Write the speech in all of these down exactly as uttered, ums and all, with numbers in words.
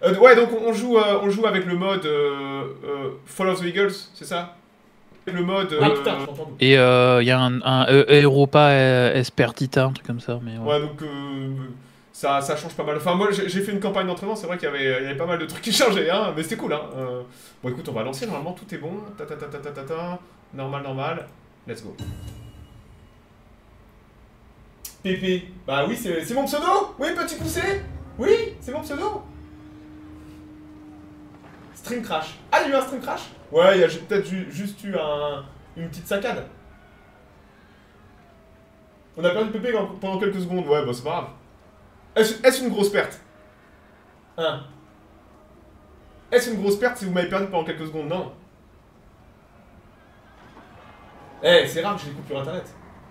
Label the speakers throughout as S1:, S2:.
S1: Euh, ouais, donc on joue, euh, on joue avec le mode euh, euh, Fall of the Eagles, c'est ça? Le mode...
S2: Oui.
S1: Euh... Ah putain, je t'entends.
S3: Et il euh, y a un, un euh, Europa euh, Espertita, un truc comme ça. Mais ouais.
S1: Ouais, donc euh, ça, ça change pas mal. Enfin, moi j'ai fait une campagne d'entraînement, c'est vrai qu'il y, y avait pas mal de trucs qui changeaient, hein, mais c'était cool. Hein. Euh... Bon, écoute, on va lancer, normalement tout est bon. Ta ta ta ta ta ta ta. Normal, normal. Let's go. Pépé. Bah oui, c'est mon pseudo. Oui, petit poussé. Oui, c'est mon pseudo. Stream crash. Ah, il y a eu un stream crash? Ouais, il y a peut-être ju juste eu un, une petite saccade. On a perdu Pépé pendant quelques secondes. Ouais, bah c'est pas grave. Est-ce est une grosse perte? Hein? Est-ce une grosse perte si vous m'avez perdu pendant quelques secondes? Non. Eh, hey, c'est rare que j'ai des coupures internet.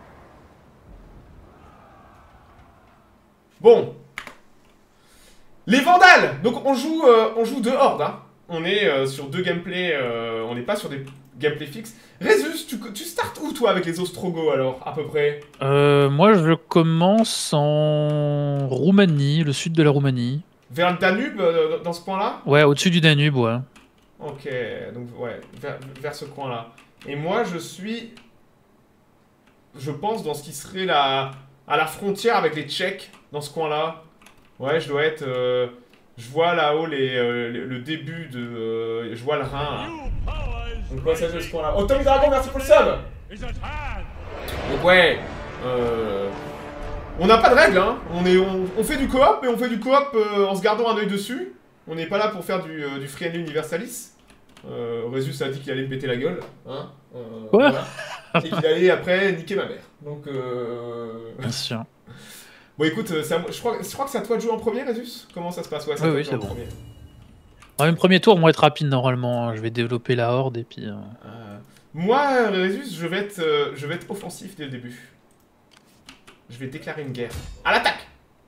S1: Bon. Les Vandales. Donc on joue, euh, on joue deux hordes. Hein. On est euh, sur deux gameplays. Euh, on n'est pas sur des gameplays fixes. Résus, tu, tu startes où toi avec les Ostrogoths alors, à peu près?
S3: euh, Moi je commence en Roumanie, le sud de la Roumanie.
S1: Vers le Danube, euh, dans ce coin-là?
S3: Ouais, au-dessus du Danube, ouais.
S1: Ok, donc ouais, vers, vers ce coin-là. Et moi je suis... Je pense dans ce qui serait la... à la frontière avec les Tchèques, dans ce coin-là. Ouais, je dois être... Euh... Je vois là-haut les, euh, le début de... Euh... Je vois le Rhin, là. Donc ouais, ça c'est ce coin-là. Oh, Tommy Dragon, merci pour le sub. Donc ouais... Euh... On n'a pas de règles, hein. On, est, on, on fait du coop, mais on fait du coop euh, en se gardant un œil dessus. On n'est pas là pour faire du, euh, du free and universalis. Euh, Résus a dit qu'il allait me péter la gueule. Hein, euh,
S3: Quoi
S1: voilà. Et qu'il allait après niquer ma mère. Donc... Euh...
S3: Bien sûr.
S1: Bon écoute, à, je, crois, je crois que c'est à toi de jouer en premier, Résus. Comment ça se passe? Ouais,
S3: oui, oui, c'est bon. Premier. Dans le premier tour, on va être rapide normalement. Je vais développer la horde et puis... Euh...
S1: Euh, moi, Résus, je vais être, euh, je vais être offensif dès le début. Je vais déclarer une guerre. À l'attaque!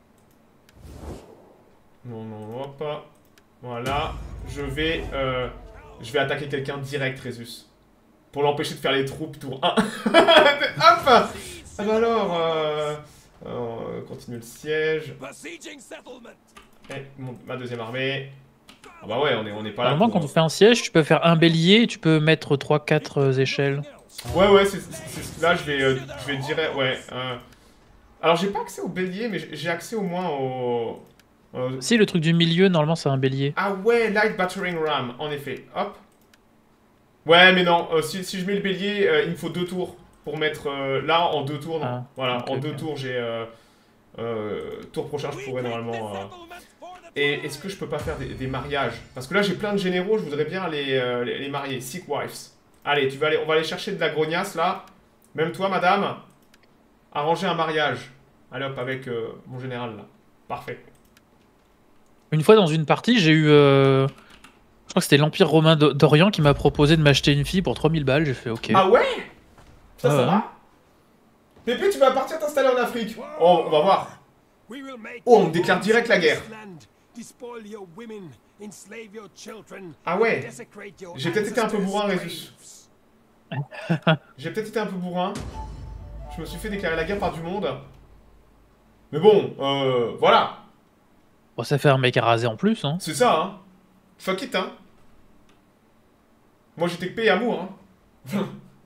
S1: Non, non, hop. Voilà. Je vais, euh, je vais attaquer quelqu'un direct, Résus. Pour l'empêcher de faire les troupes tour un. Hop! Ah bah alors, euh, euh, continue le siège. Et mon, ma deuxième armée. Ah bah ouais, on est, on est pas là.
S3: Normalement,
S1: pour...
S3: quand tu fais un siège, tu peux faire un bélier et tu peux mettre trois quatre échelles.
S1: Ouais, ouais, c'est là, je vais, euh, je vais dire, ouais. Euh... Alors, j'ai pas accès au bélier, mais j'ai accès au moins au...
S3: Euh... Si, le truc du milieu, normalement, c'est un bélier.
S1: Ah ouais, Light Battering Ram, en effet. Hop. Ouais, mais non, euh, si, si je mets le bélier, euh, il me faut deux tours pour mettre... Euh, là, en deux tours, non. Ah, voilà, okay, en deux okay. tours, j'ai... Euh, euh, tour prochain, je pourrais normalement... Euh... Et est-ce que je peux pas faire des, des mariages? Parce que là, j'ai plein de généraux, je voudrais bien les, euh, les, les marier. Sick wives. Allez, tu vas aller, on va aller chercher de la grognasse, là. Même toi, madame. Arranger un mariage. Allez hop, avec euh, mon général, là. Parfait.
S3: Une fois, dans une partie, j'ai eu... Euh... Je crois que c'était l'Empire romain d'Orient qui m'a proposé de m'acheter une fille pour trois mille balles. J'ai fait OK.
S1: Ah ouais? Ça,
S3: ah
S1: ça
S3: ouais.
S1: va? Pépé, tu vas partir t'installer en Afrique. Oh, on va voir. Oh, on me déclare direct la guerre. Ah ouais. J'ai peut-être été un peu bourrin, Résus. J'ai peut-être été un peu bourrin. Je me suis fait déclarer la guerre par du monde. Mais bon, euh, voilà.
S3: Bon, ça fait un mec à raser en plus, hein.
S1: C'est ça, hein. Fuck it, hein. Moi, j'étais que paix et amour, hein.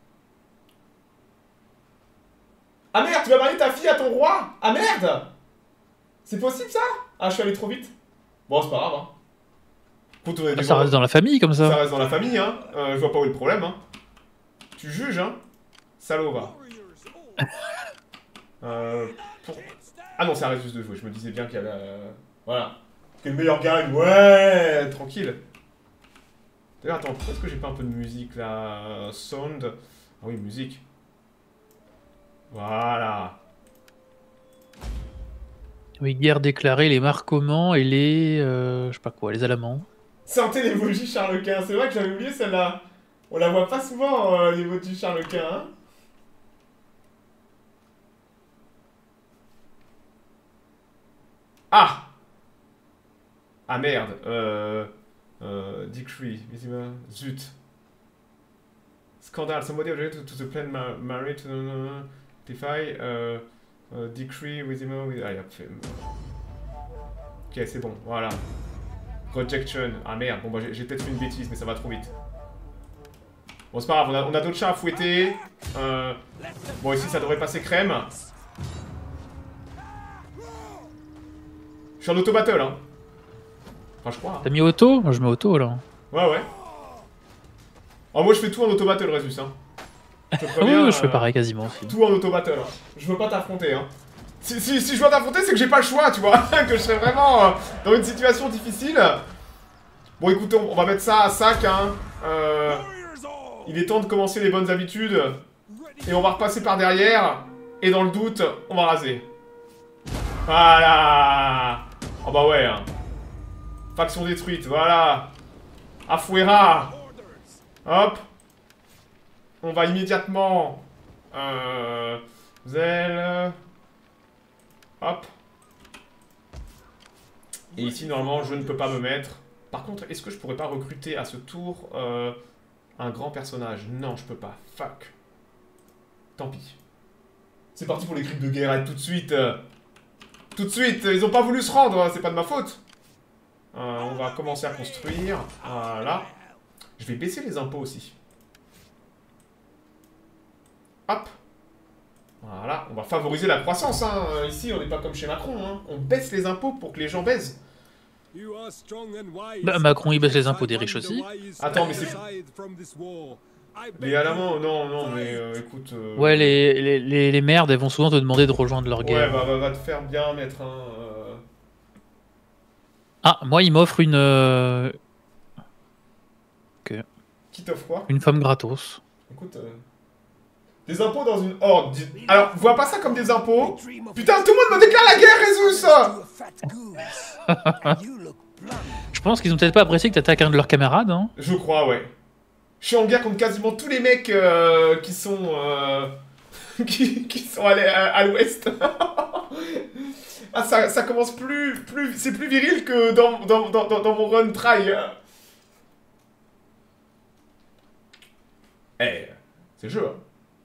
S1: Ah merde, tu vas marier ta fille à ton roi? Ah merde. C'est possible, ça? Ah, je suis allé trop vite. Bon, c'est pas grave, hein.
S3: Ah, ça reste dans la famille, comme ça.
S1: Ça reste dans la famille, hein. Euh, je vois pas où est le problème, hein. Tu juges, hein. Salaud, va. euh, pour... Ah non, c'est à Résus de jouer. Je me disais bien qu'il y avait... Euh... Voilà. Que le meilleur gagne. Ouais, tranquille. D'ailleurs, attends, pourquoi est-ce que j'ai pas un peu de musique, là? Sound. Ah oui, musique. Voilà.
S3: Oui, guerre déclarée, les Marcomanns et les... Euh, je sais pas quoi, les Alamans.
S1: Sortez l'émoji Charles Quint. C'est vrai que j'avais oublié celle-là. On la voit pas souvent, euh, l'émoji Charles Quint, hein. Ah! Ah merde. Euh... Euh... Decree. Zut. Scandale. Somebody objected to, to the plan mar married to... Uh, defy... Uh, uh, decree with him... With... Allez, hop, fait... Ok, c'est bon. Voilà. Projection. Ah merde, bon bah j'ai peut-être fait une bêtise, mais ça va trop vite. Bon, c'est pas grave, on a, on a d'autres chats à fouetter. Euh... Bon, ici, ça devrait passer crème. Je suis en auto-battle, hein. Enfin, je crois. Hein.
S3: T'as mis auto? Moi, je mets auto, là.
S1: Ouais, ouais. Oh, moi, je fais tout en auto-battle, Résus, hein. Je te préviens,
S3: oui,
S1: euh,
S3: je fais pareil, quasiment. Aussi.
S1: Tout en auto-battle. Hein. Je veux pas t'affronter, hein. Si, si, si je dois t'affronter, c'est que j'ai pas le choix, tu vois. Que je serais vraiment euh, dans une situation difficile. Bon, écoutez, on, on va mettre ça à sac, hein. Euh... Il est temps de commencer les bonnes habitudes. Et on va repasser par derrière. Et dans le doute, on va raser. Voilà. Oh bah ouais. Hein. Faction détruite, voilà. Afuera. Hop. On va immédiatement... Euh... Zèle. Hop. Et ici, normalement, je ne peux pas me mettre. Par contre, est-ce que je pourrais pas recruter à ce tour... Euh... Un grand personnage. Non, je peux pas. Fuck. Tant pis. C'est parti pour les cris de guerre, tout de suite. Euh, tout de suite. Ils ont pas voulu se rendre, c'est pas de ma faute. Euh, on va commencer à construire. Voilà. Je vais baisser les impôts aussi. Hop. Voilà. On va favoriser la croissance. Hein. Ici, on n'est pas comme chez Macron. Hein. On baisse les impôts pour que les gens baisent.
S3: Bah, Macron, il baisse les impôts des riches aussi.
S1: Attends, mais c'est... Les Alamans, non, non, mais euh, écoute... Euh...
S3: Ouais, les, les, les, les merdes, elles vont souvent te demander de rejoindre leur guerre.
S1: Ouais, bah, va, va te faire bien mettre un... Euh...
S3: Ah, moi, il m'offre une... Euh... Okay.
S1: Qui t'offre quoi?
S3: Une femme gratos.
S1: Écoute... Euh... Des impôts dans une horde. Alors, vois pas ça comme des impôts. Putain, tout le monde me déclare la guerre, Résus.
S3: Je pense qu'ils ont peut-être pas apprécié que t'attaques un de leurs camarades. Hein.
S1: Je crois, ouais. Je suis en guerre contre quasiment tous les mecs euh, qui sont... Euh, qui, qui sont allés à, à l'ouest. Ah, ça, ça commence plus... plus c'est plus viril que dans, dans, dans, dans mon run try. Eh, hey, c'est le jeu, hein.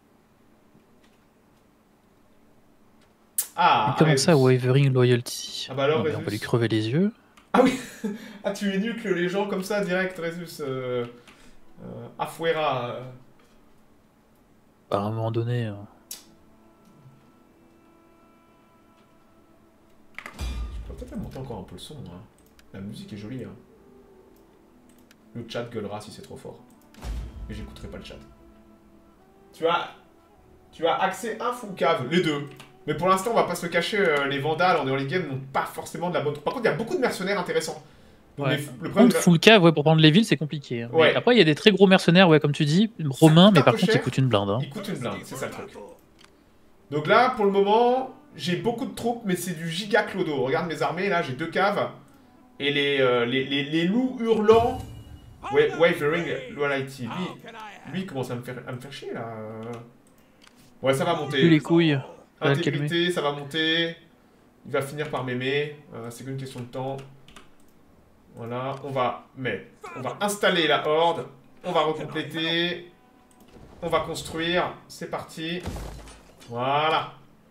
S1: Ah,
S3: comment ça, Wavering Loyalty?
S1: Ah bah alors,
S3: non, on peut lui crever les yeux.
S1: Ah oui. Ah, tu es nul que les gens comme ça, direct, Résus. Euh, euh, Afuera. Euh...
S3: À un moment donné... Euh...
S1: Je peux peut-être monter encore un peu le son. Hein. La musique est jolie. Hein. Le chat gueulera si c'est trop fort. Mais j'écouterai pas le chat. Tu as... Tu as accès info ou cave, les deux. Mais pour l'instant, on va pas se le cacher, euh, les vandales en early game n'ont pas forcément de la bonne... Par contre, il y a beaucoup de mercenaires intéressants. Donc,
S3: ouais.
S1: les... le
S3: problème de... full cave, ouais, pour prendre les villes, c'est compliqué. Hein. Ouais. Après, il y a des très gros mercenaires, ouais, comme tu dis, romains, mais par contre, cher. Ils coûtent une blinde. Hein.
S1: Ils coûtent une blinde, c'est ça le truc. Donc là, pour le moment, j'ai beaucoup de troupes, mais c'est du giga clodo. Regarde mes armées, là, j'ai deux caves. Et les, euh, les, les, les loups hurlants... Ouais, Wavering Loyalty. Lui, lui, il commence à me faire, à me faire chier, là. Ouais, ça va monter.
S3: Plus les couilles.
S1: Intégrité, ça va monter. Il va finir par m'aimer. Euh, c'est qu'une question de temps. Voilà, on va mettre. On va installer la horde. On va recompléter. On va construire. C'est parti. Voilà.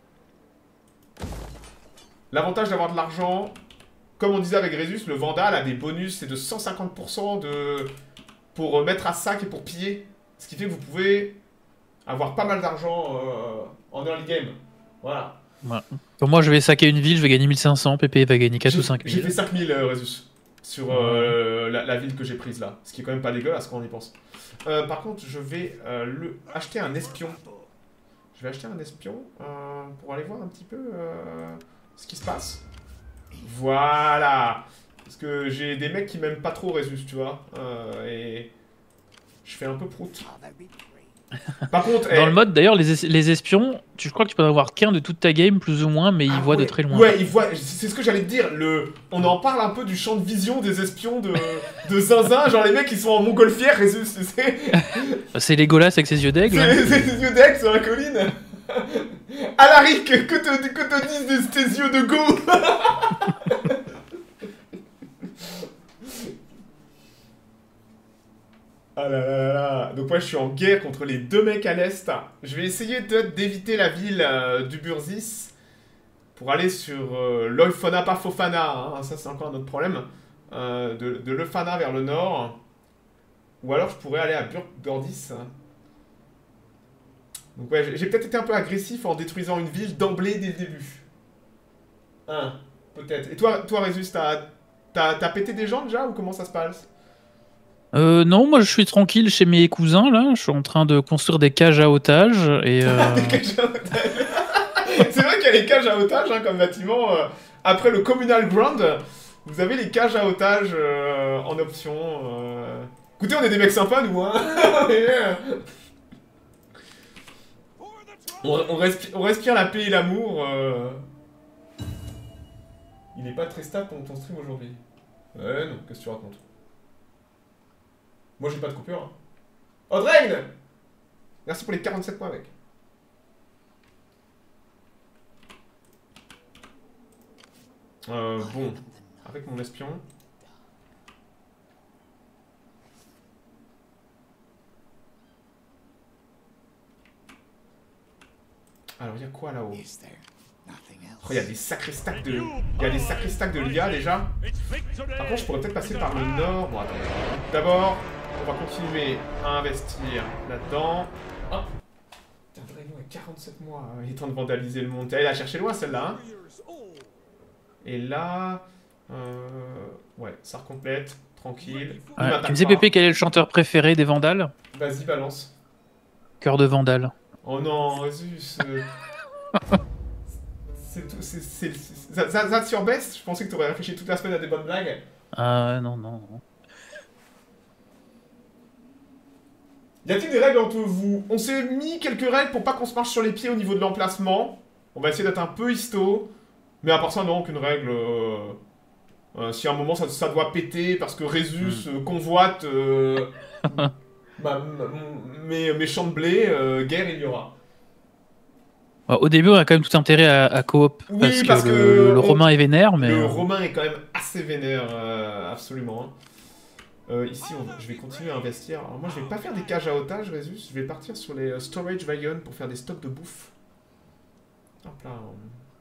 S1: L'avantage d'avoir de l'argent, comme on disait avec Résus, le Vandal a des bonus, c'est de cent cinquante pour cent de... pour mettre à sac et pour piller. Ce qui fait que vous pouvez avoir pas mal d'argent euh, en early game. Voilà.
S3: Ouais. Pour moi, je vais saquer une ville, je vais gagner mille cinq cents, P P va gagner quatre ou cinq mille.
S1: J'ai fait cinq mille, euh, Résus, sur euh, la, la ville que j'ai prise là. Ce qui est quand même pas dégueulasse quand on y pense. Euh, par contre, je vais euh, le... acheter un espion. Je vais acheter un espion euh, pour aller voir un petit peu euh, ce qui se passe. Voilà. Parce que j'ai des mecs qui m'aiment pas trop Résus, tu vois. Euh, et je fais un peu prout. Par contre,
S3: dans eh, le mode d'ailleurs, les, es les espions, tu, je crois que tu peux en avoir qu'un de toute ta game, plus ou moins, mais ils ah voient
S1: ouais,
S3: de très loin.
S1: Ouais, ils voient, c'est ce que j'allais te dire. Le, on en parle un peu du champ de vision des espions de, de Zinzin, genre les mecs qui sont en montgolfière, Résus, tu sais.
S3: C'est Legolas avec ses yeux d'aigle.
S1: C'est ses yeux d'aigle sur la colline. Alaric, que te, que te disent tes yeux de go. Ah là là là là. Donc moi je suis en guerre contre les deux mecs à l'est. Je vais essayer d'éviter la ville euh, du Burzis pour aller sur euh, l'Oifona pas Fofana. Hein. Ça c'est encore un autre problème. euh, de, de Lefana vers le nord. Ou alors je pourrais aller à Burgdordis. Donc ouais, j'ai peut-être été un peu agressif en détruisant une ville d'emblée dès le début. Hein, peut-être. Et toi, toi Résus, t'as t'as pété des gens déjà ou comment ça se passe?
S3: Euh, non, moi je suis tranquille chez mes cousins là. Je suis en train de construire des cages à otages et. Euh...
S1: Des cages à otages. C'est vrai qu'il y a les cages à otages hein, comme bâtiment. Euh, après le Communal Ground, vous avez les cages à otages euh, en option. Euh... Écoutez, on est des mecs sympas nous, hein. on, on, respire, on respire la paix et l'amour. Euh... Il est pas très stable ton, ton stream aujourd'hui. Ouais, non, qu'est-ce que tu racontes? Moi j'ai pas de coupure. Hein. Odrain! Merci pour les quarante-sept points, mec. Euh, bon, avec mon espion. Alors, il y a quoi là-haut? Oh, il y a des sacrés stacks de... Il y a des sacrés stacks de l'I A déjà. Par contre, je pourrais peut-être passer par le nord. Bon, attends. D'abord, on va continuer à investir là-dedans. Hop. Putain, Dragon a quarante-sept mois. Il est temps de vandaliser le monde. Elle a cherché loin celle-là. Hein. Et là... Euh... Ouais, ça recomplète. Tranquille.
S3: Ouais, tu me sais, Pépé, quel est le chanteur préféré des Vandales?
S1: Vas-y, balance.
S3: Cœur de Vandale.
S1: Oh non, Résus. Euh... c'est tout. C'est... That's your best? Je pensais que tu aurais réfléchi toute la semaine à des bonnes blagues.
S3: Ah, non, non, non.
S1: Y a-t-il des règles entre vous? On s'est mis quelques règles pour pas qu'on se marche sur les pieds au niveau de l'emplacement. On va essayer d'être un peu histo. Mais à part ça, non, aucune règle. Euh... Euh, si à un moment ça, ça doit péter parce que Résus mm. euh, convoite euh, ma, ma, mes, mes champs de blé, euh, guerre il y aura.
S3: Au début, on a quand même tout intérêt à, à coop.
S1: Oui,
S3: parce,
S1: parce
S3: que,
S1: que
S3: le, le
S1: on,
S3: Romain est vénère. Mais...
S1: Le Romain est quand même assez vénère, euh, absolument. Euh, ici, on, je vais continuer à investir. Alors, moi, je vais pas faire des cages à otages, Résus. Je vais partir sur les uh, storage wagons pour faire des stocks de bouffe. Hop là. On...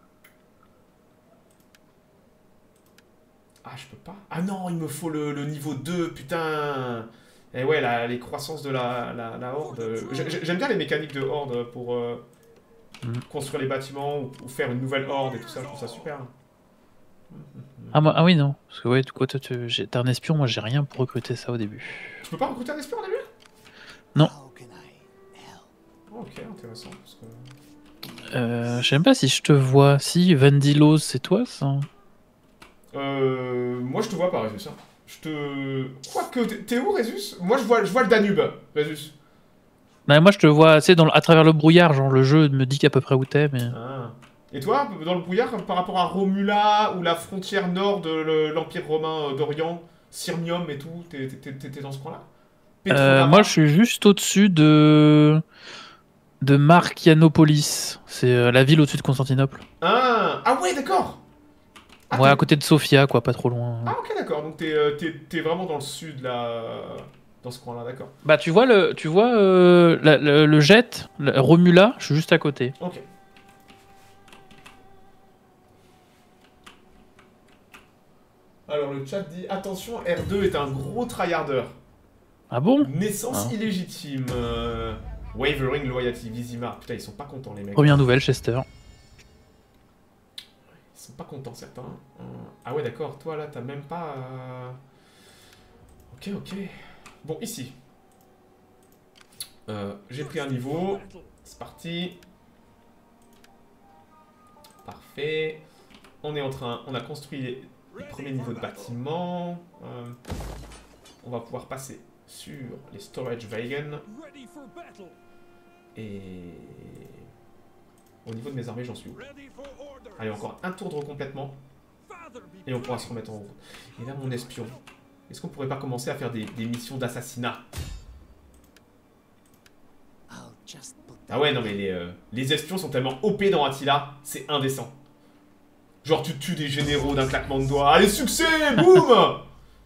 S1: Ah, je peux pas. Ah non, il me faut le, le niveau deux, putain. Et ouais, la, les croissances de la, la, la horde. J'aime bien les mécaniques de horde pour euh, mm. construire les bâtiments ou, ou faire une nouvelle horde et tout ça. Je trouve ça super.
S3: Ah, moi, ah oui, non. Parce que ouais, du coup, t'es un espion. Moi, j'ai rien pour recruter ça au début.
S1: Tu peux pas recruter un espion au début?
S3: Non.
S1: Oh, ok, intéressant. Parce que...
S3: euh, je sais même pas si je te vois. Si, Vandilos, c'est toi ça?
S1: Euh, moi je te vois pas, Résus. Hein. Je te... Quoique, t'es où, Résus? Moi je vois, je vois le Danube, Résus.
S3: Non, moi je te vois, tu sais, dans le, à travers le brouillard, genre le jeu me dit à peu près où t'es, mais...
S1: Ah. Et toi, dans le brouillard, par rapport à Romula, ou la frontière nord de l'Empire romain d'Orient, Sirmium et tout, t'es dans ce coin-là?
S3: euh, Moi je suis juste au-dessus de... de Markianopolis. C'est la ville au-dessus de Constantinople.
S1: Ah, ah ouais, d'accord.
S3: Ah, ouais, à côté de Sofia, quoi, pas trop loin.
S1: Ah ok, d'accord. Donc t'es euh, vraiment dans le sud, là, dans ce coin-là, d'accord.
S3: Bah tu vois le, tu vois euh, la, le, le jet, le Romula, je suis juste à côté.
S1: Ok. Alors le chat dit attention, R deux est un gros tryharder.
S3: Ah bon?
S1: Naissance
S3: ah.
S1: illégitime. Euh... Wavering loyalty, Vizimar. Putain, ils sont pas contents les mecs.
S3: Première nouvelle, Chester.
S1: Ils sont pas contents certains. Euh... Ah ouais d'accord, toi là t'as même pas... Euh... Ok ok. Bon ici. Euh, J'ai pris un niveau. C'est parti. Parfait. On est en train... On a construit les, les premiers niveaux de bâtiment. Euh... On va pouvoir passer sur les storage wagons. Et... Au niveau de mes armées, j'en suis où? Allez, encore un tour de recomplètement. Et on pourra se remettre en route. Et là, mon espion. Est-ce qu'on pourrait pas commencer à faire des, des missions d'assassinat? Ah ouais, non mais les, euh, les espions sont tellement O P dans Attila, c'est indécent. Genre tu tues des généraux d'un claquement de doigts. Allez, succès! Boum!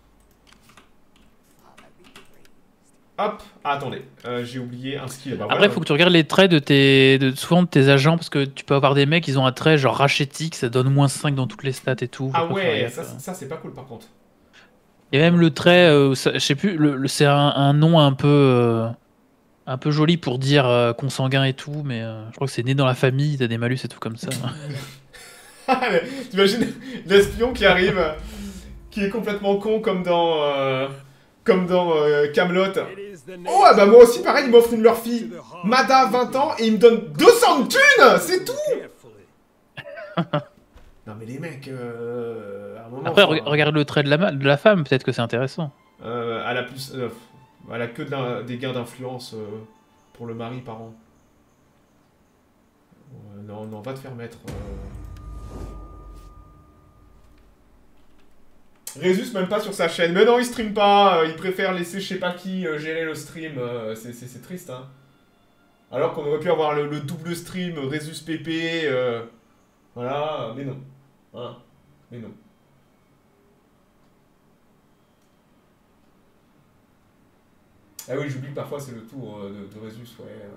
S1: Hop, ah, attendez, euh, j'ai oublié un skill. Bah,
S3: Après, il
S1: voilà.
S3: faut que tu regardes les traits de tes, de, souvent de tes agents, parce que tu peux avoir des mecs, ils ont un trait genre rachetique, ça donne moins cinq dans toutes les stats et tout.
S1: Ah ouais, ça, ça c'est pas cool par contre.
S3: Et même le trait, euh, ça- je sais plus, le, le- c'est un, un nom un peu, euh, un peu joli pour dire euh, consanguin et tout, mais euh, je crois que c'est né dans la famille, t'as des malus et tout comme ça.
S1: T'imagines l'espion qui arrive, qui est complètement con comme dans... euh, comme dans euh, Camelot. Oh, ah bah moi aussi, pareil, il m'offre une leur fille. Mada, vingt ans, et il me donne deux cents de thunes. C'est tout. Non mais les mecs, euh, à un moment...
S3: Après,
S1: enfin,
S3: re- regarde le trait de la, ma- de la femme, peut-être que c'est intéressant.
S1: euh, elle a plus... euh, elle a que de la- des gains d'influence euh, pour le mari par an. Ouais, non, non, va te faire mettre... euh. Résus même pas sur sa chaîne. Mais non, il stream pas. euh, Il préfère laisser je sais pas qui euh, gérer le stream. euh, c'est- C'est c'est triste, hein. Alors qu'on aurait pu avoir le, le double stream, euh, Résus P P. euh, Voilà, mais non. Hein, mais non. Ah oui, j'oublie que parfois c'est le tour euh, de, de Résus, ouais. euh.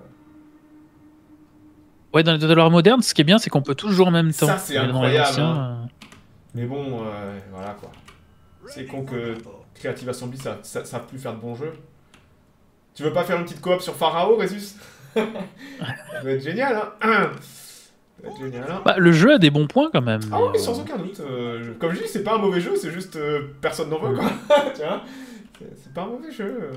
S3: Ouais, dans les Total War modernes, ce qui est bien, c'est qu'on peut tout jouer en même temps.
S1: Ça, c'est
S3: Mais dans les
S1: incroyable,
S3: anciens,
S1: hein.
S3: euh,
S1: Mais bon, euh, voilà quoi. C'est con que Creative Assembly, ça, ça, ça plus faire de bons jeux. Tu veux pas faire une petite coop sur Pharaoh, Résus? Ça va être génial, hein. Ça va être génial, hein.
S3: bah, le jeu a des bons points quand même.
S1: Ah
S3: mais,
S1: oui,
S3: euh,
S1: sans aucun doute. euh, je- comme je dis, c'est pas un mauvais jeu, c'est juste euh, personne n'en veut, quoi. Tu vois, c'est c'est pas un mauvais jeu. euh.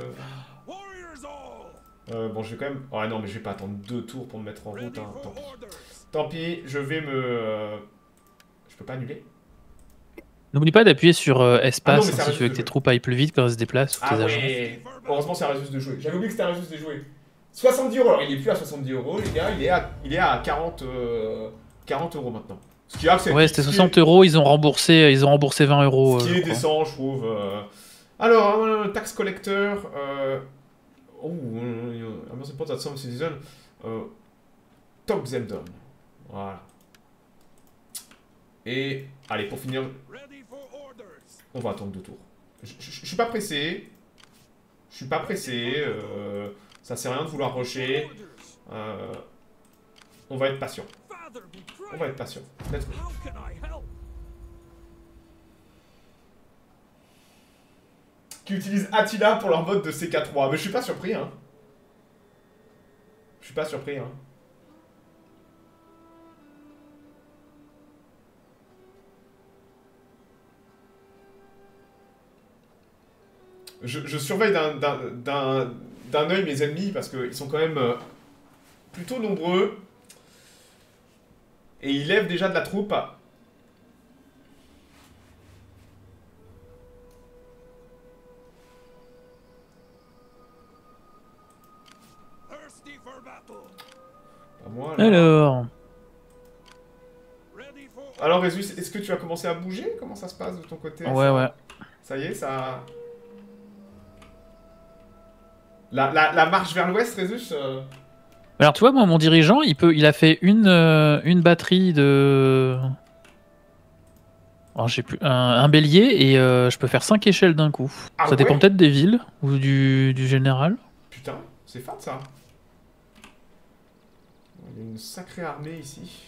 S1: Euh, bon, je vais quand même... Oh non, mais je vais pas attendre deux tours pour me mettre en route, hein. Tant pis. Tant pis, je vais me... euh, Je peux pas annuler?
S3: N'oublie pas d'appuyer sur euh,
S1: Ah non,
S3: espace
S1: mais
S3: hein,
S1: ça
S3: si
S1: reste
S3: tu veux
S1: de
S3: que tes
S1: jouer.
S3: troupes aillent plus vite quand elles se déplacent ou
S1: Ah
S3: tes agents.
S1: ouais. Heureusement, c'est à Résus de jouer. J'avais oublié que c'était à Résus de jouer. soixante-dix euros. Alors, il est plus à soixante-dix euros, les gars. Il est à, il est à quarante, euh, quarante euros maintenant. Ce qui, est assez-
S3: Ouais, c'était
S1: ce qui est-
S3: soixante euros, ils ont remboursé, ils ont remboursé vingt euros.
S1: Ce qui
S3: euh,
S1: est
S3: je crois.
S1: décent, je trouve. euh. Alors, euh, tax collector. Euh... Oh, euh, I'm support at some citizen. Euh... Top Zeldon. Voilà. Et, allez, pour finir, on va attendre deux tours. Je, je, je suis pas pressé. Je suis pas pressé. Euh... Ça sert à rien de vouloir rusher. Euh... On va être patient. On va être patient. Let's go. Qui utilisent Attila pour leur mode de C K trois. Mais je suis pas surpris, hein. Je suis pas surpris, hein. Je, je surveille d'un- d'un d'un- d'un œil mes ennemis parce qu'ils sont quand même euh, plutôt nombreux. Et ils lèvent déjà de la troupe. Pas moi, là.
S3: Alors,
S1: Alors, Résus, est-ce que tu as commencé à bouger? Comment ça se passe de ton côté?
S3: ouais, ouais.
S1: Ça y est, ça... La, la, la marche vers l'ouest, Résus euh,
S3: Alors tu vois, moi, mon dirigeant, il peut, il a fait une, euh, une batterie de, alors, j'ai plus, un, un bélier et euh, je peux faire cinq échelles d'un coup.
S1: Ah
S3: Ça dépend
S1: ouais
S3: peut-être des villes ou du, du général.
S1: Putain, c'est fat, ça. Il y a une sacrée armée ici.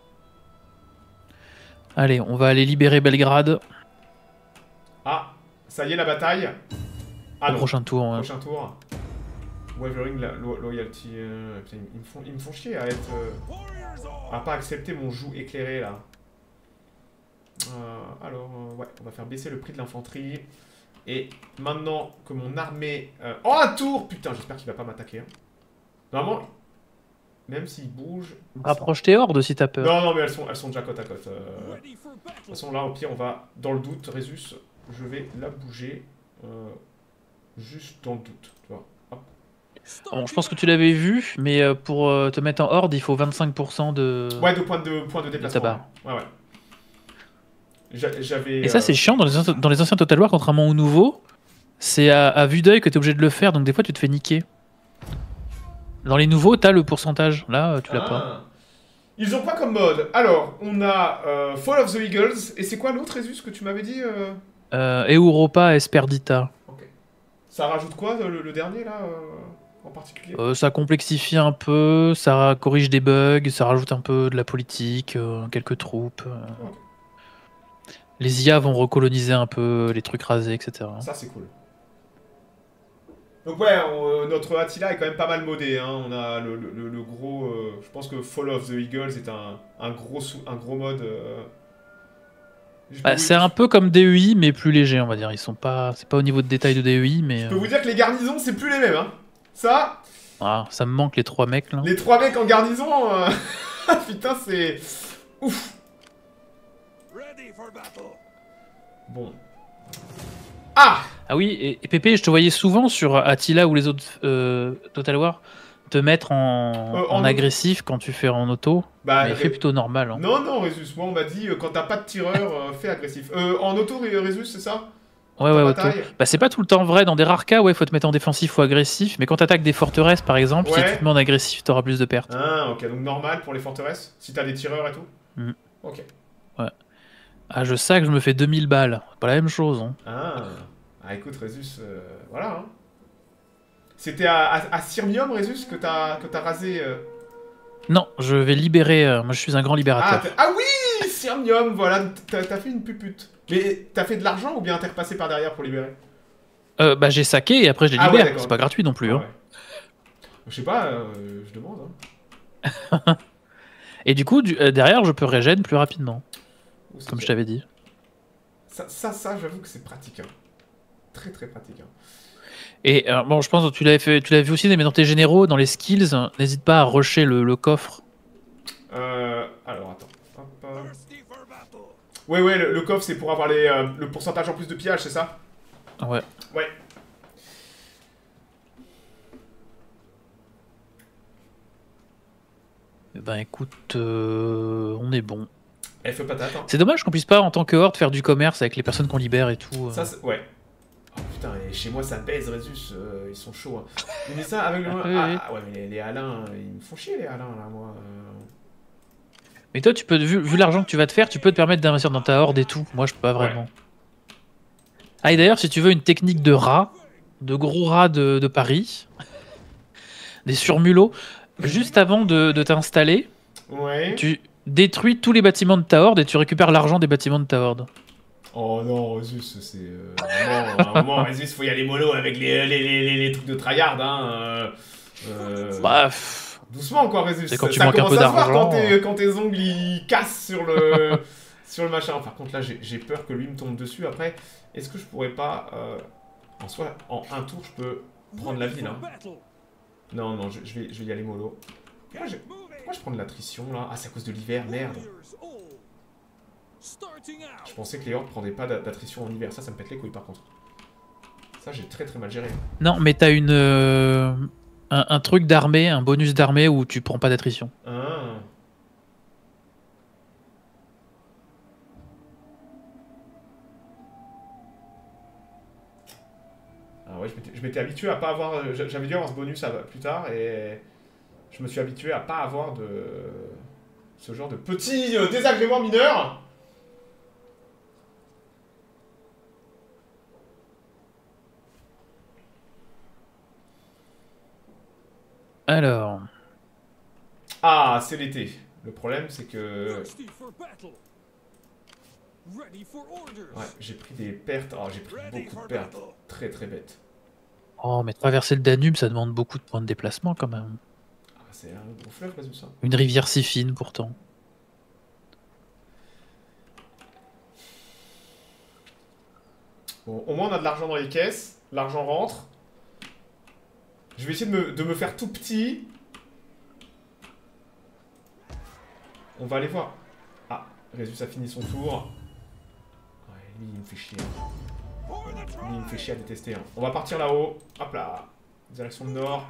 S3: Allez, on va aller libérer Belgrade
S1: Ah, ça y est, la bataille. Ah
S3: au
S1: non,
S3: prochain tour. ouais.
S1: prochain tour. Wavering la, lo- Loyalty. euh, putain, ils, me font, ils me font chier à être... euh, à pas accepter mon joug éclairé, là. Euh, alors, euh, ouais, on va faire baisser le prix de l'infanterie. Et maintenant que mon armée... euh, Oh, un tour! Putain, j'espère qu'il va pas m'attaquer. hein. Normalement, même s'il bouge...
S3: Rapproche tes hordes si t'as peur.
S1: Non, non, mais elles sont, elles sont déjà côte à côte. euh. De toute façon, là, au pire, on va... Dans le doute, Résus, je vais la bouger. euh, Juste dans le doute, tu vois. Hop.
S3: Bon, je pense que tu l'avais vu, mais euh, pour euh, te mettre en horde, il faut vingt-cinq pour cent de...
S1: Ouais, de points de, points de déplacement.
S3: tabac.
S1: Ouais, ouais. J'a- J'avais...
S3: Et ça,
S1: euh,
S3: c'est chiant dans les, anciens- dans les anciens Total War, contrairement aux nouveaux. C'est à, à vue d'œil que t'es obligé de le faire, donc des fois tu te fais niquer. Dans les nouveaux, t'as le pourcentage. Là, euh, tu l'as
S1: ah.
S3: pas.
S1: Ils ont quoi comme mode? Alors, on a euh, Fall of the Eagles. Et c'est quoi l'autre, Résus, que tu m'avais dit euh
S3: Euh, Europa Esperdita.
S1: Ok. Ça rajoute quoi, le, le dernier, là, euh, en particulier?
S3: Euh, ça complexifie un peu, ça corrige des bugs, ça rajoute un peu de la politique, euh, quelques troupes. euh.
S1: Ok.
S3: les I A vont recoloniser un peu les trucs rasés, et cetera.
S1: Ça, c'est cool. Donc ouais, on, notre Attila est quand même pas mal modé. Hein. On a le, le, le gros... Euh, je pense que Fall of the Eagles est un, un, gros, sous, un gros mode... Euh,
S3: bah, c'est un peu comme D E I, mais plus léger, on va dire. Ils sont pas... C'est pas au niveau de détail de D E I, mais...
S1: Je peux euh... vous dire que les garnisons, c'est plus les mêmes. Hein. Ça...
S3: Ah, ça me manque les trois mecs, là.
S1: Les trois mecs en garnison... Euh... Putain, c'est... Ouf. Bon. Ah
S3: Ah oui, et, et Pépé, je te voyais souvent sur Attila ou les autres euh, Total War te mettre en, euh, en, en agressif quand tu fais en auto. Bah, mais fais plutôt normal. Hein.
S1: Non, non, Résus, moi on m'a dit euh, quand t'as pas de tireur, euh, fais agressif. Euh, en auto, Résus, c'est ça?
S3: Ouais, ouais, auto. Bah, c'est pas tout le temps vrai. Dans des rares cas, ouais, faut te mettre en défensif ou agressif. Mais quand t'attaques des forteresses, par exemple, ouais. Si tu te mets en agressif, t'auras plus de pertes.
S1: Ah, ok, donc normal pour les forteresses, si t'as des tireurs et tout.
S3: Mmh.
S1: Ok.
S3: Ouais. Ah, je sais que je me fais deux mille balles. Pas la même chose. Hein.
S1: Ah. Ah, écoute, Résus, euh, voilà. Hein. C'était à, à, à Sirmium, Résus, que t'as que t'as rasé. Euh...
S3: Non, je vais libérer. Euh, moi, je suis un grand libérateur.
S1: Ah, ah oui, Sirmium, voilà. T'as fait une pupute. Mais t'as fait de l'argent ou bien t'es repassé par derrière pour libérer?
S3: euh, Bah, j'ai saqué et après je les libère. Ah ouais, c'est pas gratuit non plus. Ah, hein.
S1: Ouais. Je sais pas, euh, je demande. Hein.
S3: Et du coup, du, euh, derrière, je peux régène plus rapidement. Ouh, comme je t'avais dit.
S1: Ça, ça, ça j'avoue que c'est pratique. Hein. Très, très pratique. Hein.
S3: Et euh, bon, je pense que tu l'avais fait, tu l'avais vu aussi, mais dans tes généraux, dans les skills, n'hésite pas à rusher le, le coffre.
S1: Euh, alors, attends. Hop, hop. Ouais, ouais, le, le coffre, c'est pour avoir les, euh, le pourcentage en plus de pillage, c'est ça?
S3: Ouais.
S1: Ouais.
S3: Eh ben, écoute, euh, on est bon.
S1: Elle fait patate. Hein.
S3: C'est dommage qu'on puisse pas, en tant que horde, faire du commerce avec les personnes qu'on libère et tout.
S1: Ça, ouais. Oh putain, et chez moi ça baise, Résus, euh, ils sont chauds. Hein. Mais ça, avec le. Ah, oui, oui. Ah ouais, mais les, les Alains, ils me font chier, les Alains, là, moi. Euh...
S3: Mais toi, tu peux, vu, vu l'argent que tu vas te faire, tu peux te permettre d'investir dans ta horde et tout. Moi, je peux pas vraiment. Ouais. Ah, et d'ailleurs, si tu veux une technique de rat, de gros rats de, de Paris, des surmulots, juste avant de, de t'installer,
S1: ouais.
S3: Tu détruis tous les bâtiments de ta horde et tu récupères l'argent des bâtiments de ta horde.
S1: Oh non, Résus, c'est... Euh, à un moment, Résus, faut y aller mollo avec les, les, les, les trucs de tryhard, hein. Euh, euh,
S3: bah,
S1: doucement, quoi, Résus.
S3: C'est quand tu
S1: ça
S3: manques un peu d'argent.
S1: Quand, quand tes ongles, ils cassent sur le, sur le machin. Par contre, là, j'ai peur que lui me tombe dessus. Après, est-ce que je pourrais pas... Euh, en soi, en un tour, je peux prendre la ville, hein. Non, non, je, je, vais, je vais y aller mollo. Pourquoi je, pourquoi je prends de l'attrition, là? Ah, c'est à cause de l'hiver, merde. Je pensais que les hordes prenaient pas d'attrition en hiver. Ça, ça me pète les couilles, par contre. Ça, j'ai très très mal géré.
S3: Non, mais t'as une euh, un, un truc d'armée, un bonus d'armée où tu prends pas d'attrition.
S1: Ah. Ah ouais, je m'étais habitué à pas avoir... J'avais dû avoir ce bonus à, plus tard et je me suis habitué à pas avoir de... ce genre de petits euh, désagréments mineurs.
S3: Alors...
S1: Ah, c'est l'été. Le problème, c'est que... Ouais, j'ai pris des pertes. Oh, j'ai pris beaucoup de pertes. Très, très bête.
S3: Oh, mais traverser le Danube, ça demande beaucoup de points de déplacement, quand même.
S1: Ah, c'est un gros fleuve, pas tout ça.
S3: Une rivière si fine, pourtant.
S1: Bon, au moins, on a de l'argent dans les caisses. L'argent rentre. Je vais essayer de me, de me faire tout petit. On va aller voir. Ah, Résus a fini son tour. Ouais, lui, il me fait chier. Lui, il me fait chier à détester. Hein. On va partir là-haut. Hop là. Direction nord.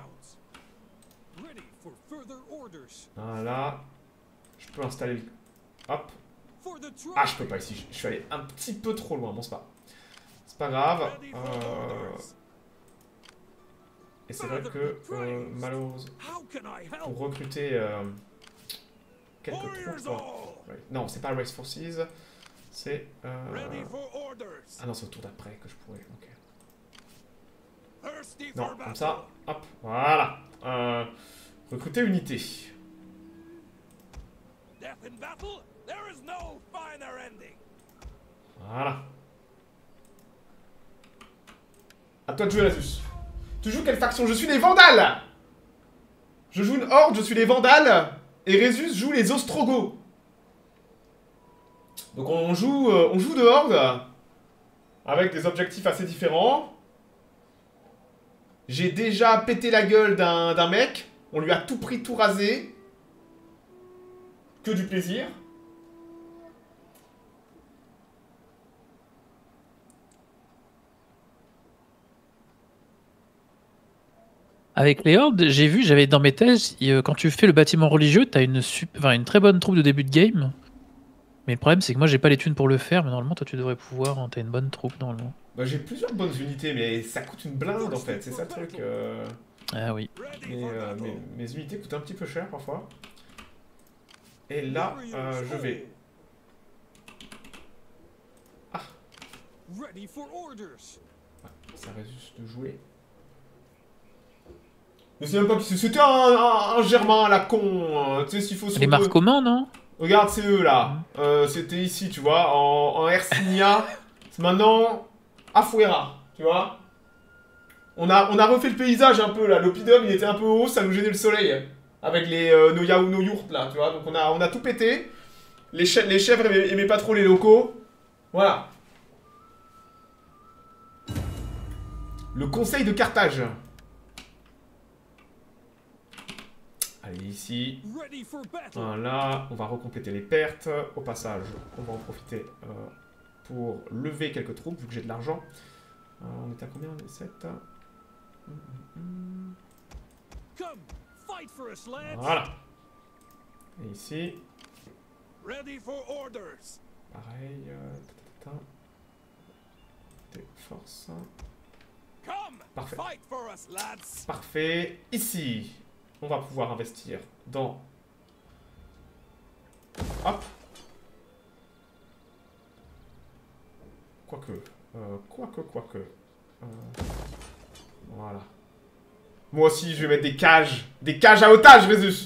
S1: Voilà. Je peux installer le... Hop. Ah, je peux pas ici. Je suis allé un petit peu trop loin. Bon, c'est pas... C'est pas grave. Euh... Et c'est vrai que, euh, malheureusement, pour recruter euh, quelques troupes... Ouais. Non, c'est pas Race Forces. C'est... Euh... Ah non, c'est au tour d'après que je pourrais... Ok. Non, comme ça. Hop, voilà. Euh, recruter unité. Voilà. À toi de jouer, Razus. Tu joues quelle faction? Je suis les Vandales. Je joue une horde, je suis les Vandales. Et Résus joue les Ostrogoths. Donc on joue, euh, on joue de horde. Avec des objectifs assez différents. J'ai déjà pété la gueule d'un d'un mec. On lui a tout pris, tout rasé. Que du plaisir.
S3: Avec les hordes, j'ai vu, j'avais dans mes thèses, et, euh, quand tu fais le bâtiment religieux, t'as une, sup- enfin, une très bonne troupe de début de game. Mais le problème, c'est que moi, j'ai pas les thunes pour le faire, mais normalement, toi, tu devrais pouvoir, hein, t'as une bonne troupe, normalement.
S1: Bah, j'ai plusieurs bonnes unités, mais ça coûte une blinde en fait, c'est ça le truc. Euh...
S3: Ah oui.
S1: Mais, euh, mes, mes unités coûtent un petit peu cher parfois. Et là, euh, je vais. Ah, ça résiste de jouer. Je sais même pas qui c'est. C'était un, un, un Germain à la con. euh, Tu sais, s'il faut se.
S3: Les marques communs, non?
S1: Regarde, c'est eux là. Euh, C'était ici, tu vois, en, en Hercinia. C'est maintenant Afuera, tu vois. On a, on a refait le paysage un peu là. L'oppidum il était un peu haut, ça nous gênait le soleil. Avec les euh, nos yaou, nos yurts là, tu vois. Donc on a, on a tout pété. Les, chè les chèvres aimaient, aimaient pas trop les locaux. Voilà. Le conseil de Carthage. Allez, ici. Voilà, on va recompléter les pertes. Au passage, on va en profiter euh, pour lever quelques troupes, vu que j'ai de l'argent. Euh, on est à combien? sept. Voilà. Et ici. Pareil. Euh, ta, ta, ta. Des forces. Parfait. Parfait. Ici, on va pouvoir investir dans... Hop. Quoique. Euh, quoique, quoique. Euh, voilà. Moi aussi, je vais mettre des cages. Des cages à otages, Résus.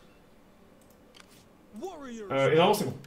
S1: Euh, et non, c'est bon.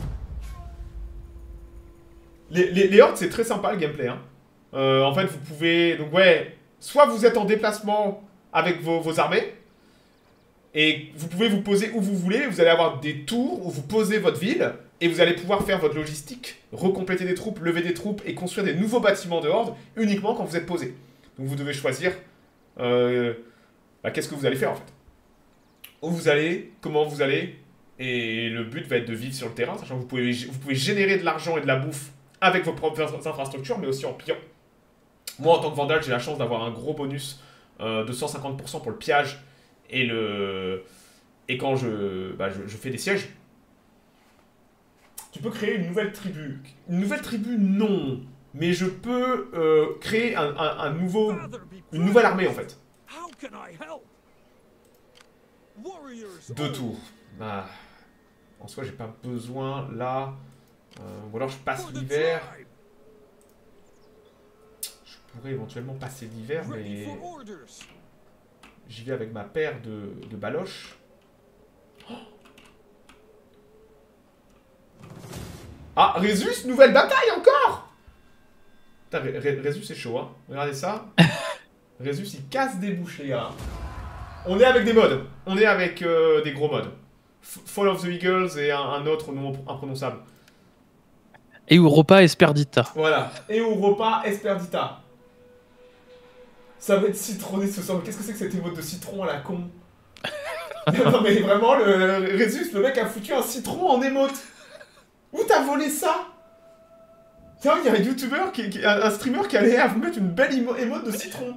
S1: Les, les, les hordes, c'est très sympa le gameplay. Hein. Euh, en fait, vous pouvez... Donc ouais, soit vous êtes en déplacement avec vos, vos armées, et vous pouvez vous poser où vous voulez, vous allez avoir des tours où vous posez votre ville, et vous allez pouvoir faire votre logistique, recompléter des troupes, lever des troupes, et construire des nouveaux bâtiments de horde, uniquement quand vous êtes posé. Donc vous devez choisir euh, bah, qu'est-ce que vous allez faire en fait. Où vous allez, comment vous allez, et le but va être de vivre sur le terrain, sachant que vous pouvez, vous pouvez générer de l'argent et de la bouffe avec vos propres infrastructures, mais aussi en pillant. Moi, en tant que vandale, j'ai la chance d'avoir un gros bonus euh, de cent cinquante pour cent pour le pillage et le et quand je, bah, je, je fais des sièges. Tu peux créer une nouvelle tribu. Une nouvelle tribu, non. Mais je peux euh, créer un, un, un nouveau, une nouvelle armée, en fait. Deux tours. Bah, en soi, j'ai pas besoin, là... Euh, ou alors je passe l'hiver. Je pourrais éventuellement passer l'hiver, mais... J'y vais avec ma paire de, de baloches. Oh, ah, Résus, nouvelle bataille encore. Putain, Ré Ré Résus c'est chaud, hein. Regardez ça. Résus, il casse des bouches, les gars. On est avec des modes. On est avec euh, des gros modes. F Fall of the Eagles et un, un autre nom imprononçable.
S3: Et Europa Esperdita.
S1: Voilà. Et Europa Esperdita. Ça va être citronné ce soir. Qu'est-ce que c'est que cette émote de citron à la con? Non mais vraiment, le, le Résus, le mec a foutu un citron en émote. Où t'as volé ça? Tiens, il y a un youtubeur, qui, qui, un, un streamer qui allait à vous mettre une belle émote de citron.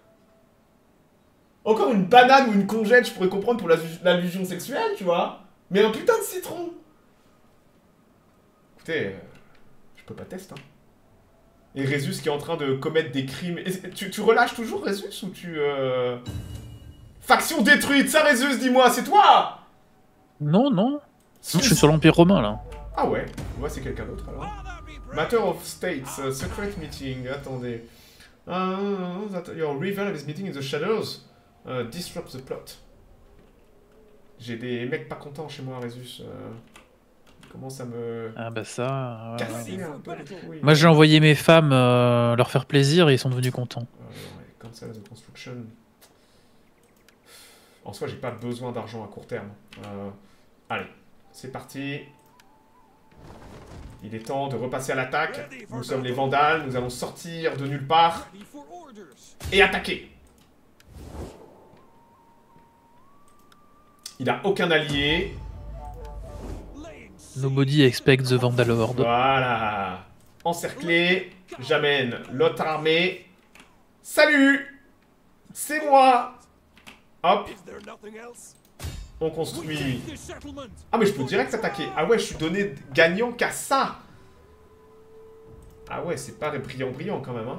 S1: Encore une banane ou une congèle, je pourrais comprendre pour l'allusion sexuelle, tu vois. Mais un putain de citron. Écoutez, euh, je peux pas tester, hein. Et Résus qui est en train de commettre des crimes. Et tu, tu relâches toujours Résus ou tu... Euh... Faction détruite, ça Résus, dis-moi, c'est toi?
S3: Non, non. Je suis sur l'Empire romain, là.
S1: Ah ouais, moi c'est quelqu'un d'autre alors. Matter of States, uh, secret meeting, attendez. Uh, that your rival is meeting in the shadows. Uh, disrupt the plot. J'ai des mecs pas contents chez moi, Résus. Uh, commence à me
S3: Ah bah ça... ouais,
S1: casser
S3: ouais.
S1: un peu les couilles.
S3: Moi j'ai envoyé mes femmes euh, leur faire plaisir et ils sont devenus contents.
S1: Euh, ouais, cancel the construction. En soi, j'ai pas besoin d'argent à court terme. Euh, allez, c'est parti. Il est temps de repasser à l'attaque. Nous sommes les Vandales, nous allons sortir de nulle part et attaquer. Il a aucun allié.
S3: Nobody expect the Vandal Horde.
S1: Voilà. Encerclé. J'amène l'autre armée. Salut! C'est moi! Hop. On construit. Ah mais je peux direct attaquer. Ah ouais, je suis donné gagnant qu'à ça. Ah ouais, c'est pas brillant brillant quand même, hein.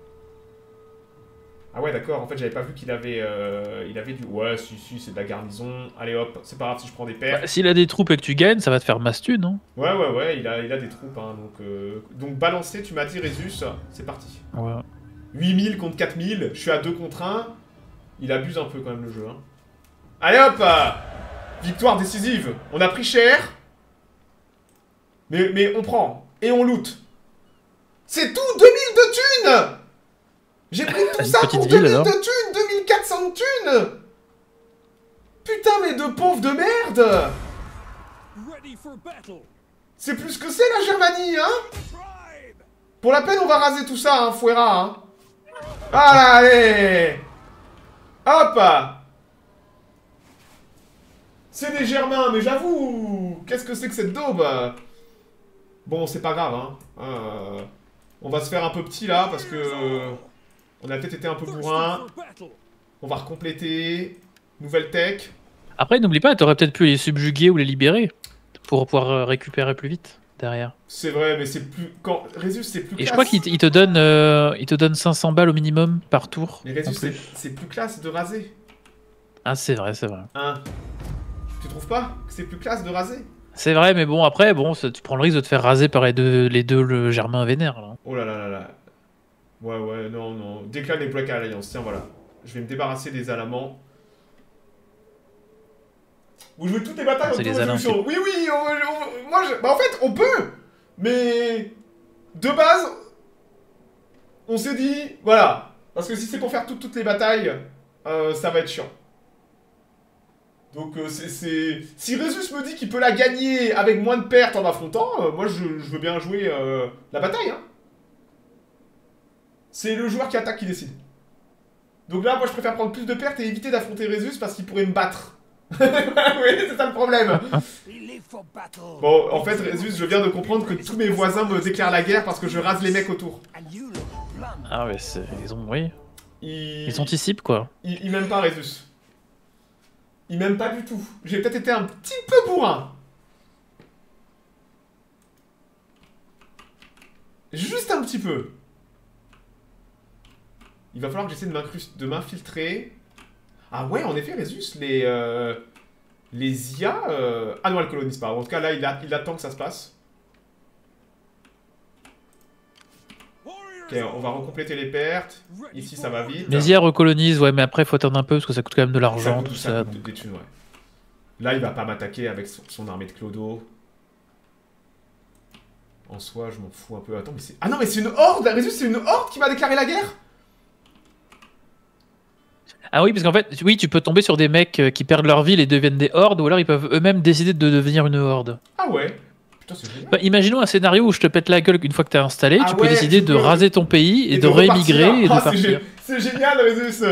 S1: Ah ouais, d'accord, en fait, j'avais pas vu qu'il avait, euh, il avait du... Ouais, si, si, c'est de la garnison. Allez, hop, c'est pas grave si je prends des pertes.
S3: Bah, s'il a des troupes et que tu gagnes, ça va te faire masse thune, non?
S1: Ouais, ouais, ouais, il a, il a des troupes, hein, donc... Euh... Donc, balancer, tu m'as dit, Résus, c'est parti.
S3: Ouais.
S1: huit mille contre quatre mille, je suis à deux contre un. Il abuse un peu, quand même, le jeu, hein. Allez, hop! Victoire décisive. On a pris cher. Mais, mais on prend. Et on loot. C'est tout, deux mille de thunes! J'ai pris tout ça pour deux mille de thunes, deux mille quatre cents de thunes! Putain, mais de pauvres de merde! C'est plus que c'est la Germanie, hein? Pour la peine, on va raser tout ça, hein, Fouera, hein? Voilà, allez! Hop! C'est des Germains, mais j'avoue! Qu'est-ce que c'est que cette daube? Bon, c'est pas grave, hein. Euh, on va se faire un peu petit, là, parce que... On a peut-être été un peu bourrin. On va recompléter. Nouvelle tech.
S3: Après, n'oublie pas, t'aurais peut-être pu les subjuguer ou les libérer. Pour pouvoir récupérer plus vite, derrière.
S1: C'est vrai, mais c'est plus... Quand... Résus, c'est plus classe.
S3: Et je crois qu'il te donne, euh, il te donne cinq cents balles au minimum par tour.
S1: Mais Résus, c'est plus classe de raser.
S3: Ah, c'est vrai, c'est vrai.
S1: Hein? Tu trouves pas que c'est plus classe de raser?
S3: C'est vrai, mais bon, après, bon, tu prends le risque de te faire raser par les deux, les deux le Germain vénère, là.
S1: Oh là là là là. Ouais, ouais, non, non. Déclare les plaques à l'Alliance. Tiens, voilà. Je vais me débarrasser des Alamans. Vous jouez toutes les batailles en auto-résolution. Oui, oui, on, on, moi, je, bah en fait, on peut. Mais de base, on s'est dit, voilà. Parce que si c'est pour faire tout, toutes les batailles, euh, ça va être chiant. Donc, euh, c'est... Si Résus me dit qu'il peut la gagner avec moins de pertes en affrontant, euh, moi, je, je veux bien jouer euh, la bataille, hein. C'est le joueur qui attaque qui décide. Donc là, moi, je préfère prendre plus de pertes et éviter d'affronter Résus parce qu'il pourrait me battre. Oui, c'est ça le problème. Bon, en fait, Résus, je viens de comprendre que tous mes voisins me déclarent la guerre parce que je rase les mecs autour.
S3: Ah ouais, c'est... Ils ont... Oui.
S1: Ils,
S3: ils anticipent, quoi.
S1: Ils, ils m'aiment pas, Résus. Ils m'aiment pas du tout. J'ai peut-être été un petit peu bourrin. Juste un petit peu. Il va falloir que j'essaie de m'infiltrer. Ah ouais, en effet, Résus, les... Euh, les I A... Euh... Ah non, elle colonise pas. En tout cas, là, il, a, il attend que ça se passe. Ok, on va recompléter les pertes. Ici, ça va vite.
S3: Les I A recolonisent, ouais, mais après, faut attendre un peu, parce que ça coûte quand même de l'argent, tout ça.
S1: ça donc... des thunes, ouais. Là, il va pas m'attaquer avec son, son armée de clodo. En soi, je m'en fous un peu. Attends, mais c'est... Ah non, mais c'est une horde! Résus, c'est une horde qui m'a déclaré la guerre?
S3: Ah oui, parce qu'en fait, oui, tu peux tomber sur des mecs qui perdent leur ville et deviennent des hordes, ou alors ils peuvent eux-mêmes décider de devenir une horde.
S1: Ah ouais? Putain, c'est génial.
S3: Bah, imaginons un scénario où je te pète la gueule une fois que t'es installé,
S1: ah
S3: tu
S1: ouais,
S3: peux décider
S1: tu
S3: de
S1: peux...
S3: raser ton pays et, et de, de réémigrer et
S1: ah,
S3: de partir.
S1: C'est génial, Résus.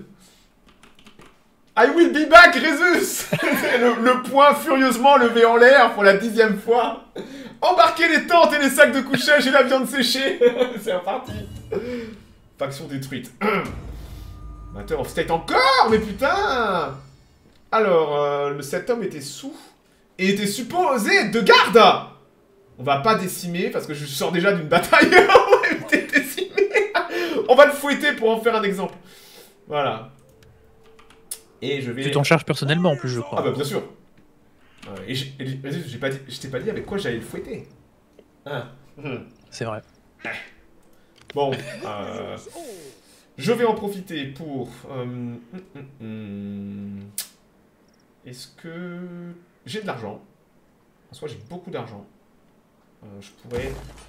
S1: I will be back, Résus. le, le poing furieusement levé en l'air pour la dixième fois. Embarquez les tentes et les sacs de couchage et la viande séchée. C'est reparti. Faction détruite. Matter of State encore. Mais putain. Alors, euh, cet homme était sous et était supposé de garde. On va pas décimer parce que je sors déjà d'une bataille. On va décimer. On va le fouetter pour en faire un exemple. Voilà. Et je vais...
S3: Tu t'en charges personnellement en plus, je crois.
S1: Ah bah bien sûr. Euh, et j'ai pas dit, je t'ai pas dit avec quoi j'allais le fouetter. Ah. Mmh.
S3: C'est vrai.
S1: Bon, euh, je vais en profiter pour... Euh, mm, mm, mm. Est-ce que... J'ai de l'argent. soi, j'ai beaucoup d'argent. Euh, je pourrais...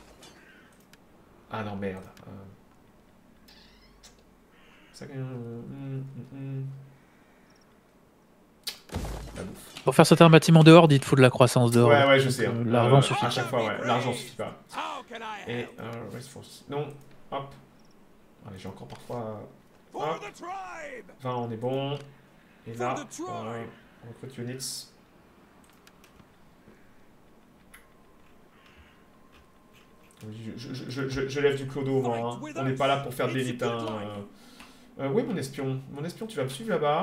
S1: Ah non, merde. Euh... Ça... Hum, hum, hum. La bouffe.
S3: Pour faire sauter un bâtiment de horde, il te faut de la croissance de horde.
S1: Ouais, ouais, je sais. Hein.
S3: Euh, L'argent
S1: euh,
S3: suffit.
S1: À chaque fois, ouais. L'argent suffit pas. Et... Euh, rest for... Non. Hop. Allez, j'ai encore parfois... Hop. vingt, on est bon. Et là, euh, on recrute Unix. Je, je, je, je, je lève du clodo, moi. Hein. On n'est pas là pour faire de l'élite. Hein. Euh, euh, où est mon espion? Mon espion, tu vas me suivre là-bas.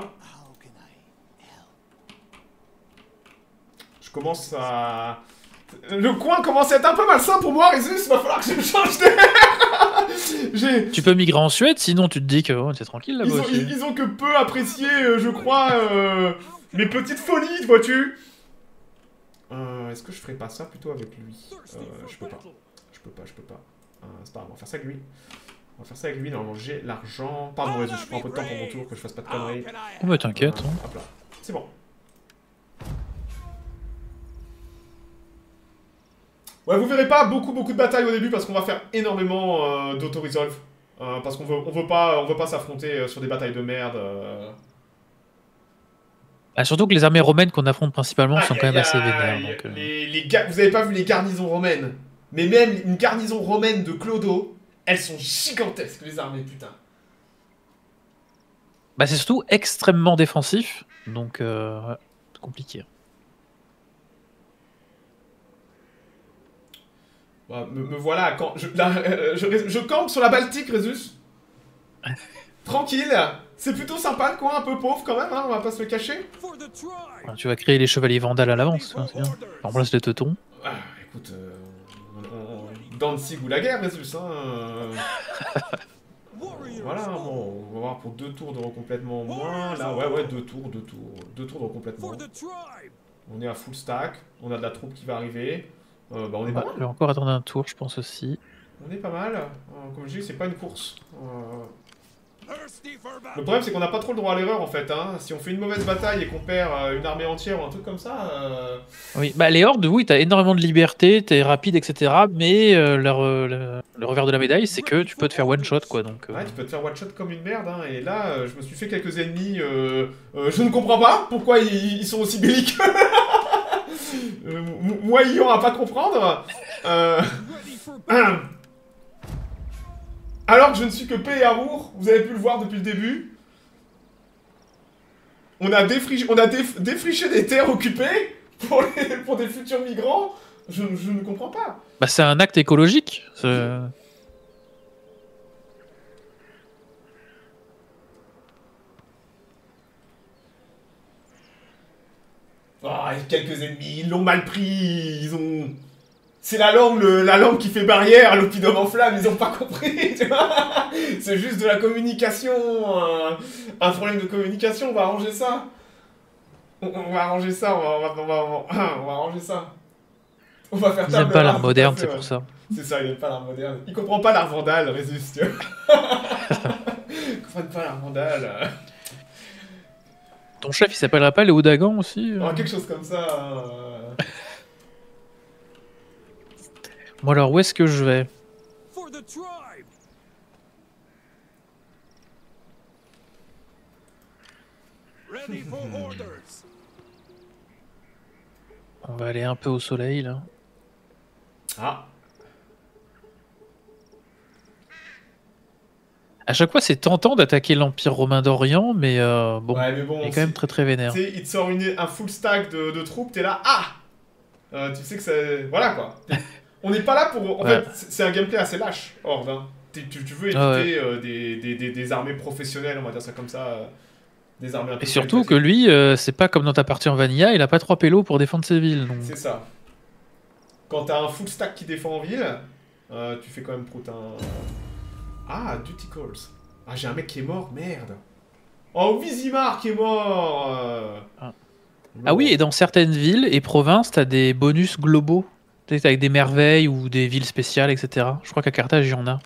S1: Je commence à... Le coin commence à être un peu malsain pour moi, Résus. Va falloir que je change d'air.
S3: Tu peux migrer en Suède, sinon tu te dis que oh, c'est tranquille là-bas
S1: ils, ont, ils, ils ont que peu apprécié, euh, je crois, euh, mes petites folies, vois-tu. euh, Est-ce que je ferais pas ça plutôt avec lui? euh, Je peux pas. Je peux pas, je peux pas. Euh, c'est pas grave, on va faire ça avec lui. On va faire ça avec lui, normalement j'ai l'argent. Pardon, Résus, je prends un peu de temps pour mon tour, que je fasse pas de conneries.
S3: Oh mais t'inquiète.
S1: Euh,
S3: hein.
S1: hop là, c'est bon. Ouais, vous verrez pas beaucoup beaucoup de batailles au début parce qu'on va faire énormément euh, d'auto-resolve. Euh, parce qu'on veut, on veut pas, on veut pas s'affronter sur des batailles de merde. Euh...
S3: Ah, surtout que les armées romaines qu'on affronte principalement
S1: Ah,
S3: sont
S1: y a,
S3: quand même
S1: y a,
S3: assez vénères. Donc, euh...
S1: les, les ga... Vous avez pas vu les garnisons romaines? Mais même une garnison romaine de Clodo, elles sont gigantesques les armées, putain.
S3: Bah c'est surtout extrêmement défensif, donc euh, ouais, c'est compliqué.
S1: Bah, me, me voilà, quand je, là, euh, je, je campe sur la Baltique, Résus. Tranquille, c'est plutôt sympa le coin, un peu pauvre quand même, hein, on va pas se le cacher.
S3: Alors, tu vas créer les chevaliers vandales à l'avance, hein, c'est bien. On remplace les teutons.
S1: Ah, écoute, euh, on, on, Danzig ou la guerre, Résus, hein. Euh... Voilà, bon, on va voir pour deux tours de recomplètement moins. Là, ouais, ouais, deux tours, deux tours, deux tours de recomplètement. On est à full stack, on a de la troupe qui va arriver. Euh, bah, on est
S3: Ouais,
S1: pas mal.
S3: je vais encore attendre un tour, je pense aussi.
S1: On est pas mal. Euh, comme je dis, c'est pas une course. Euh... Le problème, c'est qu'on n'a pas trop le droit à l'erreur en fait. Hein. Si on fait une mauvaise bataille et qu'on perd euh, une armée entière ou un truc comme ça. Euh...
S3: Oui, bah les hordes, oui, t'as énormément de liberté, t'es rapide, et cetera. Mais euh, leur, euh, le, le revers de la médaille, c'est que tu peux te faire one shot quoi. Donc, euh...
S1: Ouais, tu peux te faire one shot comme une merde. Hein. Et là, euh, je me suis fait quelques ennemis. Euh, euh, je ne comprends pas pourquoi ils, ils sont aussi belliqueux. euh, moi, Ion à pas comprendre. Euh... Alors que je ne suis que paix et amour, vous avez pu le voir depuis le début. On a, défriché, on a déf, défriché des terres occupées pour, les, pour des futurs migrants. Je, je ne comprends pas.
S3: Bah c'est un acte écologique.
S1: Oh, quelques ennemis, ils l'ont mal pris, ils ont... C'est la langue, le, la langue qui fait barrière à l'oppidum en flamme, ils ont pas compris, tu vois. C'est juste de la communication, un, un problème de communication, on va arranger ça. On, on va arranger ça, on va, on va, on va, on va, on va arranger ça. On va faire
S3: Ils n'aiment pas l'art moderne, c'est pour ça.
S1: C'est ça, il n'aime pas l'art moderne. Il comprend pas l'art vandale, Résus, tu vois. Il comprend pas l'art vandale.
S3: Ton chef, il s'appellerait pas les Oudagans aussi
S1: oh, quelque chose comme ça. Hein.
S3: Bon alors, où est-ce que je vais? On va aller un peu au soleil, là.
S1: Ah.
S3: À chaque fois, c'est tentant d'attaquer l'Empire romain d'Orient, mais, euh, bon,
S1: ouais, mais bon,
S3: il est quand même très très vénère.
S1: Il te sort une, un full stack de, de troupes, t'es là, ah euh, tu sais que c'est... Voilà, quoi. On n'est pas là pour... En ouais. fait, c'est un gameplay assez lâche, Horde. Hein. Tu, tu veux éviter ah ouais. euh, des, des, des, des armées professionnelles, on va dire ça comme ça. Euh, des armées un peu
S3: et surtout que lui, euh, c'est pas comme dans ta partie en Vanilla, il a pas trois pélos pour défendre ses villes. Donc...
S1: C'est ça. Quand t'as un full stack qui défend en ville, euh, tu fais quand même prout un... Ah, Duty Calls. Ah, j'ai un mec qui est mort, merde. Oh, Vizimar qui est mort euh...
S3: ah. ah oui, et dans certaines villes et provinces, t'as des bonus globaux. Peut-être avec des merveilles ou des villes spéciales, et cetera. Je crois qu'à Carthage, il y en a.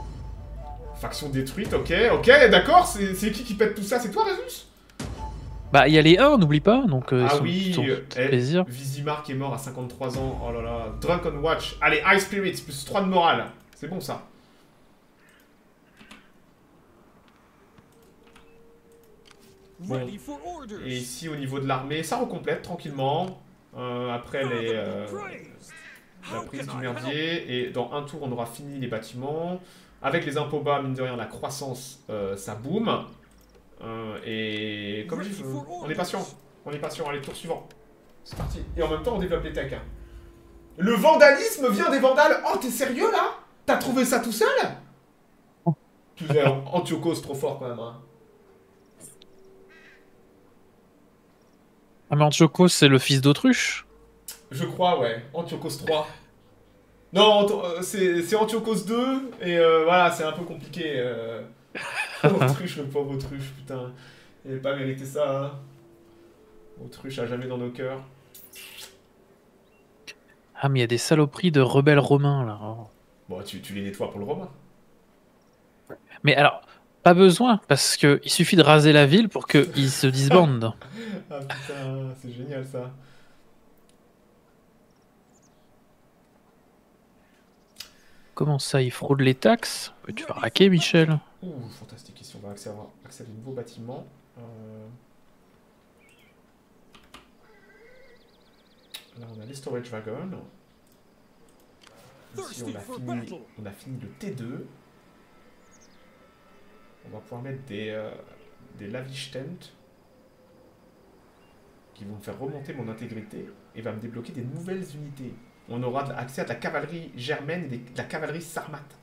S1: Faction détruite, ok, ok, d'accord. C'est qui qui pète tout ça? C'est toi, Résus?
S3: Bah, il y a les un, n'oublie pas, donc euh,
S1: Ah
S3: ils sont,
S1: oui,
S3: sont-
S1: euh,
S3: c'est
S1: eh,
S3: plaisir.
S1: Vizimar qui est mort à cinquante-trois ans. Oh là là. Drunk on Watch. Allez, High Spirits, plus trois de morale. C'est bon ça. Bon. Et ici, au niveau de l'armée, ça recomplète tranquillement. Euh, après les, euh, la prise du merdier. Et dans un tour, on aura fini les bâtiments. Avec les impôts bas, mine de rien, la croissance, euh, ça boom. Euh, et comme je dis, on est patient. On est patient. Allez, tour suivant. C'est parti. Et en même temps, on développe les techs. Hein. Le vandalisme vient des vandales. Oh, t'es sérieux là? T'as trouvé ça tout seul? Tu sais, Antiochos, trop fort quand même. Hein.
S3: Ah, mais Antiochos, c'est le fils d'Autruche.
S1: Je crois, ouais. Antiochos trois. Non, euh, c'est Antiochos deux. Et euh, voilà, c'est un peu compliqué. Euh... Autruche, le pauvre Autruche, putain. Il n'avait pas mérité ça. Hein. Autruche à jamais dans nos cœurs.
S3: Ah, mais il y a des saloperies de rebelles romains, là. Oh.
S1: Bon, tu, tu les nettoies pour le romain.
S3: Mais alors, pas besoin, parce que il suffit de raser la ville pour qu'ils se disbandent.
S1: Ah putain, c'est génial ça.
S3: Comment ça, ils fraudent les taxes? Mais tu vas raquer, Michel.
S1: Ouh, fantastique. Ici, on va accéder à, accéder à de nouveaux bâtiments. Euh... Là, on a les Storage Wagons. Ici, on a, fini, on a fini le T deux. On va pouvoir mettre des, euh, des lavish tents qui vont me faire remonter mon intégrité et va me débloquer des nouvelles unités. On aura accès à de la cavalerie germaine et des, de la cavalerie sarmate.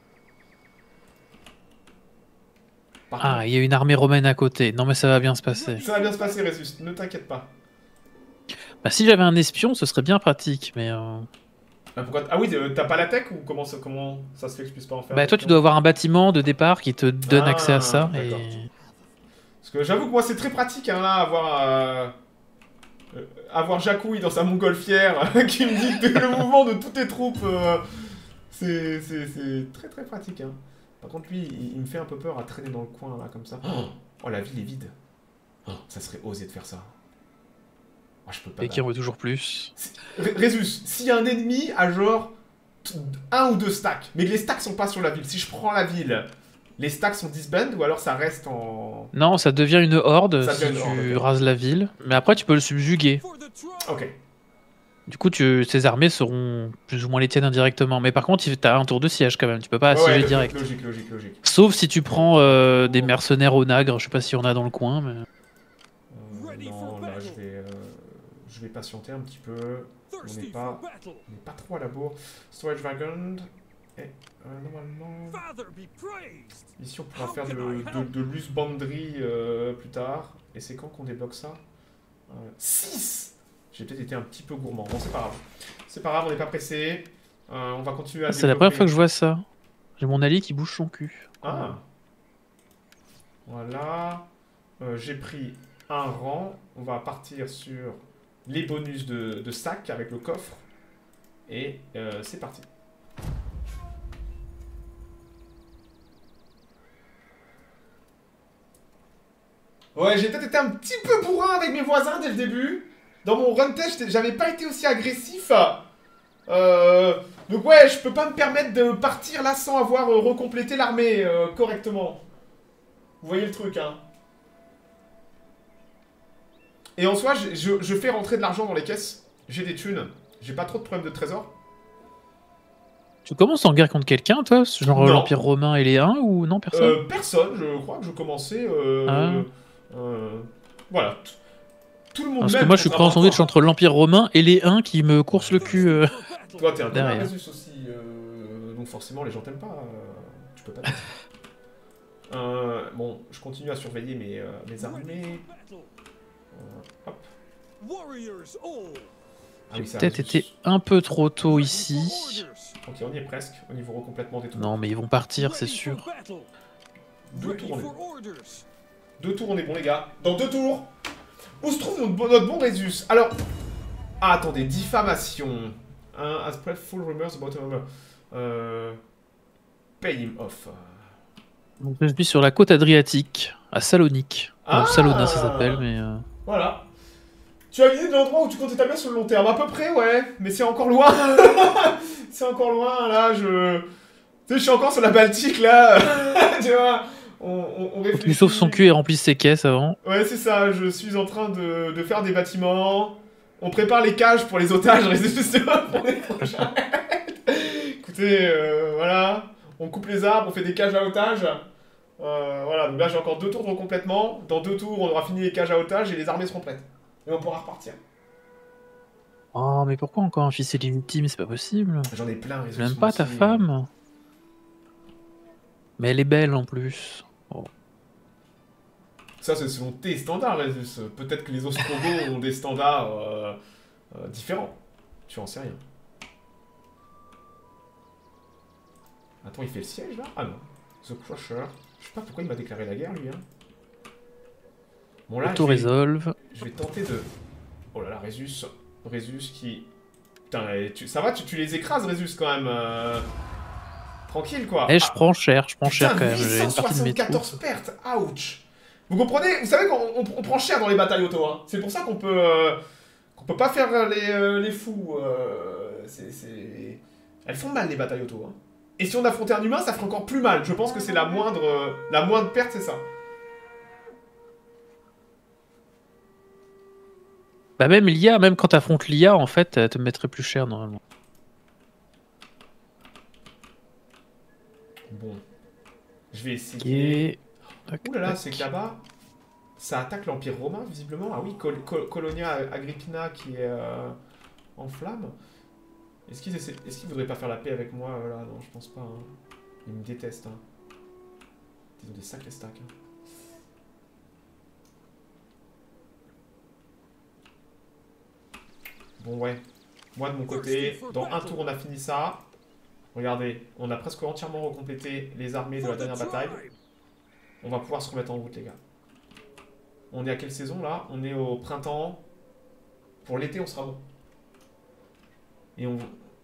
S1: Par
S3: Ah,
S1: contre,
S3: il y a une armée romaine à côté. Non, mais ça va bien se passer.
S1: ça va bien se passer, Résus. Ne t'inquiète pas.
S3: Bah, si j'avais un espion, ce serait bien pratique, mais... Euh...
S1: Ah, pourquoi ah oui, t'as pas la tech ou comment ça, comment ça se fait que je puisse pas en faire?
S3: Bah, toi, tu dois avoir un bâtiment de départ qui te donne
S1: ah,
S3: accès à ça. Et...
S1: Parce que j'avoue que moi, c'est très pratique, hein, là, avoir... Euh... Euh, avoir Jacouille dans sa montgolfière qui me dit que le mouvement de toutes tes troupes, euh, c'est très très pratique. Hein. Par contre, lui, il, il me fait un peu peur à traîner dans le coin, là, comme ça. Oh, oh la ville est vide. Oh, ça serait osé de faire ça. Oh, je peux pas.
S3: Et qui en veut toujours plus.
S1: Résus, s'il y a un ennemi à genre un ou deux stacks, mais que les stacks sont pas sur la ville, si je prends la ville, les stacks sont disband ou alors ça reste en...
S3: Non, ça devient une horde
S1: ça
S3: si
S1: devient une
S3: tu
S1: horde, okay.
S3: rases la ville. Mais après, tu peux le subjuguer.
S1: Ok.
S3: Du coup, tu, ces armées seront plus ou moins les tiennes indirectement. Mais par contre, tu as un tour de siège quand même. Tu peux pas assiéger
S1: ouais,
S3: direct.
S1: Logique, logique, logique.
S3: Sauf si tu prends euh, des mercenaires au Nagre. Je sais pas si on a dans le coin, mais...
S1: Euh, non, là, je vais, euh, je vais patienter un petit peu. On n'est pas, on n'est pas trop à la bourre. Storage Wagon... Et, euh, normalement... Ici, on pourra faire de, de, de l'usbanderie euh, plus tard. Et c'est quand qu'on débloque ça euh, six. J'ai peut-être été un petit peu gourmand. Bon, c'est pas grave. C'est pas grave, on n'est pas pressé. Euh, on va continuer à
S3: ah, c'est la première fois que je vois ça. J'ai mon allié qui bouge son cul.
S1: Ah. Voilà. Euh, J'ai pris un rang. On va partir sur les bonus de, de sac avec le coffre. Et euh, c'est parti. Ouais, j'ai peut-être été un petit peu bourrin avec mes voisins dès le début. Dans mon run test, j'avais pas été aussi agressif. Euh, donc ouais, je peux pas me permettre de partir là sans avoir euh, recomplété l'armée euh, correctement. Vous voyez le truc, hein. Et en soi, je, je, je fais rentrer de l'argent dans les caisses. J'ai des thunes. J'ai pas trop de problèmes de trésor.
S3: Tu commences en guerre contre quelqu'un, toi? Genre l'Empire romain et les Huns, ou non, personne?
S1: euh, Personne, je crois que je commençais... Euh,
S3: ah.
S1: euh, voilà. Tout le monde.
S3: Parce que moi, je suis pris en sandwich entre l'Empire romain et les Huns qui me coursent le cul. Euh,
S1: Toi, t'es un peu Résus aussi. Euh, donc forcément, les gens t'aiment pas. Euh, tu peux pas dire. euh, bon, je continue à surveiller mes, euh, mes armées. Euh, hop.
S3: Ah oui, J'ai peut-être été un peu trop tôt ici.
S1: Ok, on y est presque, au niveau recomplètement des tours.
S3: Non, mais ils vont partir, c'est sûr.
S1: Deux tours, on est bon. Deux tours, on est bon, les gars. Dans deux tours, où se trouve notre, notre bon Résus? Alors, ah, attendez, diffamation. Un, a spread full rumors about a rumor. Euh, pay him off.
S3: Donc, je suis sur la côte adriatique, à Salonique. Ou
S1: Ah
S3: Salona, ça s'appelle, mais... Euh...
S1: Voilà. Tu as une idée de l'endroit où tu comptes établir sur le long terme? À peu près, ouais. Mais c'est encore loin. C'est encore loin, là, je... Tu sais, je suis encore sur la Baltique, là. Tu vois, on, on, on réfléchit.
S3: Tu sauves son cul et remplisse ses caisses avant.
S1: Ouais, c'est ça. Je suis en train de, de faire des bâtiments. On prépare les cages pour les otages, justement, pour les prochains. Écoutez, euh, voilà. On coupe les arbres, on fait des cages à otages. Euh, voilà, donc là, j'ai encore deux tours de complètement. Dans deux tours, on aura fini les cages à otages et les armées seront prêtes. Et on pourra repartir.
S3: Oh, mais pourquoi encore un fils illégitime? C'est pas possible.
S1: J'en ai plein.
S3: Je n'aime pas ta femme. Mais elle est belle en plus. Oh.
S1: Ça, c'est selon tes standards, Résus. Peut-être que les Ostrogoths ont des standards euh, euh, différents. Tu en sais rien. Attends, il fait le siège, là? Ah non. The Crusher. Je sais pas pourquoi il m'a déclaré la guerre, lui. Hein. Bon, là,
S3: Auto-résolve.
S1: Je vais tenter de... Oh là là, Résus. Résus qui... Putain, tu... ça va, tu, tu les écrases, Résus, quand même. Euh... Tranquille, quoi.
S3: Eh, je
S1: ah.
S3: prends cher, je prends
S1: Putain,
S3: cher quand même. J'ai une partie de mes
S1: quatorze pertes, ouch. Vous comprenez? Vous savez qu'on on, on prend cher dans les batailles auto. Hein. C'est pour ça qu'on peut... Euh... qu'on peut pas faire les, euh, les fous. Euh... c'est... Elles font mal, les batailles auto. Hein. Et si on affrontait un humain, ça ferait encore plus mal. Je pense que c'est la moindre... Euh... La moindre perte, c'est ça.
S3: Bah même l'I A, même quand t'affrontes l'I A, en fait, elle te mettrait plus cher normalement.
S1: Bon. Je vais essayer...
S3: Tac,
S1: Ouh là là,
S3: tac.
S1: c'est que là-bas, ça attaque l'Empire romain, visiblement. Ah oui, Col Col Colonia Agrippina qui est euh, en flammes. Est-ce qu'ils essaient... Est-ce qu'ils voudraient pas faire la paix avec moi euh, là? Non, je pense pas. Hein. Ils me détestent. Hein. Ils ont des sacrés stacks. Hein. Bon, ouais. Moi, de mon côté, dans un tour, on a fini ça. Regardez, on a presque entièrement recomplété les armées de la dernière bataille. On va pouvoir se remettre en route, les gars. On est à quelle saison, là? On est au printemps. Pour l'été, on sera bon. Et on...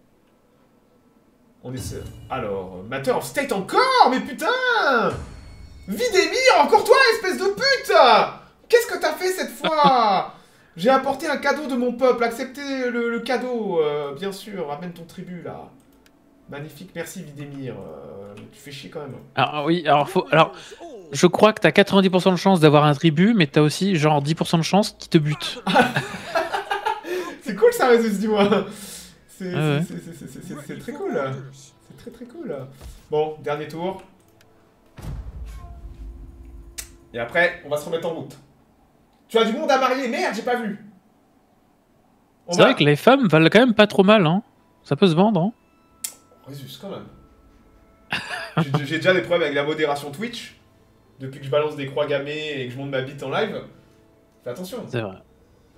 S1: On est... Alors, Matter of State encore? Mais putain! Vidémir, encore toi, espèce de pute! Qu'est-ce que t'as fait cette fois? J'ai apporté un cadeau de mon peuple. Acceptez le, le cadeau, euh, bien sûr. Ramène ton tribut, là. Magnifique, merci Vidémir. Euh, tu fais chier quand même.
S3: Alors oui, alors faut... Alors, je crois que t'as quatre-vingt-dix pour cent de chance d'avoir un tribut, mais t'as aussi genre dix pour cent de chance qu'il te bute.
S1: C'est cool ça, Résus, dis-moi. C'est
S3: ah ouais.
S1: très cool. C'est très très cool. Bon, dernier tour. Et après, on va se remettre en route. Tu as du monde à marier? Merde, j'ai pas vu.
S3: C'est va... vrai que les femmes valent quand même pas trop mal, hein. Ça peut se vendre, hein.
S1: Résus, quand même. J'ai déjà des problèmes avec la modération Twitch. Depuis que je balance des croix gammées et que je monte ma bite en live. Fais attention.
S3: C'est vrai.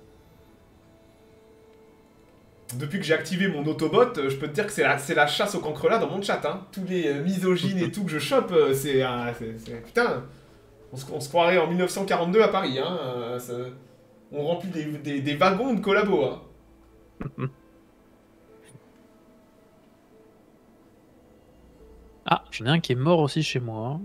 S1: Depuis que j'ai activé mon autobot, je peux te dire que c'est la, la chasse au cancre là dans mon chat. Hein. Tous les euh, misogynes et tout que je chope, c'est... Euh, putain, on se, on se croirait en mille neuf cent quarante-deux à Paris. Hein. Euh, ça, on remplit des, des, des wagons de collabos. Hein.
S3: Ah, j'en ai un qui est mort aussi chez moi.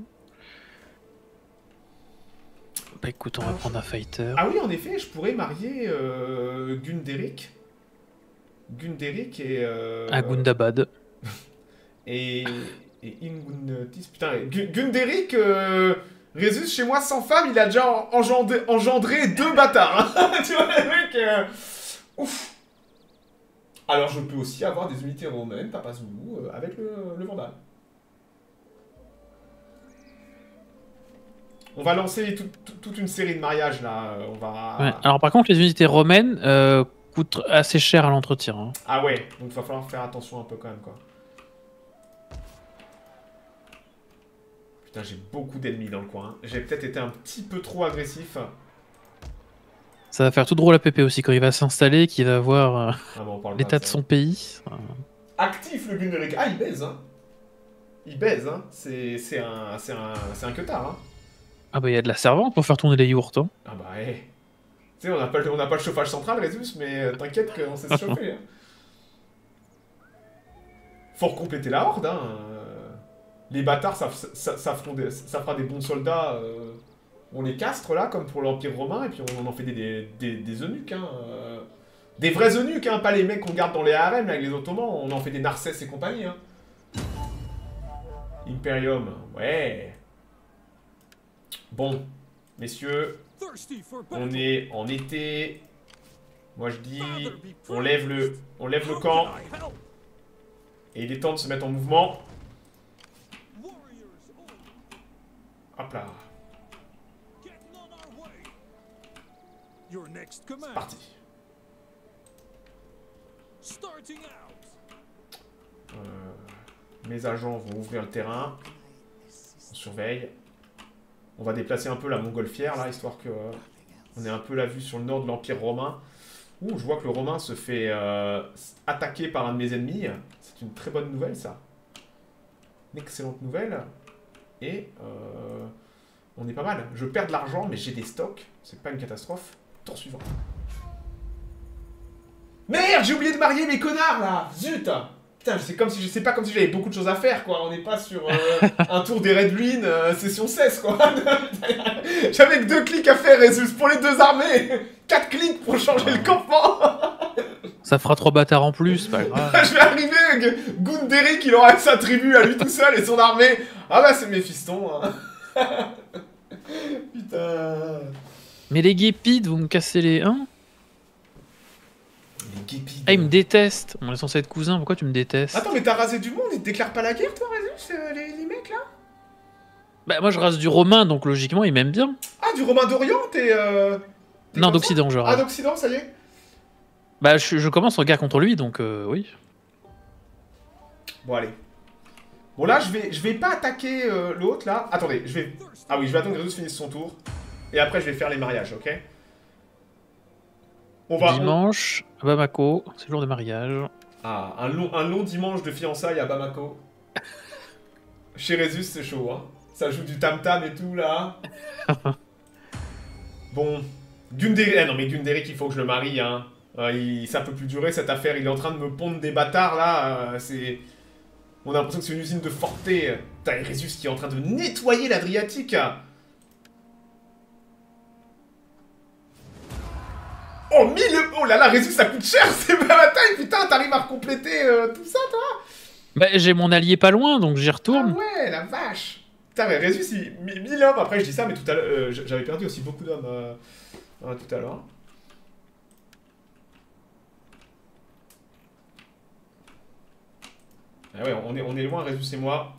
S3: Bah écoute, on va prendre un fighter.
S1: Ah oui, en effet, je pourrais marier euh, Gunderic. Gunderic et... Euh,
S3: à Gundabad.
S1: Et... Et Inguntis... Putain, Gunderic, euh, Résus, chez moi, sans femme, il a déjà engendré, engendré deux bâtards. Hein. Tu vois, le mec... Euh... Ouf. Alors, je peux aussi avoir des unités romaines, Papa Zoulou, euh, avec le, le Vandal. On va lancer tout, tout, toute une série de mariages, là. On va...
S3: Ouais. Alors, par contre, les unités romaines euh, coûtent assez cher à l'entretien. Hein.
S1: Ah ouais, donc il va falloir faire attention un peu quand même, quoi. Putain, j'ai beaucoup d'ennemis dans le coin. Hein. J'ai peut-être été un petit peu trop agressif.
S3: Ça va faire tout drôle à Pépé aussi quand il va s'installer, qu'il va voir euh,
S1: ah bon,
S3: l'état de, de son pays.
S1: Actif le Gunderic. Ah, il baise, hein. Il baise, hein. C'est un, c'est un, c'est un queutard, hein.
S3: Ah bah il y a de la servante pour faire tourner les yourtes. Hein.
S1: Ah bah ouais. Tu sais, on n'a pas, on a pas le chauffage central, Résus, mais t'inquiète qu'on sait se chauffer. Hein. Faut recompléter la horde, hein. Les bâtards, ça, ça, ça, feront des, ça fera des bons soldats. Euh... on les castre là, comme pour l'Empire romain, et puis on en fait des, des, des, des eunuques, hein. Euh, des vrais eunuques, hein, pas les mecs qu'on garde dans les harems avec les Ottomans, on en fait des Narcès et compagnie, hein. Imperium, ouais. Bon, messieurs, on est en été. Moi je dis, on lève le, on lève le camp. Et il est temps de se mettre en mouvement. Hop là. C'est parti. Euh, mes agents vont ouvrir le terrain. On surveille. On va déplacer un peu la montgolfière là, histoire que euh, on ait un peu la vue sur le nord de l'Empire romain. Ouh, je vois que le romain se fait euh, attaquer par un de mes ennemis. C'est une très bonne nouvelle ça. Une excellente nouvelle. Et euh, on est pas mal. Je perds de l'argent, mais j'ai des stocks. C'est pas une catastrophe. Tour suivant. Merde, j'ai oublié de marier mes connards là. Zut. Putain, c'est comme si je sais pas comme si j'avais beaucoup de choses à faire quoi. On n'est pas sur euh, un tour des Red Ruines euh, session seize quoi. J'avais que deux clics à faire, Résus, pour les deux armées. Quatre clics pour changer le campement.
S3: Ça fera trois bâtards en plus, pas grave.
S1: Je vais arriver, Gunderic, il aura sa tribu à lui tout seul et son armée. Ah bah c'est mes fistons. Hein. Putain.
S3: Mais les guépides, vous me cassez les uns.
S1: Les guépides.
S3: Ah, ils me détestent. On est censé être cousins, pourquoi tu me détestes?
S1: Attends, mais t'as rasé du monde, ils te déclarent pas la guerre, toi, Résus, euh, les, les mecs là?
S3: Bah, moi je rase du romain, donc logiquement ils m'aiment bien.
S1: Ah, du Romain d'Orient, t'es. Euh...
S3: Non, d'Occident, je
S1: Ah,
S3: rase.
S1: d'Occident, ça y est.
S3: Bah, je, je commence en guerre contre lui, donc euh, oui.
S1: Bon, allez. Bon, là, je vais, je vais pas attaquer euh, l'autre, là. Attendez, je vais... Ah oui, je vais attendre que Résus finisse son tour. Et après, je vais faire les mariages, ok? On va...
S3: Dimanche, à Bamako, c'est le jour de mariage.
S1: Ah, un long, un long dimanche de fiançailles à Bamako. Chez Résus, c'est chaud, hein. Ça joue du tam-tam et tout, là. Bon. Gunderic... Eh non, mais Gunderic, il faut que je le marie, hein. Euh, il... Ça peut plus durer, cette affaire. Il est en train de me pondre des bâtards, là. Euh, c'est... On a l'impression que c'est une usine de Forté. T'as Résus qui est en train de nettoyer l'Adriatique. Oh, mille... Oh là là, Résus, ça coûte cher, ces batailles. Putain, t'arrives à compléter euh, tout ça, toi?
S3: Bah, j'ai mon allié pas loin, donc j'y retourne.
S1: Ah ouais, la vache. Putain, mais Résus, il... mille hommes. Après, je dis ça, mais tout à l'heure... Euh, J'avais perdu aussi beaucoup d'hommes euh, euh, tout à l'heure. Ah ouais, on est, on est loin, Résus et moi.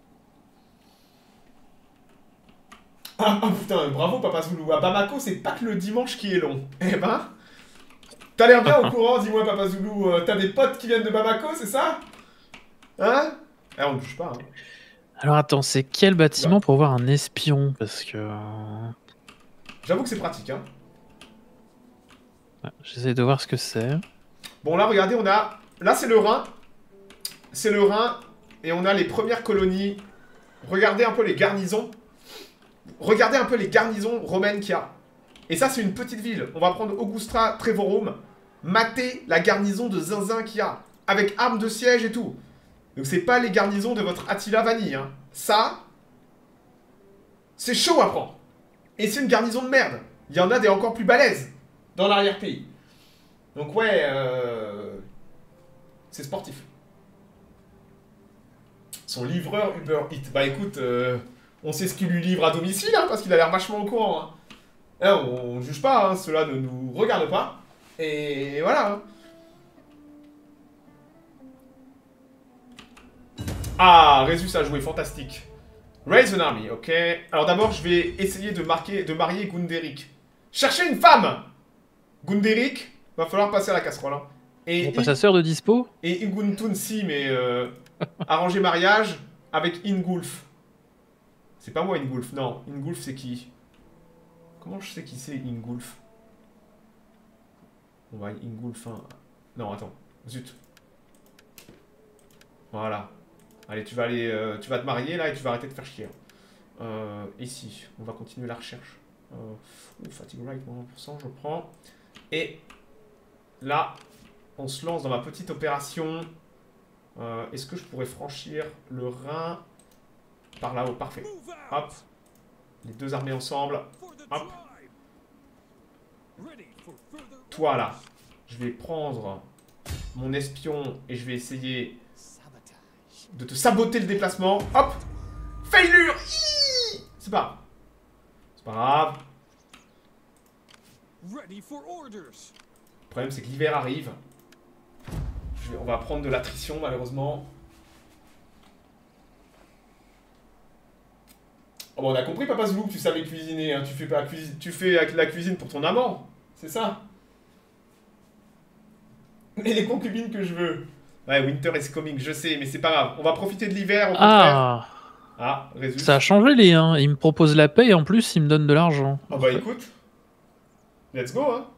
S1: Ah, ah putain, bravo Papa Zoulou. À Bamako, c'est pas que le dimanche qui est long. Eh ben, t'as l'air bien au courant, dis-moi Papa Zoulou. Euh, T'as des potes qui viennent de Bamako, c'est ça? Hein? Eh, on ne bouge pas. Hein.
S3: Alors attends, c'est quel bâtiment pour voir un espion? Parce que...
S1: J'avoue que c'est pratique, hein.
S3: Ouais, j'essaie de voir ce que c'est.
S1: Bon, là, regardez, on a... Là, c'est le Rhin. C'est le Rhin. Et on a les premières colonies. Regardez un peu les garnisons. Regardez un peu les garnisons romaines qu'il y a. Et ça, c'est une petite ville. On va prendre Augusta Trevorum. Mater la garnison de Zinzin qu'il y a. Avec armes de siège et tout. Donc, c'est pas les garnisons de votre Attila Vanni. Hein. Ça, c'est chaud à prendre. Et c'est une garnison de merde. Il y en a des encore plus balèzes dans l'arrière-pays. Donc, ouais, euh... c'est sportif. Son livreur Uber Eats. Bah écoute, euh, on sait ce qu'il lui livre à domicile, hein, parce qu'il a l'air vachement au courant. Hein. Hein, on ne juge pas, hein, cela ne nous regarde pas. Et voilà. Hein. Ah, Résus a joué, fantastique. Raise an army, ok. Alors d'abord, je vais essayer de, marquer, de marier Gunderic. Cherchez une femme! Gunderic, va falloir passer à la casserole. Hein. Et
S3: Bon, pas sa sœur de dispo?
S1: Et Inguntun, si, mais... Euh, arranger mariage avec Ingulf. C'est pas moi, Ingulf. Non, Ingulf, c'est qui? Comment je sais qui c'est, Ingulf? On va Ingulf... Hein. Non, attends. Zut. Voilà. Allez, tu vas aller... Euh, tu vas te marier, là, et tu vas arrêter de faire chier. Euh, ici, on va continuer la recherche. Euh, oh, fatigue right, vingt pour cent, je prends. Et... Là, on se lance dans ma petite opération... Euh, Est-ce que je pourrais franchir le Rhin par là-haut? Parfait. Hop. Les deux armées ensemble. Hop. Toi là, je vais prendre mon espion et je vais essayer de te saboter le déplacement. Hop. Failure. C'est pas grave. C'est pas grave. Le problème c'est que l'hiver arrive. Je vais, on va prendre de l'attrition malheureusement. Oh, bon, on a compris Papa Zlou que tu savais cuisiner. Hein. Tu fais pas cuisine, tu fais la cuisine pour ton amant. C'est ça. Et les concubines que je veux. Ouais, winter is coming, je sais, mais c'est pas grave. On va profiter de l'hiver au
S3: Ah.
S1: Ah, Résus.
S3: Ça a changé les hein. Il me propose la paix et en plus il me donne de l'argent.
S1: Ah bah écoute. Let's go hein.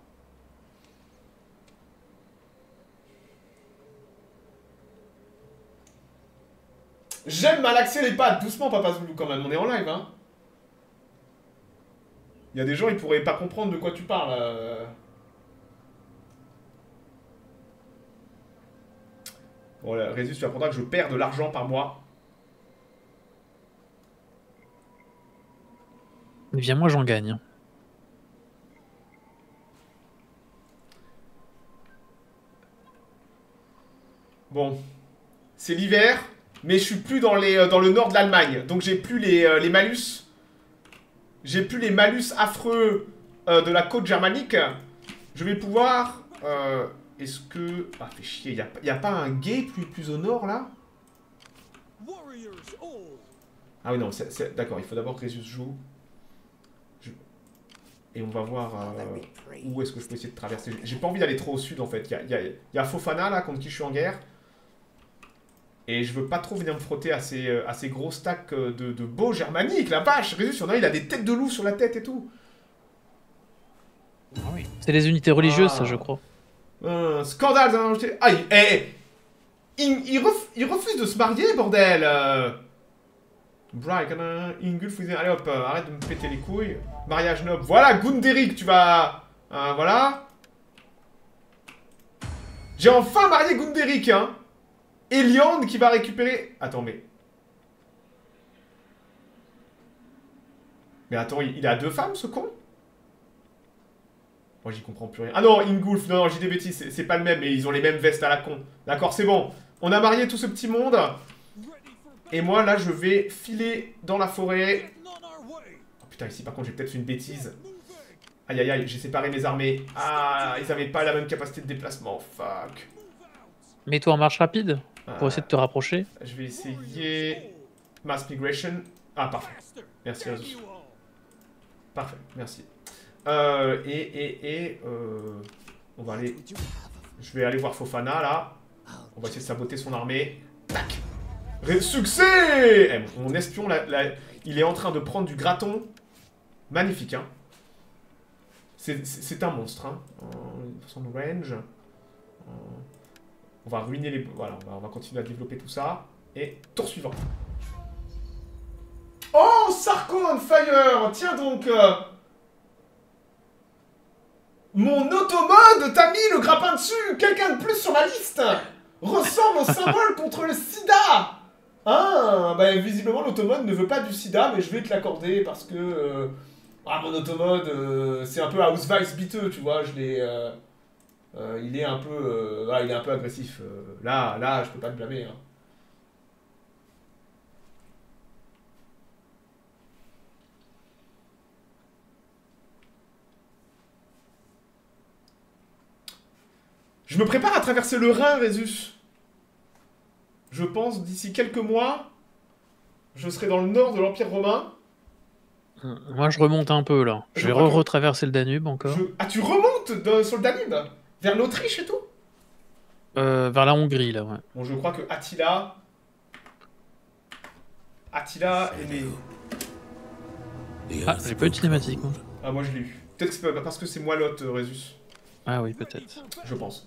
S1: J'aime malaxer les pattes. Doucement Papa Zulu quand même, on est en live hein. Il y a des gens, ils pourraient pas comprendre de quoi tu parles. Euh... Bon, là, Résus, tu apprendras que je perds de l'argent par mois.
S3: Eh bien, moi, j'en gagne.
S1: Bon. C'est l'hiver, mais je suis plus dans, les, euh, dans le nord de l'Allemagne. Donc, j'ai plus les, euh, les malus. J'ai plus les malus affreux euh, de la côte germanique. Je vais pouvoir... Euh, Est-ce que... Ah, fait chier. Il n'y a, y a pas un guet plus, plus au nord, là? Ah oui, non. D'accord, il faut d'abord que Résus joue. Je... Et on va voir euh, où est-ce que je peux essayer de traverser. J'ai pas envie d'aller trop au sud, en fait. Il y a, y, a, y a Fofana, là, contre qui je suis en guerre. Et je veux pas trop venir me frotter à ces, à ces gros stacks de, de beaux germaniques. La vache, Résus, il y en a, il a des têtes de loup sur la tête et tout.
S3: Ah oui. C'est les unités religieuses, ah. ça, je crois.
S1: Euh, scandale, hein, ah, il, eh, il, il, ref, il refuse de se marier, bordel. Euh... Bright, Ingulf, allez hop, arrête de me péter les couilles. Mariage noble. Voilà, Gunderic, tu vas... Euh, voilà. J'ai enfin marié Gunderic, hein. Eliande qui va récupérer... Attends, mais... Mais attends, il, il a deux femmes, ce con? Moi, j'y comprends plus rien. Ah non, Ingulf, non, non, j'ai des bêtises, c'est pas le même, mais ils ont les mêmes vestes à la con. D'accord, c'est bon. On a marié tout ce petit monde. Et moi, là, je vais filer dans la forêt. Oh putain, ici, par contre, j'ai peut-être fait une bêtise. Aïe, aïe, aïe, j'ai séparé mes armées. Ah, ils avaient pas la même capacité de déplacement, fuck.
S3: Mets-toi en marche rapide, pour euh, essayer de te rapprocher.
S1: Je vais essayer... Mass Migration. Ah, parfait. Merci, Résus. Parfait, merci. Euh, et, et, et, euh, on va aller... Je vais aller voir Fofana, là. On va essayer de saboter son armée. Tac. Ré Succès eh, mon espion, là, là, il est en train de prendre du graton. Magnifique, hein. C'est un monstre, hein. Son range. Euh, on va ruiner les... Voilà, on va, on va continuer à développer tout ça. Et tour suivant. Oh, Sarko on fire. Tiens donc... Euh... Mon automode t'a mis le grappin dessus. Quelqu'un de plus sur ma liste ressemble au symbole contre le sida. Ah, bah visiblement l'automode ne veut pas du sida, mais je vais te l'accorder parce que... Euh, ah, mon automode, euh, c'est un peu Ausweis biteux, tu vois, je l'ai... Euh, euh, il est un peu... Euh, ah, il est un peu agressif. Euh, là, là, je peux pas te blâmer, hein. Je me prépare à traverser le Rhin, Résus. Je pense, d'ici quelques mois, je serai dans le nord de l'Empire romain.
S3: Moi, je remonte un peu, là. Je, je vais re-retraverser que... le Danube, encore.
S1: Je... Ah, tu remontes de... sur le Danube? Vers l'Autriche et tout?
S3: euh, Vers la Hongrie, là, ouais.
S1: Bon, je crois que Attila... Attila et les...
S3: Ah, j'ai pas eu de cinématique, moi.
S1: Ah, moi, je l'ai eu. Peut-être que c'est parce que c'est moi l'autre, Résus.
S3: Ah oui, peut-être.
S1: Je pense.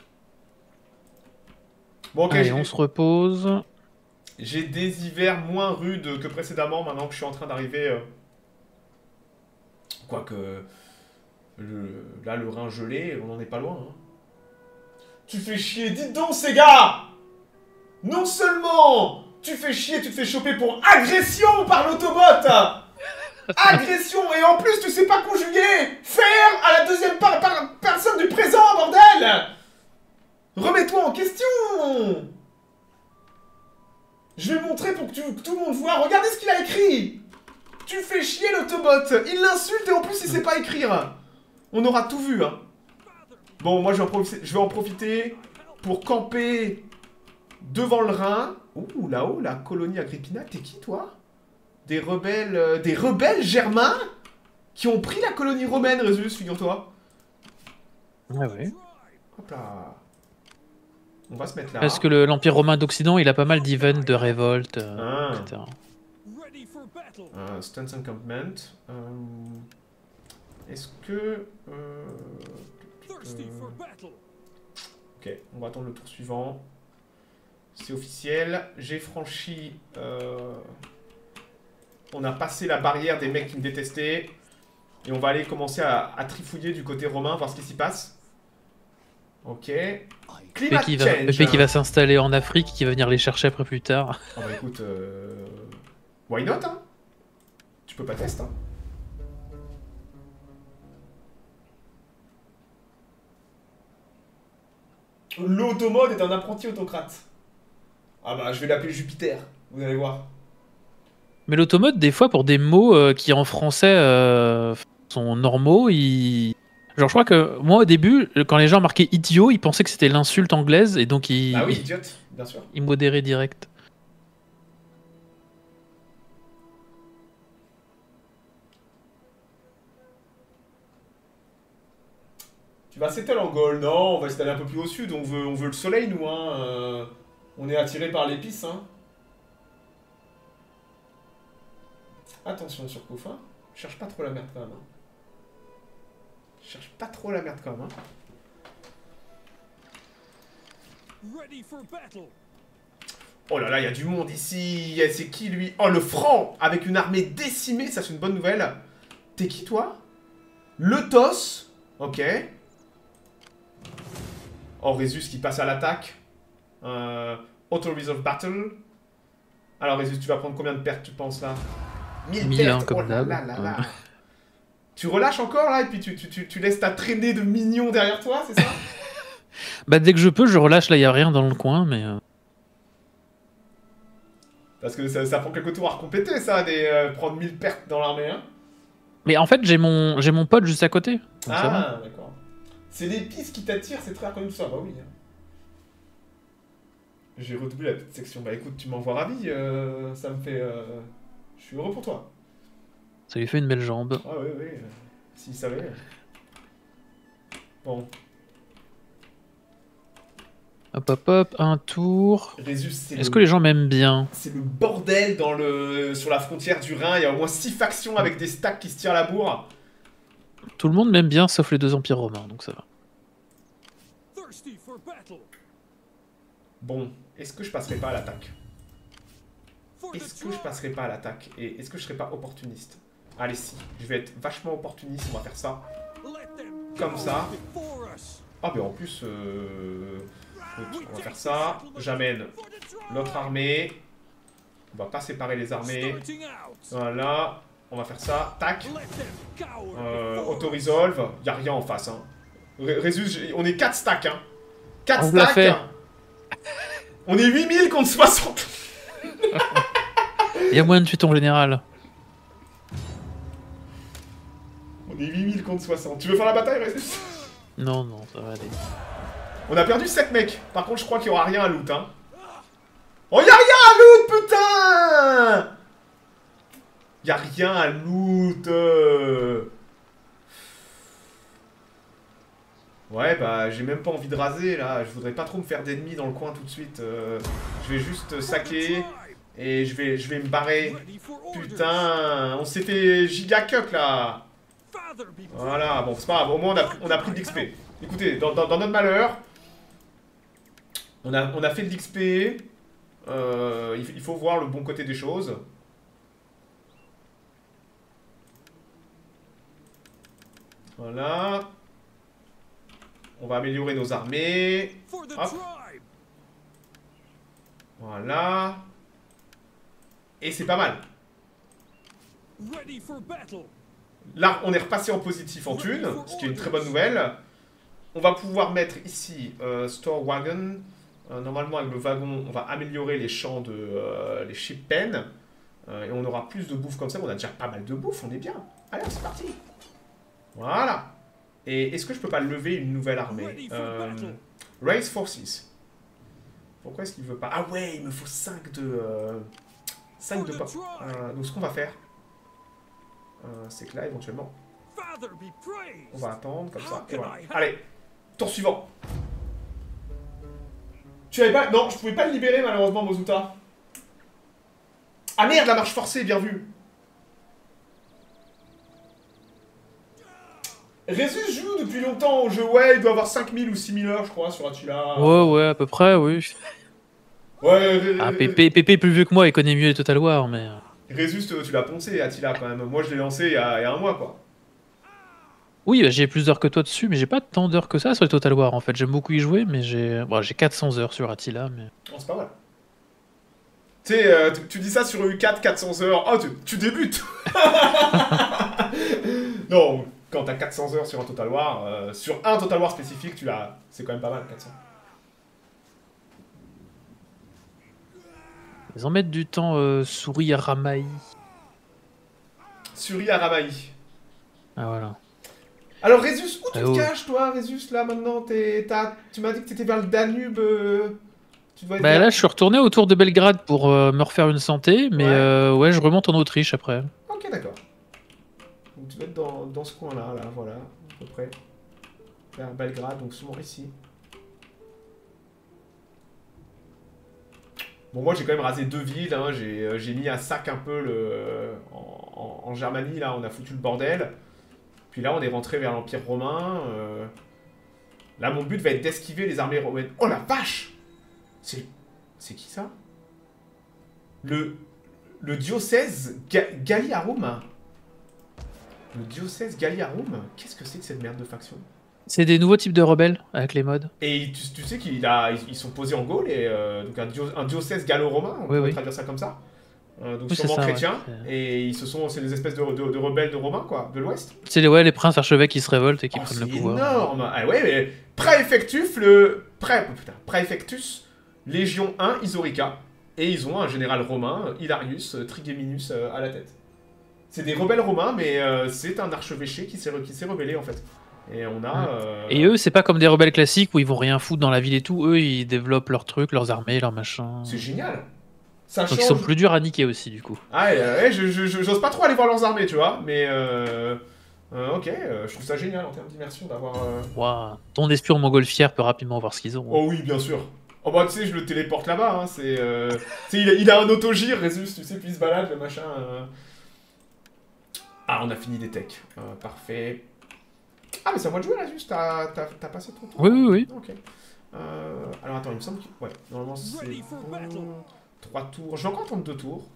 S1: Bon, ok.
S3: Allez, on se repose.
S1: J'ai des hivers moins rudes que précédemment, maintenant que je suis en train d'arriver... Euh... Quoique... Le... Là, le Rhin gelé, on n'en est pas loin. Hein. Tu fais chier, dites donc, ces gars! Non seulement tu fais chier, tu te fais choper pour agression par l'autobot! Agression, et en plus tu sais pas conjuguer. Faire à la deuxième par par personne du présent, bordel. Remets-toi en question. Je vais montrer pour que, tu, que tout le monde voit. Regardez ce qu'il a écrit. Tu fais chier l'autobot. Il l'insulte et en plus il sait pas écrire. On aura tout vu, hein. Bon, moi je vais en profiter, je vais en profiter pour camper devant le Rhin. Ouh, là-haut, la colonie Agrippina. T'es qui, toi? Des rebelles... Euh, des rebelles germains qui ont pris la colonie romaine, Résus, figure-toi.
S3: Ouais, ouais.
S1: Hop là. On va se mettre là.
S3: Parce que l'Empire romain d'Occident, il a pas mal d'events, de révoltes, euh,
S1: Ah.
S3: et cetera.
S1: Uh, Stance Encampment. Euh, Est-ce que... Euh... Ok, on va attendre le tour suivant. C'est officiel. J'ai franchi... Euh... On a passé la barrière des mecs qui me détestaient. Et on va aller commencer à, à trifouiller du côté romain, voir ce qui s'y passe. Ok. Climate
S3: Pepe qui va,
S1: change.
S3: Pepe qui va s'installer en Afrique, qui va venir les chercher après plus tard.
S1: Ah bah écoute... Euh... Why not, hein? Tu peux pas tester, hein? L'automode est un apprenti autocrate. Ah bah je vais l'appeler Jupiter, vous allez voir.
S3: Mais l'automode, des fois, pour des mots euh, qui en français euh, sont normaux, il... Genre, je crois que moi, au début, quand les gens marquaient idiot, ils pensaient que c'était l'insulte anglaise, et donc ils,
S1: Ah oui, idiote, bien sûr.
S3: ils modéraient direct.
S1: Tu vas settle en Gaule, non, on va s'installer un peu plus au sud, on veut, on veut le soleil nous, hein. Euh, on est attiré par l'épice, hein. Attention sur Coffin, cherche pas trop la merde quand même. Hein. Cherche pas trop la merde quand même. Hein. Oh là là, il y a du monde ici. C'est qui lui? Oh, le franc avec une armée décimée, ça c'est une bonne nouvelle. T'es qui toi? Le Tos. Ok. Oh, Résus qui passe à l'attaque. Euh, Auto Resolve Battle. Alors Résus, tu vas prendre combien de pertes tu penses là? mille
S3: mille, hein,
S1: pertes.
S3: comme
S1: Oh là
S3: d'hab.
S1: là là là. Tu relâches encore là et puis tu, tu, tu, tu laisses ta traînée de mignons derrière toi, c'est ça?
S3: Bah, dès que je peux, je relâche. Là, il n'y a rien dans le coin, mais... euh,
S1: Parce que ça, ça prend quelques tours à recompléter ça, des, euh, prendre mille pertes dans l'armée. Hein.
S3: Mais en fait, j'ai mon, j'ai mon pote juste à côté. Donc ça va.
S1: Ah, d'accord. C'est l'épice qui t'attire, c'est très reconnu tout ça. Bah oui. Hein. J'ai redoublé la petite section. Bah écoute, tu m'envoies ravi. Euh, ça me fait. Euh... Je suis heureux pour toi.
S3: Ça lui fait une belle jambe.
S1: Ah oui, oui. Euh, S'il savait. Bon.
S3: Hop, hop, hop, un tour.
S1: Résus, c'est
S3: Est-ce
S1: le...
S3: que les gens m'aiment bien?
S1: C'est le bordel dans le... sur la frontière du Rhin. Il y a au moins six factions avec des stacks qui se tirent la bourre.
S3: Tout le monde m'aime bien, sauf les deux empires romains, donc ça va.
S1: Bon, est-ce que je passerai pas à l'attaque? Est-ce que je passerai pas à l'attaque? Et est-ce que je serai pas opportuniste? Allez, si. Je vais être vachement opportuniste. On va faire ça. Comme ça. Ah, mais en plus... Euh... On va faire ça. J'amène l'autre armée. On va pas séparer les armées. Voilà. On va faire ça. Tac. Euh, Auto-resolve. Y a rien en face. Hein. Résus, on est quatre stacks. Hein. quatre
S3: On l'a
S1: stacks.
S3: fait.
S1: On est huit mille contre soixante.
S3: Il y a moyen de tuer ton général.
S1: On est huit mille contre soixante. Tu veux faire la bataille, Résus?
S3: Non, non, ça va aller.
S1: On a perdu sept mecs. Par contre, je crois qu'il y aura rien à loot. Hein. Oh, y'a rien à loot, putain! Y'a rien à loot. Euh... Ouais, bah, j'ai même pas envie de raser, là. Je voudrais pas trop me faire d'ennemis dans le coin tout de suite. Euh... Je vais juste saquer. Et je vais, je vais me barrer. Putain, on s'est fait giga cuck, là. Voilà, bon, c'est pas grave. Au moins, on a, on a pris de l'X P. Écoutez, dans, dans, dans notre malheur... On a, on a fait de l'X P, euh, il, il faut voir le bon côté des choses. Voilà. On va améliorer nos armées. Hop. Voilà. Et c'est pas mal. Là, on est repassé en positif en thune, ce qui est une très bonne nouvelle. On va pouvoir mettre ici euh, Store Wagon. Euh, normalement, avec le wagon, on va améliorer les champs de euh, les ship pen. Euh, et on aura plus de bouffe comme ça. On a déjà pas mal de bouffe, on est bien. Allez, c'est parti. Voilà. Et est-ce que je peux pas lever une nouvelle armée euh, Raise Forces. Pourquoi est-ce qu'il veut pas? Ah ouais, il me faut cinq de... Euh, cinq de pop. Euh, donc ce qu'on va faire, euh, c'est que là, éventuellement, on va attendre comme ça. Et voilà. Allez, tour suivant. Tu avais pas... Non, je pouvais pas le libérer malheureusement, Mozuta. Ah merde, la marche forcée, bien vu. Résus joue depuis longtemps au jeu, ouais, il doit avoir cinq mille ou six mille heures, je crois, sur Attila.
S3: Ouais, ouais, à peu près, oui.
S1: Ouais,
S3: ah, Pépé, Pépé est plus vieux que moi, il connaît mieux les Total War, mais...
S1: Résus, tu l'as poncé, Attila, quand même. Moi, je l'ai lancé il y, a, il y a un mois, quoi.
S3: Oui, bah, j'ai plus d'heures que toi dessus, mais j'ai pas tant d'heures que ça sur les Total War, en fait. J'aime beaucoup y jouer, mais j'ai bon, j'ai quatre cents heures sur Attila, mais...
S1: Oh, c'est pas mal. Tu sais, euh, tu, tu dis ça sur U quatre, quatre cents heures. Oh, tu, tu débutes. Non, quand t'as quatre cents heures sur un Total War, euh, sur un Total War spécifique, tu l'as. C'est quand même pas mal, quatre cents.
S3: Ils en mettent du temps, euh, souris à Ramaï.
S1: Suri à Ramaï.
S3: Ah, voilà.
S1: Alors, Résus, où tu
S3: ah,
S1: te
S3: oh.
S1: caches, toi, Résus, là, maintenant t'es, tu m'as dit que t'étais vers le Danube. Euh, tu dois être
S3: Bah
S1: vers...
S3: là, je suis retourné autour de Belgrade pour euh, me refaire une santé, mais
S1: ouais,
S3: euh, ouais je remonte en Autriche après.
S1: Ok, d'accord. Donc, tu dois être dans, dans ce coin-là, là, voilà, à peu près. Vers Belgrade, donc souvent ici. Bon, moi j'ai quand même rasé deux villes, hein. J'ai euh, mis à sac un peu le, en, en, en Germanie, là on a foutu le bordel. Puis là on est rentré vers l'Empire romain. Euh... Là mon but va être d'esquiver les armées romaines. Oh la vache! C'est c'est qui ça? Le, le diocèse Ga Galliarum. Le diocèse Galliarum? Qu'est-ce que c'est que cette merde de faction?
S3: C'est des nouveaux types de rebelles avec les mods.
S1: Et tu, tu sais qu'ils ils sont posés en Gaule, et euh, donc un, dio, un diocèse gallo-romain, on oui, peut oui. traduire ça comme ça. Euh, donc oui, sûrement chrétiens, ouais. Et ils se sont, c'est des espèces de, de, de rebelles de romains, quoi, de l'Ouest.
S3: C'est les, ouais, les princes archevêques qui se révoltent et qui
S1: oh,
S3: prennent le pouvoir.
S1: C'est énorme. Ah ouais, mais Praefectus, le Pré... putain, Praefectus, Légion un, Isorica, et ils ont un général romain, Hilarius Trigeminus, euh, à la tête. C'est des rebelles romains, mais euh, c'est un archevêché qui s'est rebellé en fait. Et on a. Euh...
S3: Et eux, c'est pas comme des rebelles classiques où ils vont rien foutre dans la ville et tout. Eux, ils développent leurs trucs, leurs armées, leurs machins.
S1: C'est génial. Ça
S3: Donc
S1: change...
S3: ils sont plus durs à niquer aussi, du coup.
S1: Ah ouais, ouais je, je, je, j'ose pas trop aller voir leurs armées, tu vois. Mais euh... Euh, ok, euh, je trouve ça génial en termes d'immersion d'avoir. Euh...
S3: Wow. Ton espion montgolfière peut rapidement voir ce qu'ils ont. Hein.
S1: Oh oui, bien sûr. Oh bah tu sais, je le téléporte là-bas. Hein, c'est. Euh... tu sais, il, il a un autogire, Résus, tu sais, puis il se balade, le machin. Euh... Ah, on a fini des techs. Euh, parfait. Ah, mais c'est à moi de jouer là, juste. T'as passé ton tour?
S3: Oui, oui, oui.
S1: Ok. Euh, alors attends, il me semble que. Ouais, normalement c'est. trois tours. Je vais encore attendre deux tours.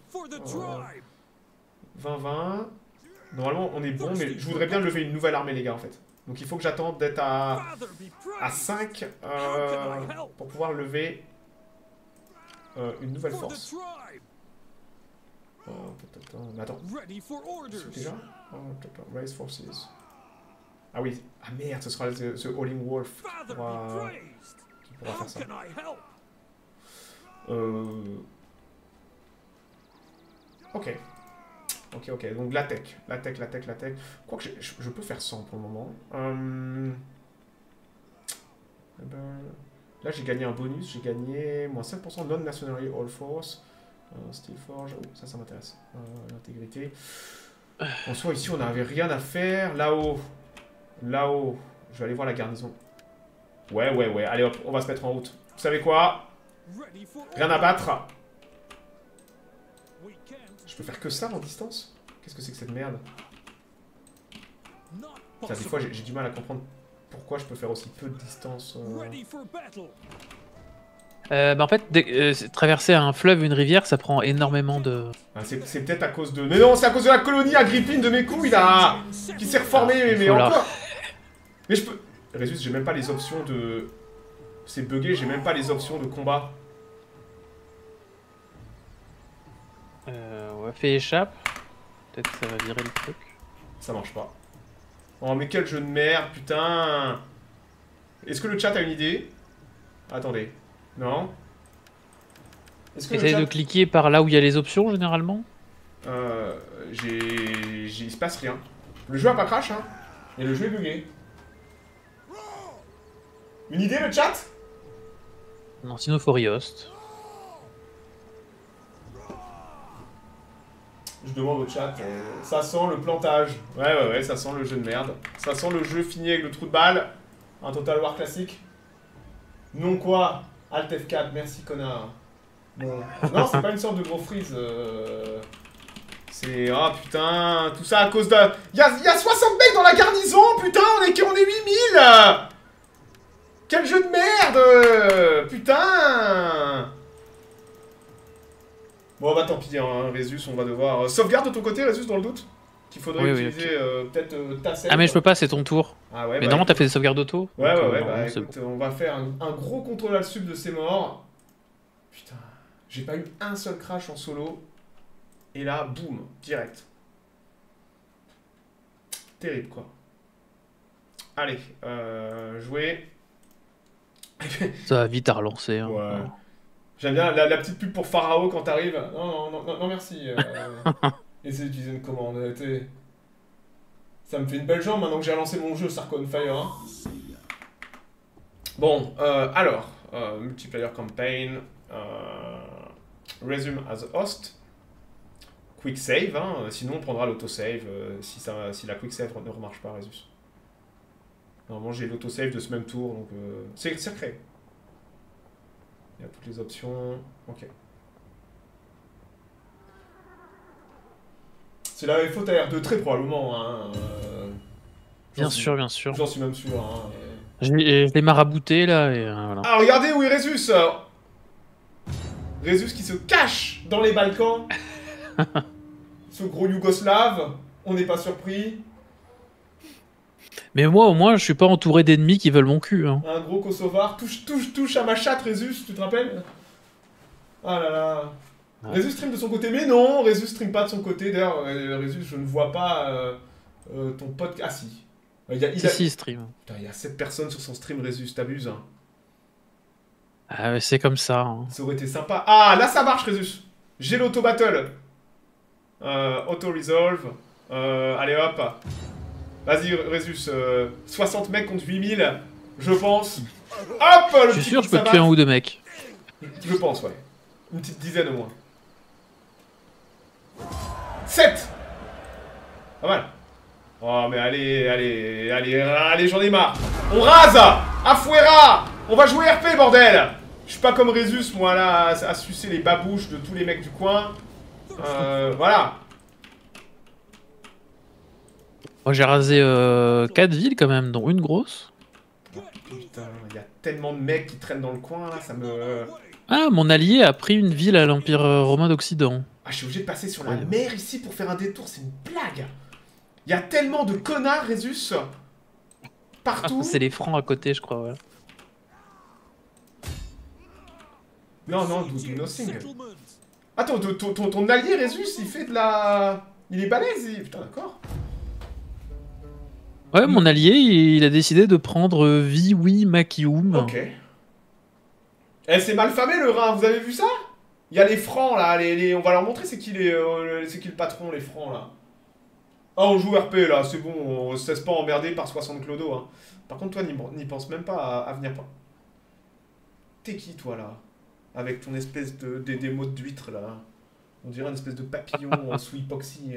S1: vingt vingt. Normalement on est bon, mais je voudrais bien lever une nouvelle armée, les gars, en fait. Donc il faut que j'attende d'être à. à cinq euh, pour pouvoir lever euh, une nouvelle force. Oh, mais attends. Déjà oh, Raise Forces. Ah oui. Ah merde, ce sera ce Howling Wolf qui pourra, qui pourra faire ça. Euh... Ok. Ok, ok. Donc la tech. La tech, la tech, la tech. Quoique je, je peux faire cent pour le moment. Euh... Eh ben... Là j'ai gagné un bonus. J'ai gagné moins cinq pour cent non-nationally all force. Euh, Steel Forge. Oh, ça, ça m'intéresse. Euh, L'intégrité. En soi, ici on n'avait rien à faire. Là-haut. Là-haut. Je vais aller voir la garnison. Ouais, ouais, ouais. Allez hop, on va se mettre en route. Vous savez quoi? Rien à battre. Je peux faire que ça en distance? Qu'est-ce que c'est que cette merde? Putain, des fois j'ai du mal à comprendre pourquoi je peux faire aussi peu de distance. Euh...
S3: Euh, bah en fait, euh, traverser un fleuve, une rivière, ça prend énormément de...
S1: Ah, c'est peut-être à cause de... Mais non, c'est à cause de la colonie Agrippine de mes couilles, là, qui s'est reformé, ah, mais, mais encore. Mais je peux... Résus, j'ai même pas les options de... C'est bugué, j'ai même pas les options de combat.
S3: Euh, ouais, fais échappe. Peut-être que ça va virer le truc.
S1: Ça marche pas. Oh mais quel jeu de merde, putain. Est-ce que le chat a une idée? Attendez. Non. Est-ce que le
S3: Essaye
S1: chat...
S3: de cliquer par là où il y a les options généralement.
S1: Euh... J'ai... j'ai- Il se passe rien. Le jeu a pas crash, hein. Et le jeu est bugué. Une idée, le chat?
S3: Non, sinon faut Riost.
S1: Je demande au chat. euh, Ça sent le plantage. Ouais, ouais, ouais, ça sent le jeu de merde. Ça sent le jeu fini avec le trou de balle. Un Total War classique. Non quoi? Alt F quatre, merci connard. Bon. Non, c'est pas une sorte de gros freeze. euh, C'est... Ah putain, tout ça à cause de... Y'a y a soixante mecs dans la garnison, putain, on est, on est huit mille. Quel jeu de merde. Putain. Bon bah tant pis, hein, Résus, on va devoir... Sauvegarde de ton côté, Résus, dans le doute? Qu'il faudrait
S3: Oui, oui,
S1: utiliser
S3: ok.
S1: euh, peut-être euh, ta save.
S3: Ah mais je peux pas, c'est ton tour.
S1: Ah ouais,
S3: Mais
S1: bah,
S3: normalement t'as
S1: écoute.
S3: fait des sauvegardes auto.
S1: Ouais,
S3: donc,
S1: ouais,
S3: euh,
S1: ouais,
S3: normalement,
S1: bah
S3: c'est
S1: écoute,
S3: bon.
S1: on va faire un, un gros contrôle al sub de ces morts. Putain, j'ai pas eu un seul crash en solo. Et là, boum, direct. Terrible, quoi. Allez, euh, jouer.
S3: Ça va vite à relancer. Hein.
S1: Ouais.
S3: Alors.
S1: J'aime bien la, la petite pub pour Pharaon quand t'arrives. Non, non, non, non, non, merci. Euh, Essaye d'utiliser une commande. t'es- Ça me fait une belle jambe maintenant que j'ai relancé mon jeu Sarkon Fire. Hein. Bon, euh, alors, euh, multiplayer campaign, euh, resume as host, quick save, hein, sinon on prendra l'autosave euh, si, ça, si la quick save ne remarche pas, Résus. Normalement j'ai l'autosave de ce même tour, donc euh, c'est secret. Il y a toutes les options, ok. C'est la faute à R deux très probablement, hein. euh,
S3: Bien
S1: suis-
S3: sûr, bien sûr.
S1: J'en suis même sûr, hein. et-
S3: Je l'ai je l'ai marabouté là et euh, voilà.
S1: Ah, regardez où est Résus. Résus qui se cache dans les Balkans. Ce gros Yougoslave. On n'est pas surpris.
S3: Mais moi au moins je suis pas entouré d'ennemis qui veulent mon cul. Hein.
S1: Un gros Kosovar. Touche, touche, touche à ma chatte, Résus, tu te rappelles? Ah là là.
S3: Ouais.
S1: Résus stream de son côté. Mais non, Résus stream pas de son côté. D'ailleurs, euh, Résus, je ne vois pas euh, euh, ton pote. Ah si. Il y a, il
S3: Si
S1: a...
S3: si stream.
S1: Putain, il y a sept personnes sur son stream, Résus, t'abuses. Hein.
S3: Ah, c'est comme ça. Hein.
S1: Ça aurait été sympa. Ah, là ça marche, Résus. J'ai l'auto-battle. Euh, auto-resolve. Euh, allez hop. Vas-y, Résus. Euh, soixante mecs contre huit mille. Je pense. Hop le
S3: Je suis
S1: petit
S3: sûr
S1: coup
S3: je
S1: de
S3: peux tuer un
S1: savate.
S3: ou deux mecs.
S1: Je pense, ouais. Une petite dizaine au moins. sept. Pas mal. Oh, mais allez, allez, allez, allez, j'en ai marre. On rase. Afuera. On va jouer R P, bordel. Je suis pas comme Résus, moi, là, à, à sucer les babouches de tous les mecs du coin. Euh, voilà.
S3: Moi j'ai rasé euh, quatre villes quand même, dont une grosse.
S1: Putain, il y a tellement de mecs qui traînent dans le coin, là, ça me...
S3: Ah, mon allié a pris une ville à l'Empire euh, romain d'Occident.
S1: Ah, je suis obligé de passer sur la
S3: Ouais.
S1: mer ici pour faire un détour, c'est une blague. Il y a tellement de connards, Résus. Partout.
S3: C'est les francs à côté, je crois. Ouais.
S1: Non, non, do, do nothing. Attends, ton, ton, ton, ton allié, Résus, il fait de la... Il est balèze, il... Putain, d'accord.
S3: Ouais, mon allié, il a décidé de prendre euh, Viwi Makium.
S1: Ok. Eh, c'est mal famé, le Rhin, vous avez vu ça? Il y a les francs, là, les, les... on va leur montrer c'est qui, les, euh, c'est qui le patron, les francs, là. Ah, on joue R P, là, c'est bon, on se laisse pas emmerder par soixante clodos, hein. Par contre, toi, n'y pense même pas à, à venir pas. T'es qui, toi, là? Avec ton espèce de... des, des mots d'huître, là. On dirait une espèce de papillon euh, sous hypoxie.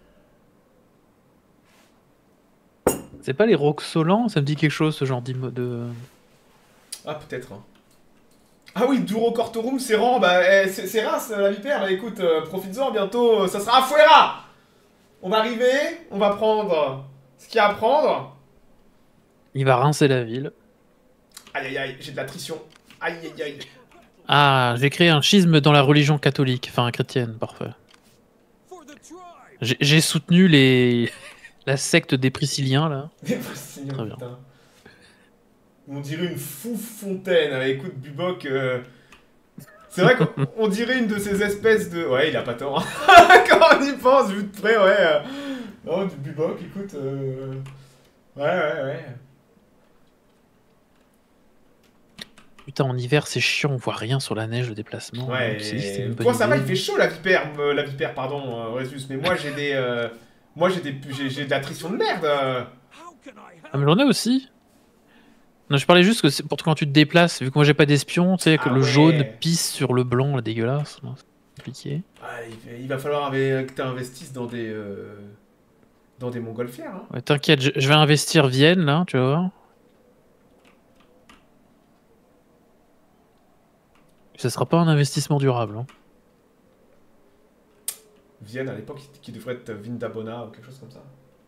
S3: C'est pas les Roxolans, ça me dit quelque chose ce genre d'imo- de.
S1: Ah, peut-être. Hein. Ah oui, Duro Cortorum, c'est rang, bah, eh, c'est c'est Reims, la vipère, bah écoute, euh, profites-en, bientôt, euh, ça sera Afuera. On va arriver, on va prendre ce qu'il y a à prendre.
S3: Il va rincer la ville.
S1: Aïe aïe aïe, j'ai de l'attrition. Aïe aïe aïe.
S3: Ah, j'ai créé un schisme dans la religion catholique, enfin chrétienne, parfait. J'ai j'ai soutenu les... la secte des Priscilliens, là.
S1: Des Priscilliens,
S3: Très bien.
S1: putain. On dirait une fouf fontaine, hein, écoute, Bubok, euh, C'est vrai qu'on dirait une de ces espèces de... Ouais, il a pas tort. Quand on y pense, vu de près, ouais. euh, Non, du Bubok, écoute... euh, Ouais, ouais, ouais.
S3: Putain, en hiver, c'est chiant, on voit rien sur la neige, le déplacement.
S1: Ouais,
S3: Donc, si, c'était
S1: et...
S3: une bonne
S1: Toi, ça va, il
S3: idée.
S1: fait chaud, la vipère, euh, la vipère, pardon, euh, Résus. Mais moi, j'ai des... euh, Moi, j'ai des... J'ai j'ai de l'attrition de merde. euh.
S3: Ah, mais j'en ai aussi. Non, je parlais juste que c'est pour quand tu te déplaces, vu que moi j'ai pas d'espion, tu sais, que
S1: Ah
S3: le jaune
S1: ouais.
S3: pisse sur le blanc, là, dégueulasse. Non, c'est compliqué.
S1: Ah, il va- il va falloir avec- que tu investisses dans des... euh, Dans des montgolfières, hein.
S3: Ouais, t'inquiète, je, je vais investir Vienne, là, tu vois. Ça sera pas un investissement durable. Hein.
S1: Vienne, à l'époque, qui qui devrait être Vindabona ou quelque chose comme ça.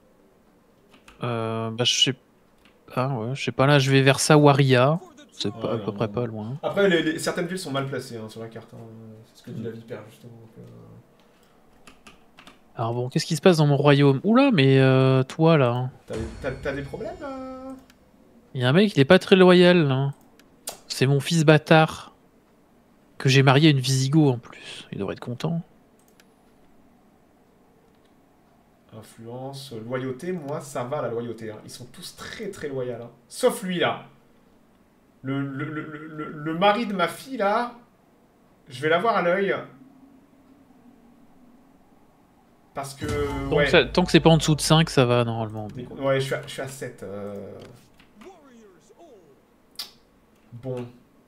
S3: Euh, bah, je sais pas, ouais, je sais pas, là, je vais vers Sawaria. C'est pas
S1: Ouais,
S3: à peu
S1: non,
S3: près
S1: non.
S3: pas loin.
S1: Après, les, les- certaines villes sont mal placées hein, sur la carte. Hein. C'est ce que dit la vipère, justement. donc, euh.
S3: Alors bon, qu'est-ce qui se passe dans mon royaume? Oula, mais euh, toi, là,
S1: T'as des, t'as- t'as des problèmes euh
S3: il y a un mec, il est pas très loyal, là. C'est mon fils bâtard. Que j'ai marié à une Visigoth, en plus. Il devrait être content.
S1: Influence, loyauté, moi ça va la loyauté. Hein. Ils sont tous très très loyaux. Hein. Sauf lui là. Le, le, le, le, le mari de ma fille là, je vais l'avoir à l'œil. Parce que.
S3: Tant
S1: Ouais,
S3: que, ça- tant que c'est pas en dessous de cinq, ça va, normalement.
S1: Des- ouais je, suis à, je suis à sept. euh. Bon.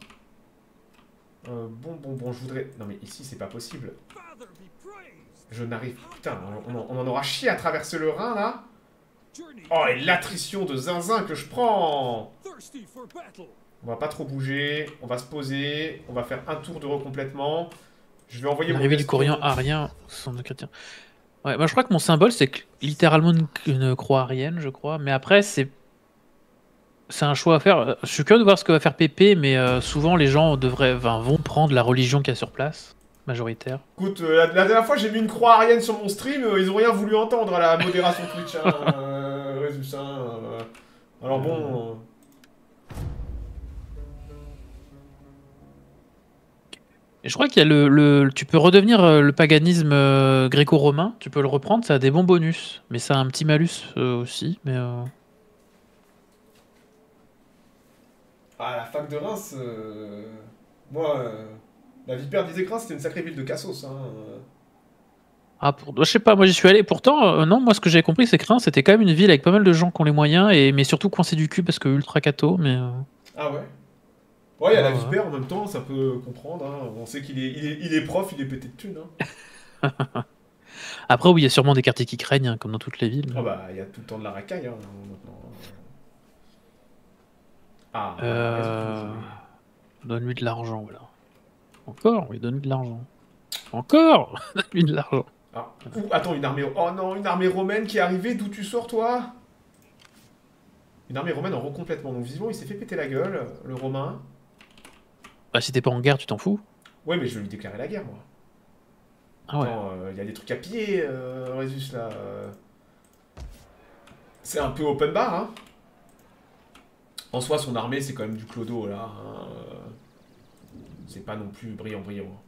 S1: Euh, bon, bon, bon, je voudrais. Non mais ici c'est pas possible. Je n'arrive. Putain, on, on- on en aura chié à traverser le Rhin là. Oh, et l'attrition de zinzin que je prends! On va pas trop bouger, on va se poser, on va faire un tour de recomplètement. Je vais envoyer mon
S3: L'arrivée du
S1: espion.
S3: Corient arien, son de chrétien. Ouais, moi je crois que mon symbole c'est que- littéralement une, une croix arienne, je crois. Mais après, c'est. C'est un choix à faire. Je suis curieux de voir ce que va faire Pépé, mais euh, souvent les gens devraient, enfin, vont prendre la religion qu'il y a sur place, majoritaire.
S1: Écoute, euh, la, la dernière fois j'ai mis une croix arienne sur mon stream, euh, ils ont rien voulu entendre à la modération Twitch, hein, euh, Résus, hein, euh. Alors bon... euh,
S3: Et je crois qu'il y a le, le- tu peux redevenir euh, le paganisme euh, gréco-romain, tu peux le reprendre, ça a des bons bonus, mais ça a un petit malus euh, aussi. Mais euh,
S1: Ah, la fac de Reims, euh, moi, euh, la vipère disait que Reims c'était une sacrée ville de cassos, hein. euh.
S3: ah, pour... je sais pas, moi j'y suis allé. Pourtant, euh, non, moi ce que j'avais compris, c'est que Reims c'était quand même une ville avec pas mal de gens qui ont les moyens, et mais surtout coincés du cul parce que ultra catho. Mais euh,
S1: Ah ouais. Ouais, il y a la
S3: Ah ouais.
S1: vipère en même temps, ça peut comprendre, hein. On sait qu'il est, il est, il est prof, il est pété de thunes, hein.
S3: après, oui, il y a sûrement des quartiers qui craignent, hein, comme dans toutes les villes.
S1: Ah bah, il y a tout le temps de la racaille, hein, maintenant. Ah,
S3: Euh, Donne-lui de l'argent, voilà. Encore, oui, donne-lui de l'argent. Encore, donne-lui de l'argent.
S1: ah. Ouh, attends, une armée... Oh non, une armée romaine qui est arrivée, d'où tu sors, toi? Une armée romaine en recomplètement. Donc, visiblement, il s'est fait péter la gueule, le romain.
S3: Bah, si t'es pas en guerre, tu t'en fous.
S1: Ouais, mais je vais lui déclarer la guerre, moi.
S3: Ah ouais.
S1: Attends, il y a des trucs à piller, euh, Résus, là. euh. C'est un peu open bar, hein. En soi, son armée, c'est quand même du clodo, là. Hein. euh. C'est pas non plus brillant, brillant. hein.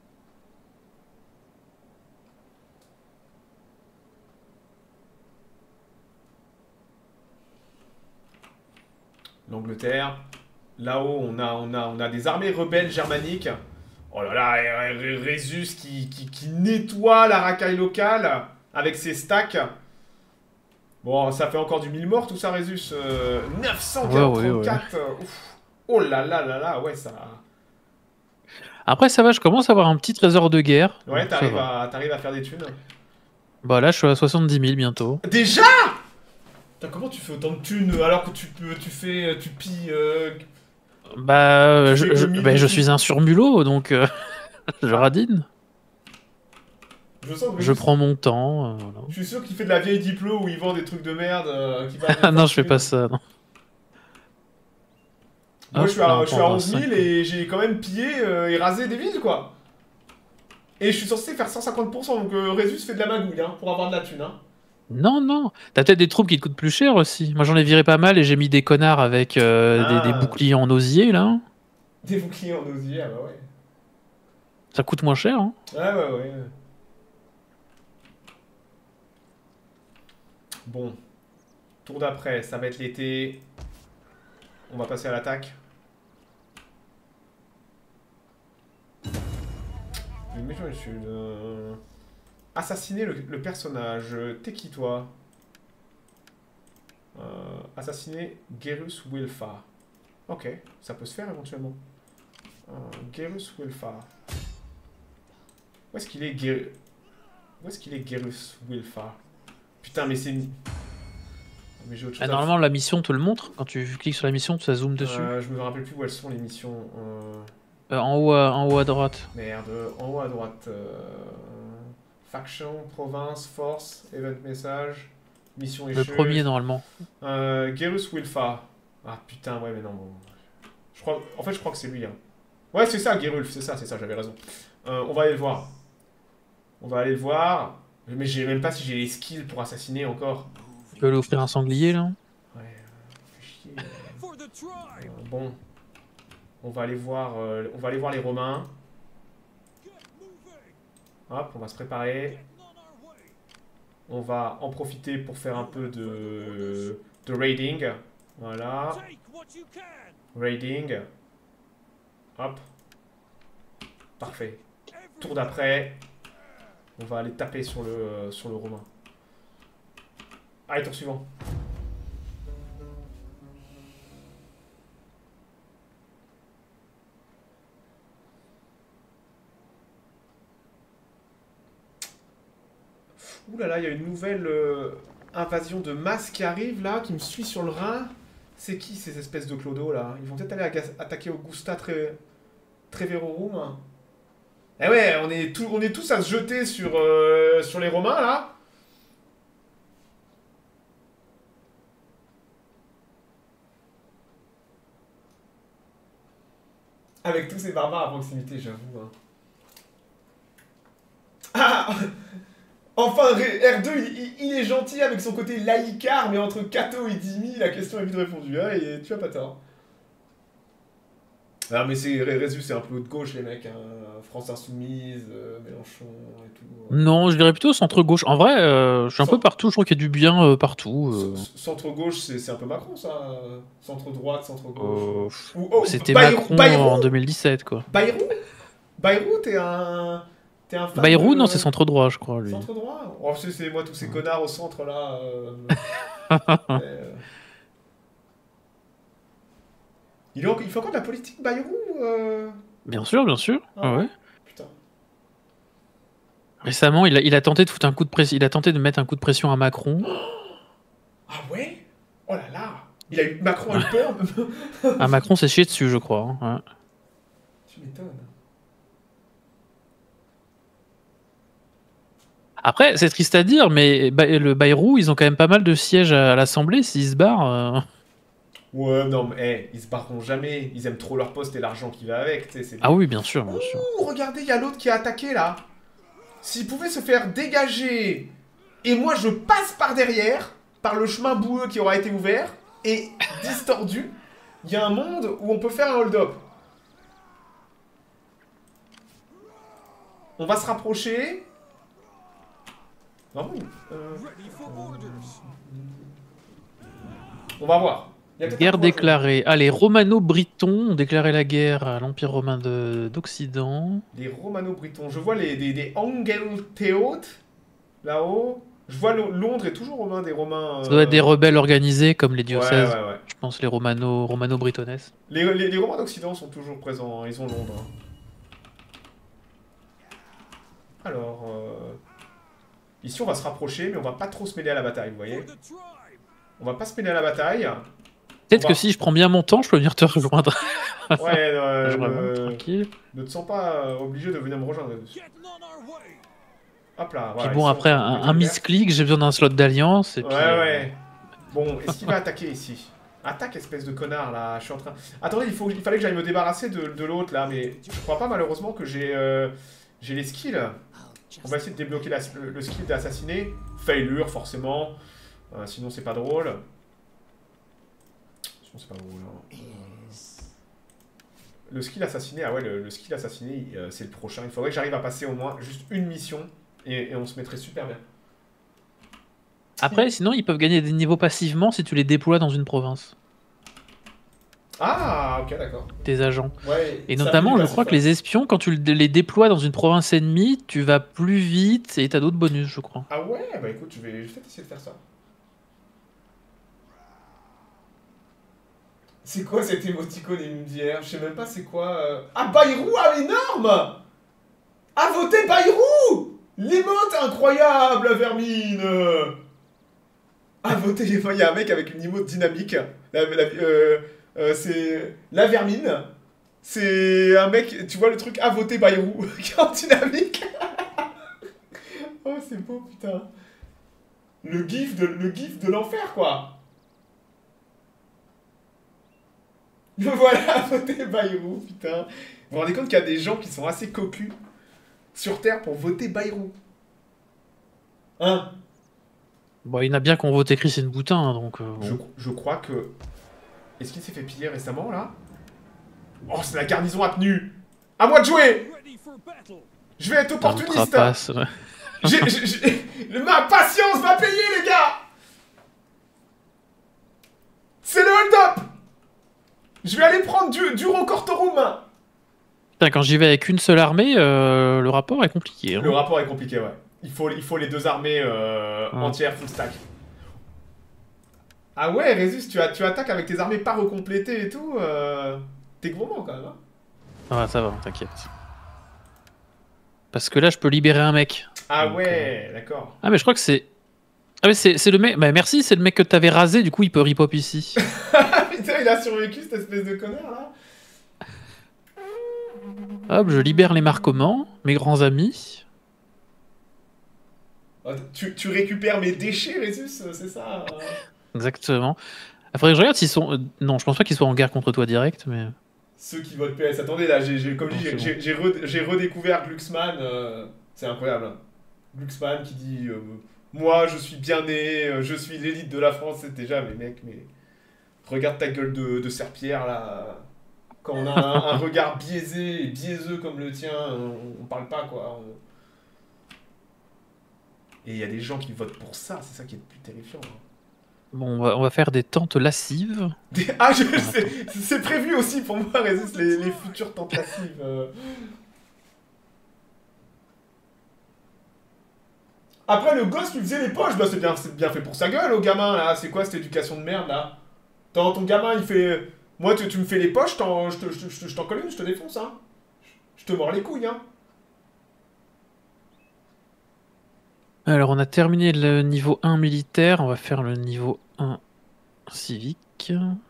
S1: L'Angleterre. Là-haut, on a, on, a, on a des armées rebelles germaniques. Oh là là, Ré- Ré- Résus qui, qui, qui nettoie la racaille locale avec ses stacks. Bon, ça fait encore du mille morts tout ça, Résus. Euh, neuf cent trente-quatre.
S3: Ouais, ouais, ouais.
S1: euh, ouf. Oh là là là là, ouais, ça...
S3: Après, ça va, je commence à avoir un petit trésor de guerre.
S1: Ouais,
S3: donc ça
S1: t'arrives
S3: va.
S1: à, t'arrives à faire des thunes.
S3: Bah là, je suis à soixante-dix mille bientôt.
S1: Déjà? Putain, comment tu fais autant de thunes alors que tu peux, tu fais, tu pilles... euh,
S3: Bah,
S1: Tu
S3: je,
S1: fais
S3: je,
S1: que mille
S3: bah, je
S1: de
S3: suis un surmulot, donc euh, je radine.
S1: Je sens que
S3: Je
S1: Résus-
S3: prends mon temps. euh, voilà.
S1: Je suis sûr qu'il fait de la vieille diplo où il vend des trucs de merde. euh, qui valent des
S3: Ah non, je fais
S1: fortunes.
S3: pas ça. Non.
S1: Moi,
S3: Hop,
S1: je suis
S3: là,
S1: à,
S3: on
S1: je suis à
S3: prend
S1: onze mille
S3: vingt-cinq.
S1: et j'ai quand même pillé euh, et rasé des villes, quoi. Et je suis censé faire cent cinquante pour cent, donc euh, Résus fait de la magouille hein, pour avoir de la thune. Hein.
S3: Non, non. T'as peut-être des troupes qui te coûtent plus cher aussi. Moi, j'en ai viré pas mal et j'ai mis des connards avec euh, des, des
S1: Ah.
S3: boucliers en osier, là.
S1: Des boucliers en osier, ah bah ouais.
S3: Ça coûte moins cher, hein.
S1: Ouais, ouais, ouais. Bon. Tour d'après, ça va être l'été. On va passer à l'attaque. Mais je suis... Euh... Assassiner le, le personnage. T'es qui, toi? euh, Assassiner Gerus Wilfa. Ok, ça peut se faire éventuellement. Euh, Gerus Wilfa. Où est-ce qu'il est, Ger... Où est-ce qu'il est, Gerus Wilfa? Putain, mais c'est... Mais j'ai autre chose
S3: Ah,
S1: à
S3: normalement, la mission te le montre. Quand tu cliques sur la mission, ça zoome dessus.
S1: Euh, je me rappelle plus où elles sont, les missions. Euh...
S3: Euh, en, haut à, en haut à droite.
S1: Merde, en haut à droite. Euh... Faction, province, force, event message, mission échue.
S3: Le premier, normalement.
S1: Euh, Gerus Wilfa. Ah putain, ouais, mais non. Bon. Je crois... En fait, je crois que c'est lui. Hein. Ouais, c'est ça, Gerulf, c'est ça, c'est ça, j'avais raison. Euh, on va aller le voir. On va aller le voir. Mais je sais même pas si j'ai les skills pour assassiner encore.
S3: Tu veux lui offrir un sanglier, là?
S1: Ouais, euh, fais chier. Euh, bon. On va aller voir, euh, on va aller voir les Romains. Hop, on va se préparer. On va en profiter pour faire un peu de, de raiding. Voilà. Raiding. Hop. Parfait. Tour d'après. On va aller taper sur le, euh, sur le Romain. Allez, tour suivant. Ouh là là, il y a une nouvelle euh, invasion de masse qui arrive là, qui me suit sur le Rhin. C'est qui ces espèces de clodos là? Ils vont peut-être aller attaquer Augusta Tre Treverorum. Eh ouais, on est, tout, on est tous à se jeter sur, euh, sur les Romains là. Avec tous ces barbares à proximité, j'avoue. Hein. Ah enfin, R deux, il, il est gentil avec son côté laïcard, mais entre Cato et Dimi, la question est vite répondue. Hein, et tu as pas tort. Ah, mais c'est Résus, c'est un peu de gauche, les mecs. Hein. France Insoumise, euh, Mélenchon et tout.
S3: Non, je dirais plutôt centre-gauche. En vrai, euh, je suis un peu partout, je crois qu'il y a du bien euh, partout. Euh...
S1: Centre-gauche, c'est un peu Macron, ça. Centre-droite, centre-gauche.
S3: Euh... Oh, c'était Macron Bayrou en deux mille dix-sept, quoi.
S1: Bayrou Bayrou, t'es un...
S3: Bayrou, de... non, c'est centre-droit, je crois, lui.
S1: Centre-droit oh, c'est moi, tous ces connards au centre, là. Euh... euh... Il, il fait encore de la politique, Bayrou euh...
S3: Bien sûr, bien sûr. Ah, ah ouais.
S1: Putain.
S3: Récemment, il a, il a tenté de foutre un coup de pression. Il a tenté de mettre un coup de pression à Macron.
S1: Ah ouais. Oh là là. Il a eu Macron a eu peur.
S3: Ah, Macron s'est chié dessus, je crois. Hein. Ouais.
S1: Tu m'étonnes.
S3: Après, c'est triste à dire, mais le Bayrou, ils ont quand même pas mal de sièges à l'Assemblée s'ils se barrent. Euh...
S1: Ouais, non, mais hey, ils se barreront jamais. Ils aiment trop leur poste et l'argent qui va avec.
S3: Ah oui, bien sûr, bien sûr.
S1: Ouh, regardez, il y a l'autre qui a attaqué là. S'il pouvait se faire dégager et moi je passe par derrière, par le chemin boueux qui aura été ouvert et distordu, il y a un monde où on peut faire un hold-up. On va se rapprocher. Non, oui. euh... On va voir.
S3: Guerre déclarée. Ah, les Romano-Britons ont déclaré la guerre à l'Empire romain d'Occident.
S1: Les Romano-Britons. Je vois les, des, des Angelthéotes là-haut. Je vois Londres est toujours romain, des Romains. Euh...
S3: Ça doit être des rebelles organisés comme les diocèses.
S1: Ouais, ouais, ouais.
S3: Je pense les Romano, Romano-Britones.
S1: Les, les, les Romains d'Occident sont toujours présents. Ils ont Londres. Alors. Euh... Ici, on va se rapprocher, mais on va pas trop se mêler à la bataille, vous voyez. On va pas se mêler à la bataille.
S3: Peut-être que si je prends bien mon temps, je peux venir te rejoindre.
S1: Ouais, euh,
S3: je
S1: euh,
S3: tranquille.
S1: Ne te sens pas obligé de venir me rejoindre. Hop là.
S3: Voilà, puis bon, après, un, un misclick, j'ai besoin d'un slot d'alliance.
S1: Ouais,
S3: puis,
S1: ouais. Bon, est-ce qu'il va attaquer ici? Attaque, espèce de connard, là. Je suis en train... Attendez, il, faut, il fallait que j'aille me débarrasser de, de l'autre, là, mais je crois pas, malheureusement, que j'ai euh, j'ai les skills. On va essayer de débloquer la, le, le skill d'assassiner. Failure, forcément. Euh, sinon, c'est pas drôle. Sinon, c'est pas drôle. Hein. le skill assassiné, ah ouais, le, le skill assassiné, euh, c'est le prochain. Il faudrait que j'arrive à passer au moins juste une mission et, et on se mettrait super bien.
S3: Après, sinon, ils peuvent gagner des niveaux passivement si tu les déploies dans une province.
S1: Ah, ok, d'accord.
S3: Tes agents.
S1: Ouais,
S3: Et
S1: ça
S3: notamment,
S1: fait du
S3: je crois
S1: passif,
S3: que
S1: ouais.
S3: les espions, quand tu les déploies dans une province ennemie, tu vas plus vite et t'as d'autres bonus, je crois.
S1: Ah ouais, bah écoute, je vais, je vais peut-être essayer de faire ça. C'est quoi cet émoticône d'hier? Je sais même pas c'est quoi. euh. Ah, Bayrou, ah, énorme! Ah, votez Bayrou! L'émote incroyable, la vermine! Ah, votez, il y a un mec avec une emote dynamique. La, la- euh, euh, c'est la vermine. C'est un mec, tu vois le truc, à voter Bayrou, qui est en dynamique. Oh, c'est beau, putain. Le gif de, le gif de l'enfer, quoi. Voilà, voter Bayrou, putain. Vous vous rendez compte qu'il y a des gens qui sont assez cocus sur Terre pour voter Bayrou? Hein?
S3: Bon, il y en a bien qui ont voté Christine Boutin, hein, donc... euh, bon.
S1: je, je crois que... Est-ce qu'il s'est fait piller récemment, là? Oh, c'est la garnison à tenue. À moi de jouer. Je vais être
S3: Un
S1: opportuniste.
S3: trapace.
S1: J'ai- j'ai- j'ai- Ma patience va payer, les gars. C'est le hold-up. Je vais aller prendre du, du Rocortorum.
S3: Putain, quand j'y vais avec une seule armée, euh, le rapport est compliqué. Hein.
S1: Le rapport est compliqué, ouais. Il faut, il faut les deux armées euh,
S3: Ouais.
S1: entières, full stack. Ah ouais, Résus, tu, as- tu attaques avec tes armées pas recomplétées et tout. Euh... T'es gourmand quand même, hein.
S3: Ah, ça va, t'inquiète. Parce que là, je peux libérer un mec.
S1: Ah
S3: Donc,
S1: ouais, d'accord.
S3: Ah, mais je crois que c'est... Ah, mais c'est c'est le mec... Bah, merci, c'est le mec que t'avais rasé, du coup, il peut ripop ici.
S1: Putain, il a survécu, cette espèce de connard, là.
S3: Hop, je libère les marquements, mes grands amis.
S1: Oh, tu, tu récupères mes déchets, Résus, c'est ça? euh
S3: Exactement. Il faudrait que je regarde s'ils sont... euh, Non, je pense pas qu'ils soient en guerre contre toi direct, mais...
S1: Ceux qui votent P S. Attendez, là, j'ai, j'ai- comme je
S3: Non,
S1: dis,
S3: c'est
S1: j'ai, j'ai re- j'ai redécouvert Glucksmann. euh, c'est incroyable. Hein. Glucksmann qui dit euh, moi, je suis bien né, euh, je suis l'élite de la France. C'est déjà, mais mec, mais. Regarde ta gueule de, de serpillère, là. Quand on a un, un regard biaisé et biaiseux comme le tien, on, on parle pas, quoi. On- Et il y a des gens qui votent pour ça, c'est ça qui est le plus terrifiant. hein.
S3: Bon, on va, on va faire des tentes lascives.
S1: Des- Ah, je, c'est, c'est prévu aussi pour moi, Résus, les, les futures tentatives. euh. Après, le gosse lui faisait les poches, bah c'est bien, c'est bien fait pour sa gueule au gamin, là. C'est quoi cette éducation de merde, là? Ton, ton gamin, il fait... Moi, tu, tu me fais les poches, t'en- je te- je te- je te- je t'en colle une, je te défonce, hein. Je te mords les couilles, hein.
S3: Alors, on a terminé le niveau un militaire, on va faire le niveau un civique.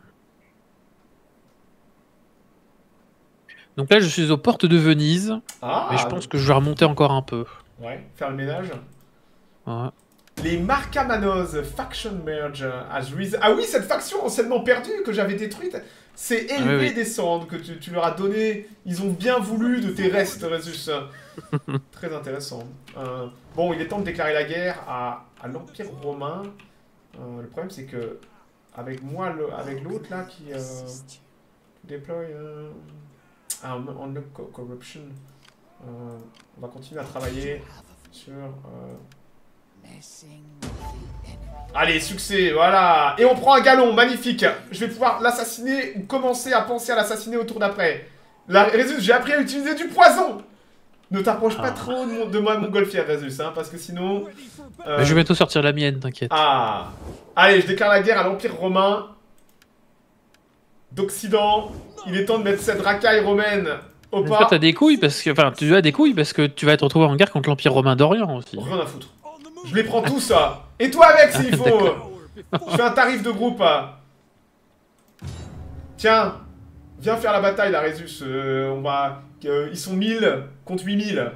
S3: Donc là, je suis aux portes de Venise,
S1: Ah,
S3: mais je pense que je vais remonter encore un peu.
S1: Ouais, faire le ménage.
S3: Ouais.
S1: Les Marcamanos Faction Merge as reason... Ah oui, cette faction anciennement perdue que j'avais détruite, c'est élevé
S3: Ah oui, oui.
S1: des cendres que tu, tu leur as donné. Ils ont bien voulu de tes restes, Résus. Très intéressant. Euh, bon, il est temps de déclarer la guerre à, à l'Empire romain. Euh, le problème, c'est que avec moi, le, avec l'autre là qui euh, déploie euh, un unlock co- corruption, euh, on va continuer à travailler sur. Euh... Allez, succès, voilà. Et on prend un galon, magnifique. Je vais pouvoir l'assassiner ou commencer à penser à l'assassiner au tour d'après. La Résus, j'ai appris à utiliser du poison. Ne t'approche pas
S3: Ah.
S1: trop de, mon- de moi, montgolfière, Résus, hein, parce que sinon... euh,
S3: Mais je vais bientôt sortir la mienne, t'inquiète.
S1: Ah. Allez, je déclare la guerre à l'Empire romain d'Occident. Il est temps de mettre cette racaille romaine au
S3: J'espère
S1: pas.
S3: que t'as des couilles, parce que... Enfin, tu as des couilles, parce que tu vas te retrouver en guerre contre l'Empire romain d'Orient aussi.
S1: Rien à foutre. Je les prends tous, ça. Et toi avec, s'il faut.
S3: D'accord.
S1: Je fais un tarif de groupe. ah. Tiens, viens faire la bataille, la Résus. Euh, on va... euh, ils sont mille contre huit mille.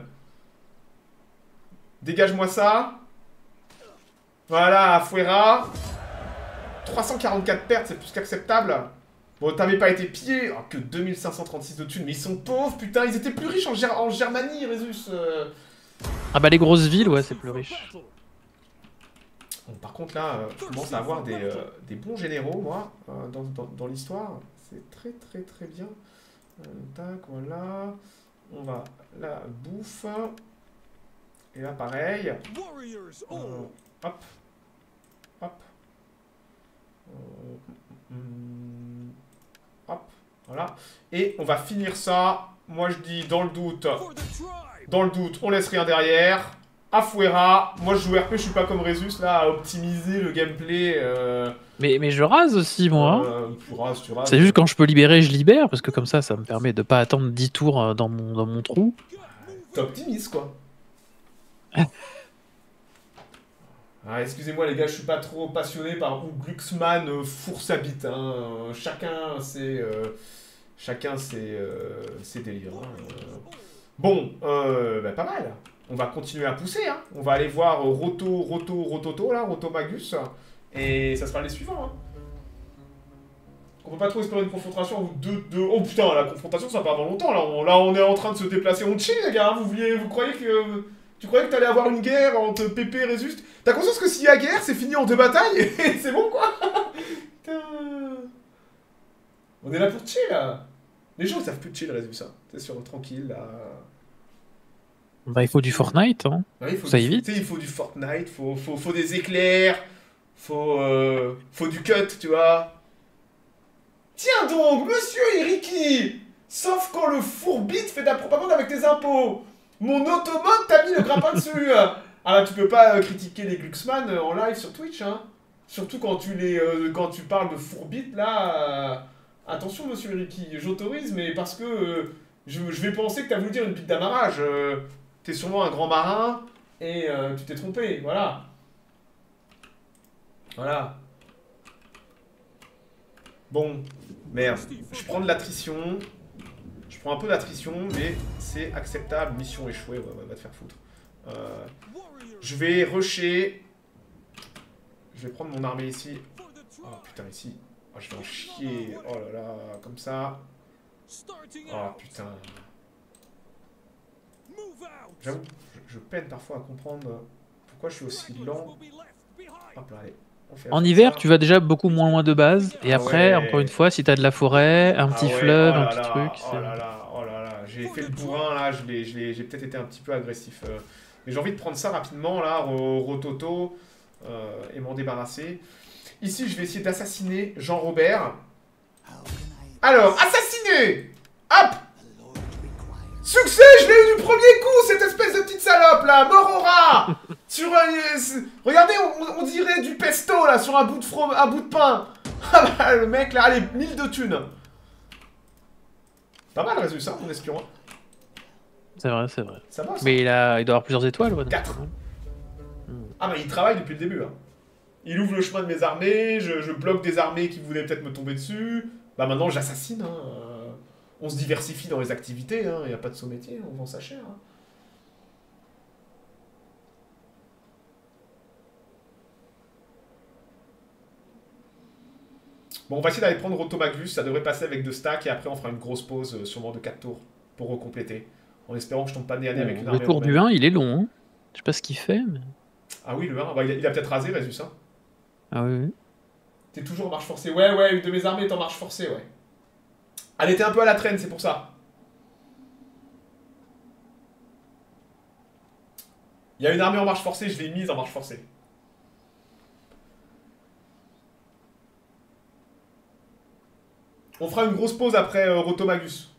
S1: Dégage-moi ça. Voilà, Fuera. trois cent quarante-quatre pertes, c'est plus qu'acceptable. Bon, t'avais pas été pillé. Oh, que deux mille cinq cent trente-six de thunes. Mais ils sont pauvres, putain. Ils étaient plus riches en, Ger- en Germanie, Résus. euh.
S3: Ah bah les grosses villes, ouais, c'est plus riche.
S1: Bon, par contre, là, euh, je commence à avoir des, euh, des bons généraux, moi, euh, dans, dans, dans l'histoire. C'est très, très, très bien. Tac, voilà. On va la bouffe. Et là, pareil. Euh, hop. Hop. Euh, hum, hop. Voilà. Et on va finir ça. Moi, je dis, dans le doute. Dans le doute, on laisse rien derrière. Afuera. Moi, je joue R P, je suis pas comme Rezus, là, à optimiser le gameplay. Euh...
S3: Mais, mais je rase aussi, moi.
S1: Euh, tu rases, tu rases.
S3: C'est juste quand je peux libérer, je libère, parce que comme ça, ça me permet de pas attendre dix tours dans mon, dans mon trou.
S1: T'optimises, quoi. Ah, excusez-moi les gars, je suis pas trop passionné par où Glucksmann euh, fourre sa bite. Hein. Euh, chacun c'est euh, chacun ses, euh, ses délires. Hein. Euh, Bon, euh, bah, pas mal. On va continuer à pousser. Hein. On va aller voir euh, Roto, Roto, Rototo là, Roto Magus, et ça sera les suivants. Hein. On peut pas trop espérer une confrontation entre deux, deux... Oh putain, la confrontation ça part dans longtemps là. On, là on est en train de se déplacer. On chill les gars. Hein. Vous vouliez, vous croyez que Tu croyais que t'allais avoir une guerre entre Pépé et Résuste? T'as conscience que s'il y a guerre, c'est fini en deux batailles et c'est bon quoi? Putain. On est là pour chill là. Les gens ils savent plus chill Résuste, ça. C'est sur tranquille là.
S3: Bah il faut du Fortnite, hein.
S1: Ouais, il faut
S3: Ça
S1: du,
S3: évite.
S1: Il faut du Fortnite, faut, faut, faut des éclairs, faut, euh, faut du cut, tu vois. Tiens donc, monsieur Iriki, sauf quand le fourbite fait de la propagande avec tes impôts. Mon automate t'a mis le grappin dessus. Ah là, tu peux pas euh, critiquer les Glucksmann euh, en live sur Twitch, hein. Surtout quand tu, les, euh, quand tu parles de fourbite, là. euh, Attention, monsieur Iriki, j'autorise, mais parce que euh, je, je vais penser que t'as voulu dire une bite d'amarrage. Euh, T'es sûrement un grand marin et euh, tu t'es trompé, voilà. Voilà. Bon, merde. Je prends de l'attrition. Je prends un peu d'attrition, mais c'est acceptable. Mission échouée, ouais, ouais, va te faire foutre. Euh, je vais rusher. Je vais prendre mon armée ici. Oh putain, ici. Oh, je vais en chier. Oh là là, comme ça. Oh putain. J'avoue, je, je peine parfois à comprendre pourquoi je suis aussi lent. Hop là, allez. On fait
S3: En hiver,
S1: ça.
S3: tu vas déjà beaucoup moins loin de base. Et
S1: Ah
S3: après,
S1: ouais.
S3: encore une fois, si t'as de la forêt, un
S1: Ah
S3: petit
S1: ouais,
S3: fleuve,
S1: oh
S3: un
S1: là
S3: petit
S1: là,
S3: truc.
S1: oh là là, oh là là. J'ai fait le bourrin là, je l'ai- je l'ai- j'ai peut-être été un petit peu agressif. euh. Mais j'ai envie de prendre ça rapidement là, au Rototo, euh, et m'en débarrasser. Ici, je vais essayer d'assassiner Jean-Robert. Alors, assassiner! Hop! Succès, je l'ai eu du premier coup, cette espèce de petite salope là, mort au rat. Sur un... Regardez, on, on dirait du pesto là, sur un bout de, from... un bout de pain. Ah bah, le mec là, allez, mille de thunes. Pas mal résolu ça, mon espion.
S3: C'est vrai, c'est vrai.
S1: Ça va ça.
S3: Mais il, a... il doit avoir plusieurs étoiles, ouais.
S1: quatre. Ah bah il travaille depuis le début. Hein. Il ouvre le chemin de mes armées, je, je bloque des armées qui voulaient peut-être me tomber dessus. Bah maintenant j'assassine. Hein. On se diversifie dans les activités, il hein. n'y a pas de sous-métier, on vend ça cher. Hein. Bon, on va essayer d'aller prendre Rotomagus, ça devrait passer avec deux stacks, et après on fera une grosse pause, euh, sûrement de quatre tours, pour recompléter. En espérant que je tombe pas nez à nez avec une armée
S3: Le tour
S1: romaine.
S3: du un, il est long. Hein. Je sais pas ce qu'il fait, mais...
S1: Ah oui, le un, bah, il a, il a peut-être rasé, Résus. Hein.
S3: Ah oui, oui.
S1: T'es toujours en marche forcée. Ouais, ouais, une de mes armées est en marche forcée, ouais. Elle était un peu à la traîne, c'est pour ça. Il y a une armée en marche forcée, je l'ai mise en marche forcée. On fera une grosse pause après euh, Rotomagus.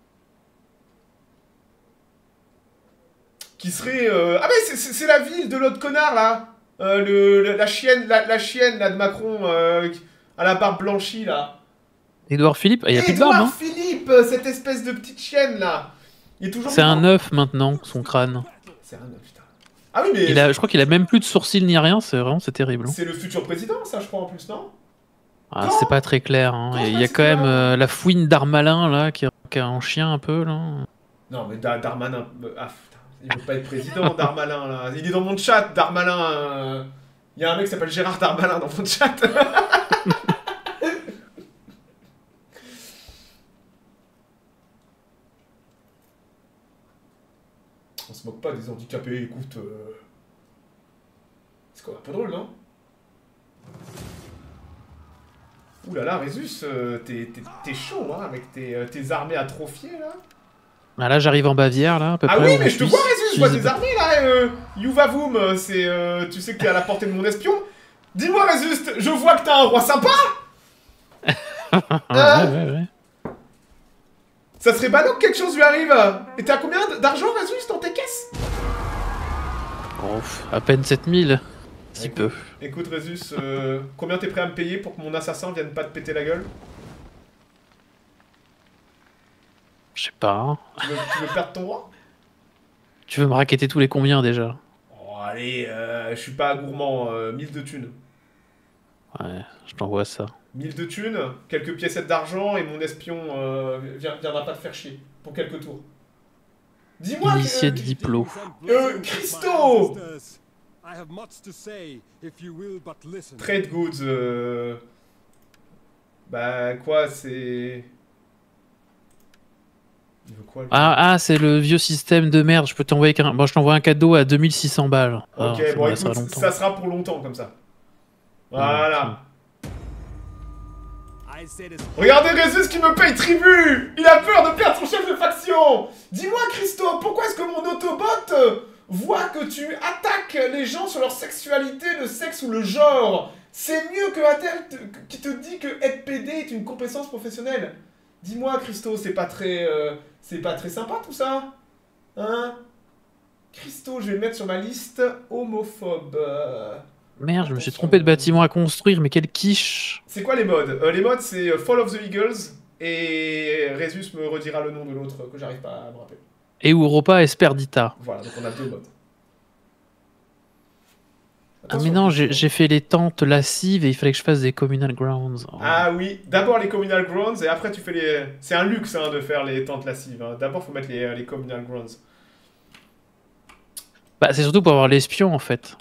S1: Qui serait... Euh... Ah mais c'est la ville de l'autre connard, là. Euh, le, le, la chienne, la, la chienne, là, de Macron, euh, à la barbe blanchie, là.
S3: Édouard Philippe, il y a plus de barbe,
S1: Édouard
S3: hein.
S1: Philippe, cette espèce de petite chienne, là. Il est toujours...
S3: C'est un œuf, maintenant, son crâne.
S1: C'est un œuf, putain. Ah oui, mais...
S3: Il a, je crois qu'il a même plus de sourcils ni rien, c'est vraiment, c'est terrible. Hein.
S1: C'est le futur président, ça, je crois, en plus, non?
S3: Ah, c'est pas très clair. Hein. Il y a quand même euh, la fouine d'Armalin, là, qui, qui a un chien un peu, là.
S1: Non, mais Dar Darmanin... Ah, putain, il veut pas être président, Darmalin, là. Il est dans mon chat, Darmalin. Euh... Il y a un mec qui s'appelle Gérard Darmalin dans mon chat. On se moque pas des handicapés, écoute... Euh... C'est quoi, un peu drôle, non? Ouh là là, Résus, euh, t'es t'es chaud, hein, avec tes, euh, tes armées atrophiées, là.
S3: Ah, là, j'arrive en Bavière, là, à peu
S1: Ah
S3: près.
S1: oui,
S3: où
S1: mais
S3: on
S1: je te
S3: suit-
S1: vois, Résus, je
S3: suit-
S1: vois tes armées, là. Euh, Yuvavoum, c'est... Euh, tu sais que t'es à la portée de mon espion. Dis-moi, Résus, je vois que t'as un roi sympa.
S3: Ah, ouais, ouais, ouais.
S1: Ça serait ballot que quelque chose lui arrive. Et t'as combien d'argent, Résus, dans tes caisses?
S3: Oh, pff, à peine sept mille. Si
S1: Écoute,
S3: peu.
S1: Écoute, Résus, euh, combien t'es prêt à me payer pour que mon assassin vienne pas te péter la gueule?
S3: Je sais pas. hein.
S1: Tu veux, tu veux perdre ton roi?
S3: Tu veux me raqueter tous les combien déjà?
S1: Oh, allez, euh, je suis pas gourmand, euh, mille de thunes.
S3: Ouais, je t'envoie ça.
S1: mille de thunes, quelques piécettes d'argent et mon espion euh, vient- viendra pas te faire chier pour quelques tours. Dis-moi
S3: Initié
S1: que...
S3: de Diplo.
S1: Euh, Christo! Trade goods, euh... Bah, quoi, c'est... Il veut quoi, lui?
S3: Ah, ah c'est le vieux système de merde. Je peux t'envoyer qu'un. Bon, je t'envoie un cadeau à deux mille six cents balles. Ah,
S1: Ok,
S3: ça
S1: bon,
S3: me laissera
S1: écoute,
S3: longtemps.
S1: ça sera pour longtemps, comme ça. Voilà. Regardez Résus qui me paye tribut. Il a peur de perdre son chef de faction. Dis-moi, Christo, pourquoi est-ce que mon Autobot euh, voit que tu attaques les gens sur leur sexualité, le sexe ou le genre? C'est mieux que Atel te- qui te dit que être P D est une compétence professionnelle. Dis-moi, Christo, c'est pas très... euh, c'est pas très sympa, tout ça? Hein? Christo, je vais le mettre sur ma liste homophobe. Euh,
S3: Merde, je me suis trompé de bâtiment à construire, mais quelle quiche.
S1: C'est quoi les modes? Euh, Les modes, c'est euh, Fall of the Eagles, et Résus me redira le nom de l'autre que j'arrive pas à me rappeler.
S3: Et Europa Esperdita.
S1: Voilà, donc on a deux modes.
S3: Ah, mais
S1: Attention,
S3: non,
S1: Christo.
S3: j'ai j'ai fait les tentes lascives et il fallait que je fasse des communal grounds. Oh.
S1: Ah oui, d'abord les communal grounds, et après tu fais les... C'est un luxe hein, de faire les tentes lascives. Hein. D'abord, faut mettre les, euh, les communal grounds.
S3: Bah, c'est surtout pour avoir l'espion en fait.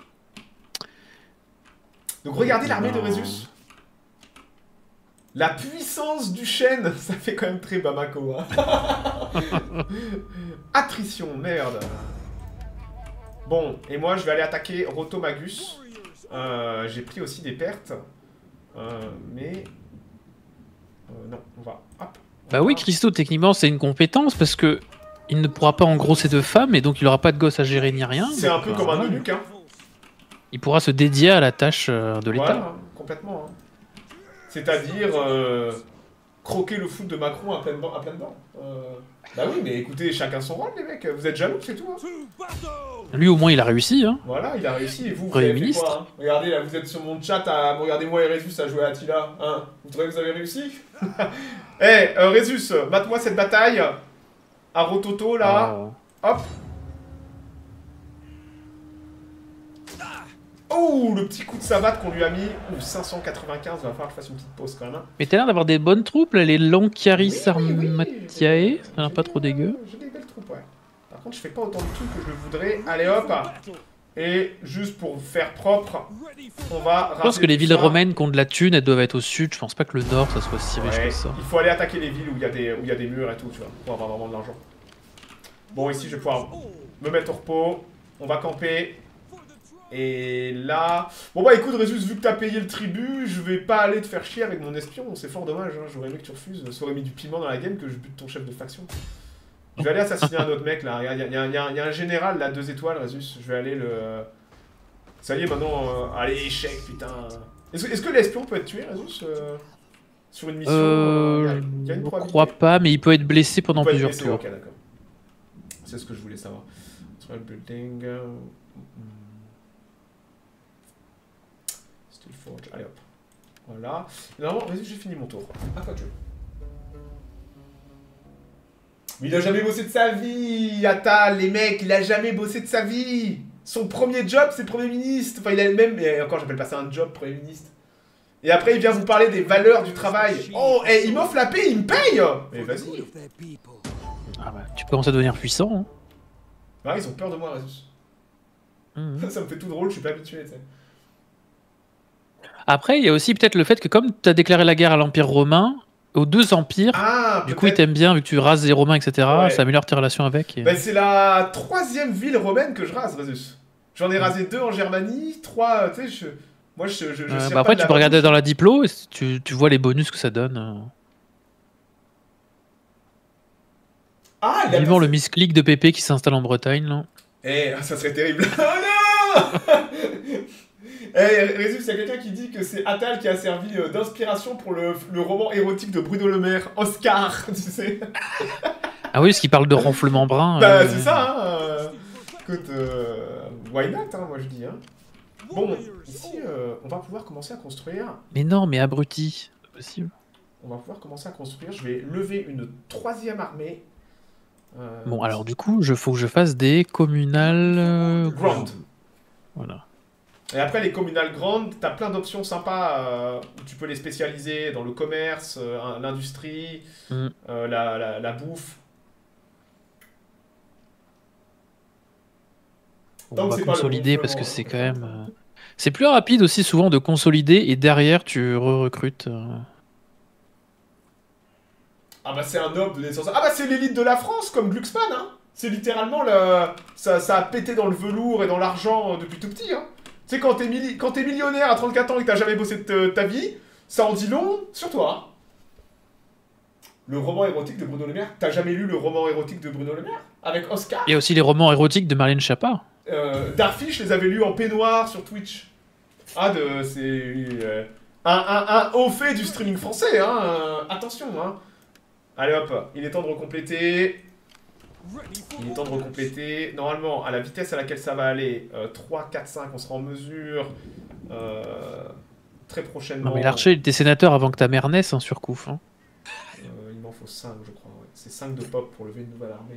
S1: Donc regardez l'armée de
S3: Non.
S1: Résus. La puissance du chêne, ça fait quand même très Bamako. Hein. Attrition, merde. Bon, et moi je vais aller attaquer Rotomagus. Euh, J'ai pris aussi des pertes. Euh, mais... Euh, non, on va... Hop. on
S3: Bah oui,
S1: va-
S3: Christo, techniquement, c'est une compétence parce que il ne pourra pas engrosser de femmes et donc il aura pas de gosse à gérer ni rien.
S1: C'est un
S3: donc,
S1: peu
S3: euh,
S1: comme un
S3: voilà.
S1: eunuque, hein.
S3: Il pourra se dédier à la tâche euh, de l'État.
S1: Voilà, complètement. Hein. C'est-à-dire euh, croquer le foot de Macron à pleine dent. À pleine dent. Euh, bah oui, mais écoutez, chacun son rôle, les mecs. Vous êtes jaloux, c'est tout. Hein.
S3: Lui, au moins, il a réussi. Hein.
S1: Voilà, il a réussi. Et vous, vous
S3: Premier
S1: avez fait
S3: ministre.
S1: quoi hein? Regardez, là, vous êtes sur mon chat à regarder moi et Résus à jouer à Attila. Hein vous trouvez que vous avez réussi? Eh, hey, euh, Résus, mate-moi cette bataille à Rototo, là.
S3: Ah.
S1: Hop. Oh, le petit coup de savate qu'on lui a mis. Ouh, cinq cent quatre-vingt-quinze, il va falloir que je fasse une petite pause quand même. Hein.
S3: Mais t'as l'air d'avoir des bonnes troupes, là, les Lancaris
S1: Oui, oui, oui,
S3: Armatiae.
S1: j'ai-
S3: Ça a l'air pas
S1: j'ai-
S3: trop dégueu.
S1: J'ai des belles troupes, ouais. Par contre, je fais pas autant de trucs que je le voudrais. Allez hop. Et juste pour faire propre, on va
S3: Je pense que les
S1: tout
S3: villes
S1: ça.
S3: romaines qui ont de la thune, elles doivent être au sud. Je pense pas que le nord, ça soit si riche
S1: Ouais,
S3: que ça.
S1: il faut aller attaquer les villes où il y a des où il y a des murs et tout, tu vois, pour avoir vraiment de l'argent. Bon, ici, je vais pouvoir me mettre au repos. On va camper. Et là... Bon bah écoute Résus, vu que t'as payé le tribut, je vais pas aller te faire chier avec mon espion, c'est fort dommage, hein. J'aurais aimé que tu refuses, ça aurait mis du piment dans la game que je bute ton chef de faction. Je vais aller assassiner un autre mec là, regarde, il y, a- y a- y a un général là, deux étoiles Résus, je vais aller le... Ça y est maintenant, euh... allez échec putain. Est-ce est-ce que l'espion peut être tué Résus euh, sur une mission?
S3: Euh,
S1: y a- y a
S3: je
S1: une
S3: ne
S1: probabilité.
S3: crois pas, mais il peut être blessé pendant
S1: Il peut être
S3: plusieurs
S1: blessé,
S3: tours.
S1: ok d'accord. C'est ce que je voulais savoir. Sur le building... euh, Steel Forge, allez hop. Voilà. Normalement, vas-y, j'ai fini mon tour. À toi, tu veux. Mais il a jamais bossé de sa vie, Atal, les mecs, il a jamais bossé de sa vie. Son premier job, c'est Premier ministre. Enfin, il a même... Et encore, j'appelle pas ça un job, Premier ministre. Et après, il vient vous parler des valeurs du travail. Oh, et il m'offre la paix, il me paye. Mais vas-y.
S3: Ah bah, tu commences à devenir puissant. Hein.
S1: Ah, ils ont peur de moi, Résus.
S3: Mhm.
S1: Ça me fait tout drôle, je suis pas habitué, tu sais.
S3: Après, il y a aussi peut-être le fait que comme tu as déclaré la guerre à l'Empire romain, aux deux empires,
S1: Ah,
S3: du coup, ils
S1: peut-être.
S3: t'aiment bien vu que tu rases les Romains, et cetera.
S1: Ouais.
S3: Ça améliore tes relations avec. Et...
S1: Bah, c'est la troisième ville romaine que je rase, Résus. J'en ai rasé deux en Germanie, trois, tu sais, je... Moi, je, je, je
S3: Euh,
S1: sers
S3: bah
S1: pas
S3: après,
S1: de
S3: tu
S1: la
S3: peux regarder
S1: bouche.
S3: dans la diplo, et tu, tu vois les bonus que ça donne. euh.
S1: Ah, il a
S3: Vivement le
S1: passé...
S3: misclick de Pépé qui s'installe en Bretagne, là.
S1: Eh, ça serait terrible. Oh non. Eh, Résus, il y a quelqu'un qui dit que c'est Attal qui a servi euh, d'inspiration pour le, le roman érotique de Bruno Le Maire, Oscar, tu sais.
S3: Ah oui, parce qu'il parle de ronflement brun.
S1: Bah,
S3: ouais,
S1: c'est
S3: ouais.
S1: ça, hein. euh, Écoute, euh, why not, hein, moi je dis, hein. Bon, ici, euh, on va pouvoir commencer à construire.
S3: Mais non, mais abruti. C'est pas possible.
S1: On va pouvoir commencer à construire. Je vais lever une troisième armée. Euh,
S3: Bon, alors du coup, il faut que je fasse des communales... euh,
S1: Grand.
S3: Voilà.
S1: Et après, les communales grandes, t'as plein d'options sympas euh, où tu peux les spécialiser dans le commerce, euh, l'industrie,
S3: Mm.
S1: euh, la, la, la bouffe.
S3: Bon,
S1: Tant
S3: on
S1: que
S3: va
S1: c'est pas le
S3: consolider parce
S1: ronflement,
S3: que c'est
S1: hein.
S3: quand même... euh, C'est plus rapide aussi souvent de consolider et derrière tu re-recrutes. euh.
S1: Ah bah c'est un noble de naissance. Ah bah c'est l'élite de la France, comme Glucksmann, hein. C'est littéralement le... Ça, ça a pété dans le velours et dans l'argent euh, depuis tout petit, hein. Tu sais, quand t'es milli... quand t'es millionnaire à trente-quatre ans et que t'as jamais bossé de ta- ta vie, ça en dit long sur toi. Le roman érotique de Bruno Le Maire. T'as jamais lu le roman érotique de Bruno Le Maire? Avec Oscar?
S3: Il y a aussi les romans érotiques de Marlène Schiappa.
S1: euh, Darfish, je les avais lus en peignoir sur Twitch. Ah, de... c'est... euh, un, un, un haut fait du streaming français, hein. euh, attention, hein. Allez hop, il est temps de recompléter. Il est temps de recompléter. Normalement, à la vitesse à laquelle ça va aller, euh, trois, quatre, cinq, on sera en mesure euh, très prochainement.
S3: Non mais l'archer, il était sénateur avant que ta mère naisse, hein, surcouf. Hein.
S1: Euh, il m'en faut cinq, je crois. Ouais. C'est cinq de pop pour lever une nouvelle armée.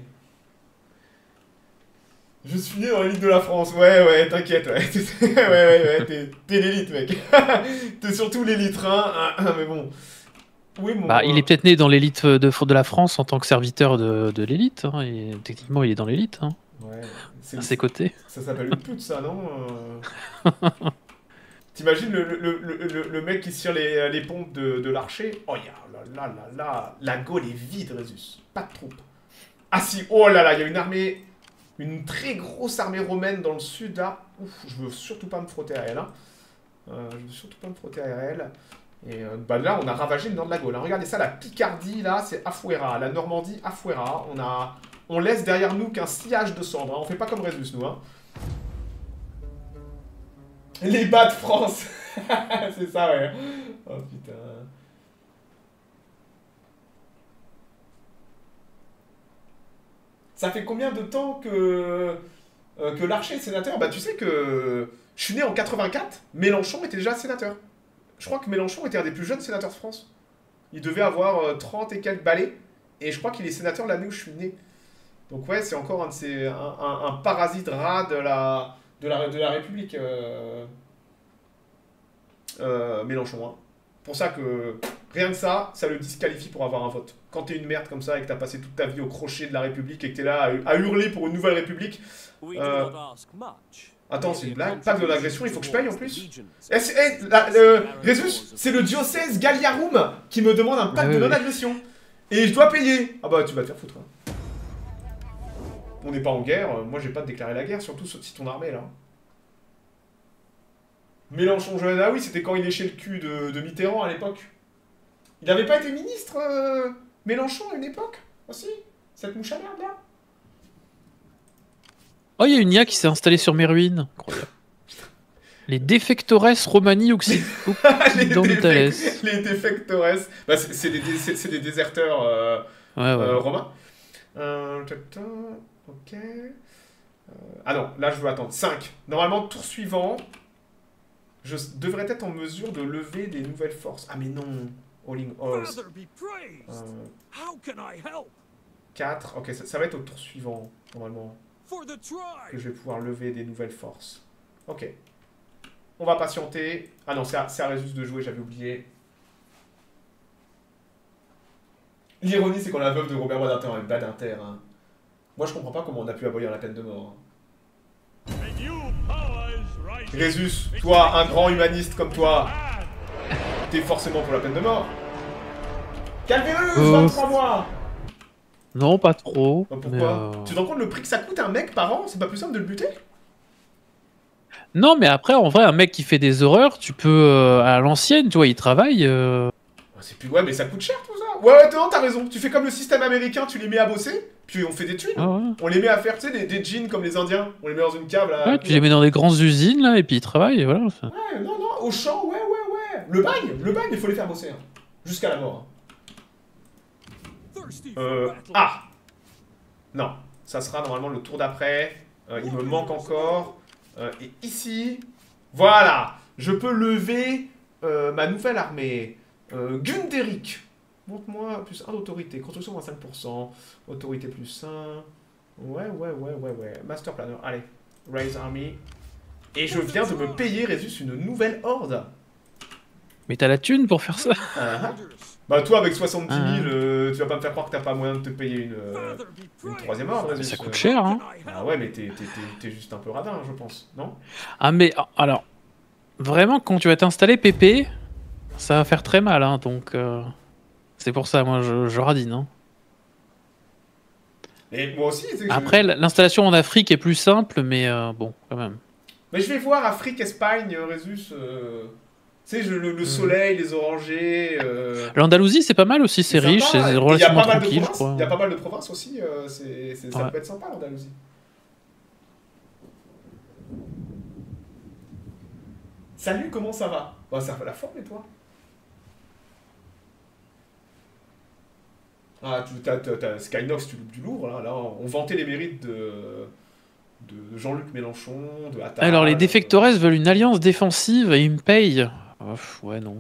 S1: Je suis né dans l'élite de la France. Ouais, ouais, t'inquiète, ouais. ouais, ouais, ouais, t'es, t'es l'élite, mec. T'es surtout l'élite, hein. Mais bon. Oui, mon...
S3: Bah, il est peut-être né dans l'élite de, de la France en tant que serviteur de, de l'élite. Hein, et techniquement, il est dans l'élite. Hein,
S1: Ouais, c'est
S3: à ses côtés.
S1: Ça s'appelle une pute, ça, non euh... T'imagines le, le, le, le, le mec qui tire les, les pompes de, de l'archer? Oh, ya, là, là, là, là. La Gaule est vide, Résus. Pas de troupes. Ah si, oh là là, il y a une armée... Une très grosse armée romaine dans le sud, là. Ouf, je veux surtout pas me frotter à elle, hein. Euh, je veux surtout pas me frotter à elle. Et euh, bah là, on a ravagé le nord de la Gaule. Hein. Regardez ça, la Picardie, là, c'est Afuera. La Normandie, Afuera. On, a... on laisse derrière nous qu'un sillage de cendres. Hein. On fait pas comme Résus, nous. Hein. Les bas de France. C'est ça, ouais. Oh, putain. Ça fait combien de temps que, euh, que Larcher est sénateur? Bah, tu sais que je suis né en quatre-vingt-quatre. Mélenchon était déjà sénateur. Je crois que Mélenchon était un des plus jeunes sénateurs de France. Il devait avoir euh, trente et quelques balais. Et je crois qu'il est sénateur l'année où je suis né. Donc ouais, c'est encore un, de ces, un, un, un parasite rat de la, de la, de la République. Euh, euh, Mélenchon. Hein. Pour ça que rien que ça, ça le disqualifie pour avoir un vote. Quand t'es une merde comme ça et que t'as passé toute ta vie au crochet de la République et que t'es là à, à hurler pour une nouvelle République... Euh, Attends, c'est une blague. Pas de l'agression, il faut que je paye en plus. Eh, c'est- eh, la- le- Résus, c'est le diocèse Galliarum qui me demande un pacte
S3: Ah oui,
S1: de
S3: oui.
S1: non-agression. Et je dois payer. Ah bah tu vas te faire foutre. Hein. On n'est pas en guerre, moi j'ai pas de déclarer la guerre, surtout si ton armée là. Mélenchon jeune, ah oui, c'était quand il léchait le cul de, de Mitterrand à l'époque. Il avait pas été ministre, euh, Mélenchon, à une époque aussi? Cette mouche à merde là.
S3: Oh, il y a une I A qui s'est installée sur mes ruines. Incroyable. Les défectores Romani Occi-
S1: les,
S3: Occidentales.
S1: défec- les défectores. Bah, c'est c'est des, dé- c'est- c'est des déserteurs euh,
S3: Ouais, ouais.
S1: euh, romains. Euh, ta, ta, ok. Euh, ah non, là je veux attendre. cinq. Normalement, tour suivant, je s- devrais être en mesure de lever des nouvelles forces. Ah mais non. Alling Halls. Euh, quatre. Ok, ça, ça va être au tour suivant, normalement, que je vais pouvoir lever des nouvelles forces. Ok. On va patienter. Ah non, c'est à, c'est à Résus de jouer, j'avais oublié. L'ironie, c'est qu'on a la veuve de Robert Badinter, hein, Badinter. Hein. Moi, je comprends pas comment on a pu abolir la peine de mort. Hein. Résus, toi, un grand humaniste comme toi, t'es forcément pour la peine de mort. Calvérus,
S3: Euh.
S1: vingt-trois mois.
S3: Non, pas trop.
S1: Bah,
S3: mais,
S1: pourquoi
S3: euh,
S1: Tu te rends compte le prix que ça coûte à un mec par an? C'est pas plus simple de le buter?
S3: Non, mais après, en vrai, un mec qui fait des horreurs, tu peux, euh, à l'ancienne, tu vois, il travaille. euh,
S1: C'est plus... Ouais, mais ça coûte cher tout ça. Ouais, ouais, non, t'as raison. Tu fais comme le système américain, tu les mets à bosser, puis on fait des thunes.
S3: Ah ouais.
S1: On les met à faire, tu sais, des, des jeans comme les Indiens. On les met dans une cave là.
S3: Ouais, tu les mets dans des grandes usines, là, et puis ils travaillent, et voilà.
S1: Ouais, non, non, au champ, ouais, ouais, ouais. Le bagne, le bagne, il faut les faire bosser. Hein. Jusqu'à la mort. Euh. Ah! Non, ça sera normalement le tour d'après. Euh, il me manque encore. Euh, et ici, voilà, je peux lever euh, ma nouvelle armée. Euh, Gunderic. Montre-moi plus un d'autorité. Construction moins cinq pour cent. Autorité plus un. Ouais, ouais, ouais, ouais, ouais. Master Planner. Allez, Raise Army. Et je viens de me payer, Résus, une nouvelle horde.
S3: Mais t'as la thune pour faire ça?
S1: Ah. Bah toi avec soixante-dix mille,
S3: Ah.
S1: euh, tu vas pas me faire croire que t'as pas moyen de te payer une, euh, une troisième ordre, Résus.
S3: Ça coûte cher, hein.
S1: Ah ouais, mais t'es juste un peu radin, je pense, non?
S3: Ah, mais alors, vraiment, quand tu vas t'installer P P, ça va faire très mal, hein, donc... Euh, c'est pour ça, moi, je, je radine, hein.
S1: Et moi aussi, tu sais que
S3: Après,
S1: je...
S3: l'installation en Afrique est plus simple, mais euh, bon, quand même.
S1: Mais je vais voir Afrique, Espagne, Résus... Euh... Tu sais, je- le, le
S3: Mhm.
S1: soleil, les orangers... Euh...
S3: L'Andalousie, c'est pas mal aussi, c'est riche, c'est
S1: sympa, et il y a
S3: relativement
S1: pas mal de
S3: tranquille, je
S1: provinces,
S3: crois.
S1: il y a pas mal de provinces aussi, euh, c'est c'est- ça
S3: Ouais.
S1: peut être sympa l'Andalousie. Salut, comment ça va? Bah ça fait la forme et toi? Ah, tu, t'as, t'as- t'as Skynox, tu loupes du lourd, là. Là, on vantait les mérites de, de Jean-Luc Mélenchon, de Attal.
S3: Alors, les défectores veulent une alliance défensive et ils me payent. Ouf, ouais, non.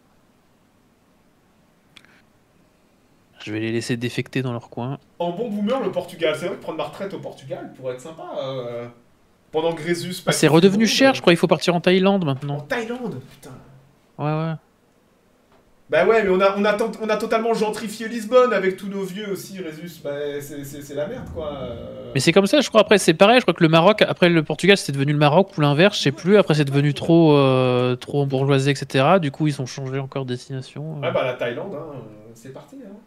S3: Je vais les laisser défecter dans leur coin.
S1: En bon boomer, le Portugal. C'est vrai que prendre ma retraite au Portugal pourrait être sympa. euh, Pendant que Grésus...
S3: Ah, c'est redevenu cher, je crois, il faut partir en Thaïlande
S1: En
S3: maintenant.
S1: Thaïlande, putain.
S3: Ouais, ouais.
S1: Bah ouais, mais on a, on a, tant- on a totalement gentrifié Lisbonne avec tous nos vieux aussi, Résus. Bah c'est c'est- c'est la merde, quoi. euh.
S3: Mais c'est comme ça, je crois, après, c'est pareil, je crois que le Maroc, après le Portugal, c'était devenu le Maroc ou l'inverse, je sais plus, après c'est devenu trop, euh, trop bourgeoisé, et cetera. Du coup, ils ont changé encore de destination.
S1: Ouais, bah la Thaïlande, hein, euh, c'est parti. Hein.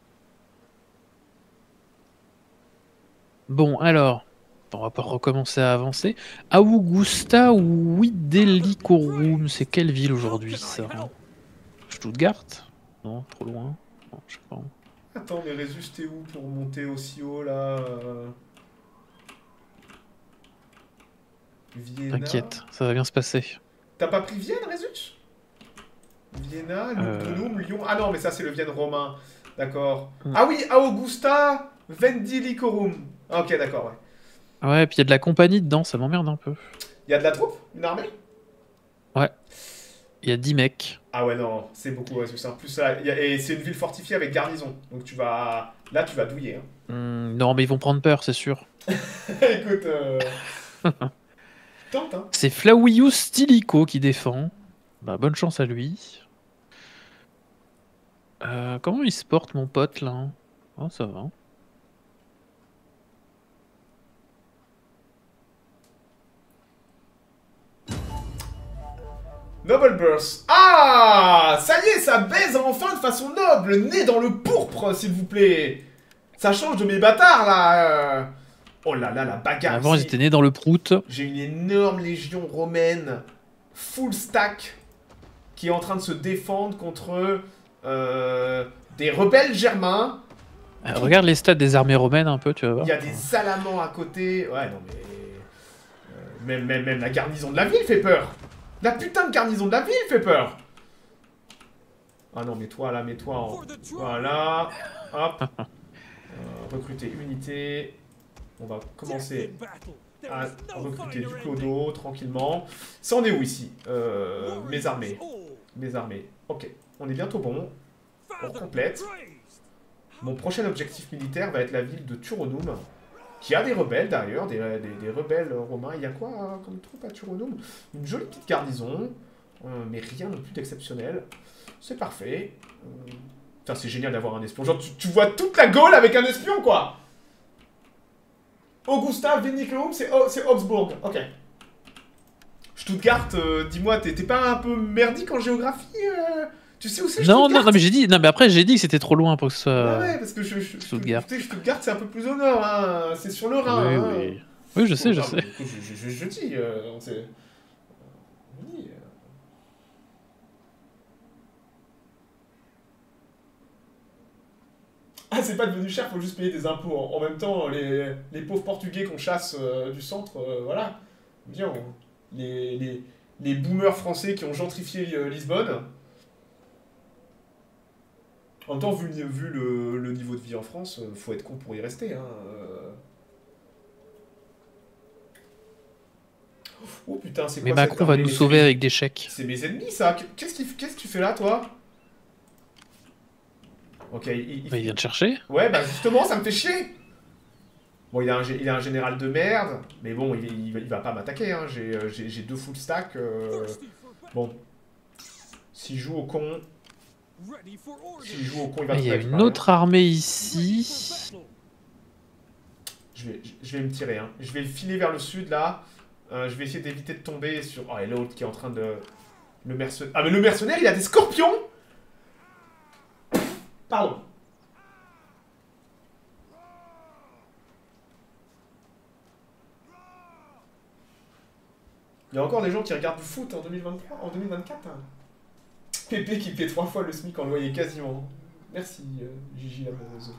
S3: Bon, alors, on va pas recommencer à avancer. Augusta ou Widelikorum, c'est quelle ville aujourd'hui, ça, hein? Stuttgart? Non, trop loin. Non, je sais pas.
S1: Attends, mais Résus, t'es où pour monter aussi haut, là euh Vienna.
S3: T'inquiète, ça va bien se passer.
S1: T'as pas pris Vienne, Résus? Vienna,
S3: Euh.
S1: Lugdunum, Lyon... Ah non, mais ça, c'est le Vienne romain. D'accord.
S3: Mm.
S1: Ah oui, Augusta, Vendilicorum. Ah, ok, d'accord, ouais.
S3: Ouais, puis il y a de la compagnie dedans, ça m'emmerde un peu.
S1: Il y a de la troupe? Une armée?
S3: Ouais. Il y a dix mecs.
S1: Ah ouais, non, c'est beaucoup, ouais, c'est plus ça. Y a- Et c'est une ville fortifiée avec garnison. Donc tu vas... Là, tu vas douiller. Hein.
S3: Hmm, non, mais ils vont prendre peur, c'est sûr.
S1: Écoute... Euh... Tente, hein.
S3: C'est Flavius Stilicho qui défend. Bah, bonne chance à lui. Euh, comment il se porte, mon pote, là? Oh, ça va.
S1: Noble Burst. Ah, ça y est, ça baise enfin de façon noble. Né dans le pourpre, s'il vous plaît. Ça change de mes bâtards, là. euh. Oh là là, la bagarre.
S3: Avant, ils
S1: ici.
S3: étaient nés dans le prout.
S1: J'ai une énorme légion romaine, full stack, qui est en train de se défendre contre euh, des rebelles germains.
S3: Euh, regarde les stats des armées romaines un peu, tu vas voir.
S1: Il y a des salamans à côté. Ouais, non, mais... euh, même, même, même la garnison de la ville fait peur. La putain de garnison de la ville fait peur. Ah non, mets-toi là, mets-toi en... Voilà. Hop. Euh, recruter unité. On va commencer à recruter du clodo tranquillement. Ça, on est où ici euh, Mes armées. Mes armées. Ok, on est bientôt bon. On complète. Mon prochain objectif militaire va être la ville de Turonum, qui a des rebelles d'ailleurs, des, des, des rebelles romains. Il y a quoi hein, comme troupe à Turonum? Une jolie petite garnison, euh, mais rien non plus d'exceptionnel. C'est parfait. Euh, Putain, c'est génial d'avoir un espion. Genre, tu, tu vois toute la Gaule avec un espion, quoi. Augusta, Vinnicum, c'est Augsbourg. Ok. Stuttgart, euh, dis-moi, t'es pas un peu merdique en géographie euh Tu sais où c'est
S3: Non,
S1: Stuttgart?
S3: non, non, mais j'ai dit, non, mais après j'ai dit que c'était trop loin pour que ce soit.
S1: Ouais, ouais, parce que je, je,
S3: Stuttgart.
S1: je, Stuttgart, c'est un peu plus au nord, hein. C'est sur le Rhin.
S3: Oui,
S1: hein.
S3: oui. Oui, je sais, je
S1: Non,
S3: sais.
S1: mais, écoute, je, je, je, je dis, euh, on sait. Oui. Ah, c'est pas devenu cher, faut juste payer des impôts. En, en même temps, les, les pauvres Portugais qu'on chasse euh, du centre, euh, voilà. Bien, on- les, les, les boomers français qui ont gentrifié euh, Lisbonne. En même temps, vu, le- vu le, le niveau de vie en France, euh, faut être con pour y rester. Hein. euh. Oh putain, c'est
S3: Mais
S1: quoi cette
S3: Macron va
S1: armée?
S3: nous
S1: Mais c'est
S3: sauver
S1: mes,
S3: avec des chèques.
S1: c'est mes ennemis, ça. Qu'est-ce qu'il- qu'est-ce que tu fais là, toi? Ok, il, il-
S3: Bah, il
S1: il-
S3: vient de chercher.
S1: Ouais, bah justement, ça me fait chier. Bon, il a un, gé- il a un général de merde, mais bon, il, il, va- il va pas m'attaquer, hein. J'ai euh, j'ai- j'ai deux full stack. euh, Bon, s'il joue au con, s'il joue au con, il va
S3: Ah, il y
S1: tout
S3: a
S1: récupérer.
S3: une autre armée ici.
S1: Je vais, je vais me tirer, hein. Je vais filer vers le sud, là. Euh, je vais essayer d'éviter de tomber sur... Oh, et l'autre qui est en train de... Le mercenaire... Ah, mais le mercenaire, il a des scorpions. Pardon. Il y a encore des gens qui regardent du foot en deux mille vingt-trois, en deux mille vingt-quatre. Hein. Pépé qui paie trois fois le SMIC en loyer, quasiment. Merci, euh, Gigi l'amoureuse.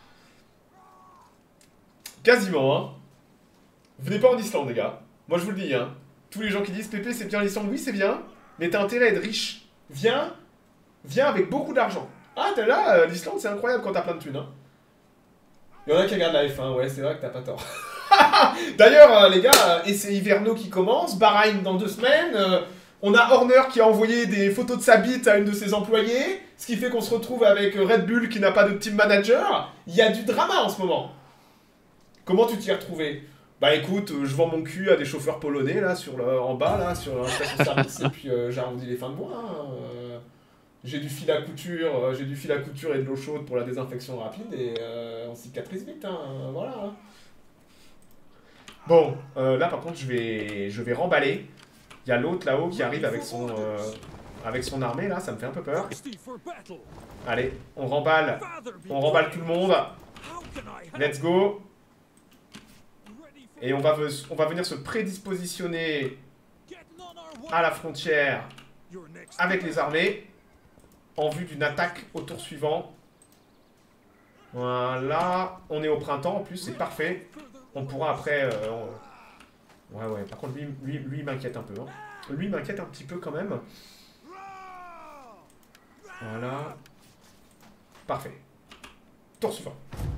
S1: Quasiment, hein. Venez pas en Islande, les gars. Moi, je vous le dis, hein. Tous les gens qui disent Pépé, c'est bien l'Islande, oui, c'est bien. Mais t'as intérêt à être riche. Viens, viens avec beaucoup d'argent. Ah, t'es là, euh, l'Islande, c'est incroyable quand t'as plein de thunes, hein. Il y en a qui regardent la F un, ouais, c'est vrai que t'as pas tort. D'ailleurs, euh, les gars, euh, essai hivernaux qui commence, Bahreïn dans deux semaines. euh, on a Horner qui a envoyé des photos de sa bite à une de ses employés, ce qui fait qu'on se retrouve avec euh, Red Bull qui n'a pas de team manager. Il y a du drama en ce moment. Comment tu t'y es retrouvé? Bah écoute, euh, je vends mon cul à des chauffeurs polonais là, sur le, en bas là, sur un station-service, et puis euh, j'arrondis les fins de mois. Hein, euh, j'ai du fil à couture, euh, j'ai du fil à couture et de l'eau chaude pour la désinfection rapide et euh, on cicatrise vite, hein, voilà. Hein. Bon, euh, là par contre je vais, je vais remballer. Il y a l'autre là-haut qui arrive avec son, euh, avec son armée là, ça me fait un peu peur. Allez, on remballe, on remballe tout le monde. Let's go. Et on va, on va venir se prédispositionner à la frontière avec les armées en vue d'une attaque au tour suivant. Voilà, on est au printemps en plus, c'est parfait. On pourra après... Euh, on... Ouais, ouais, par contre, lui, lui, lui m'inquiète un peu. Hein. Lui m'inquiète un petit peu quand même. Voilà. Parfait. Tour suivant.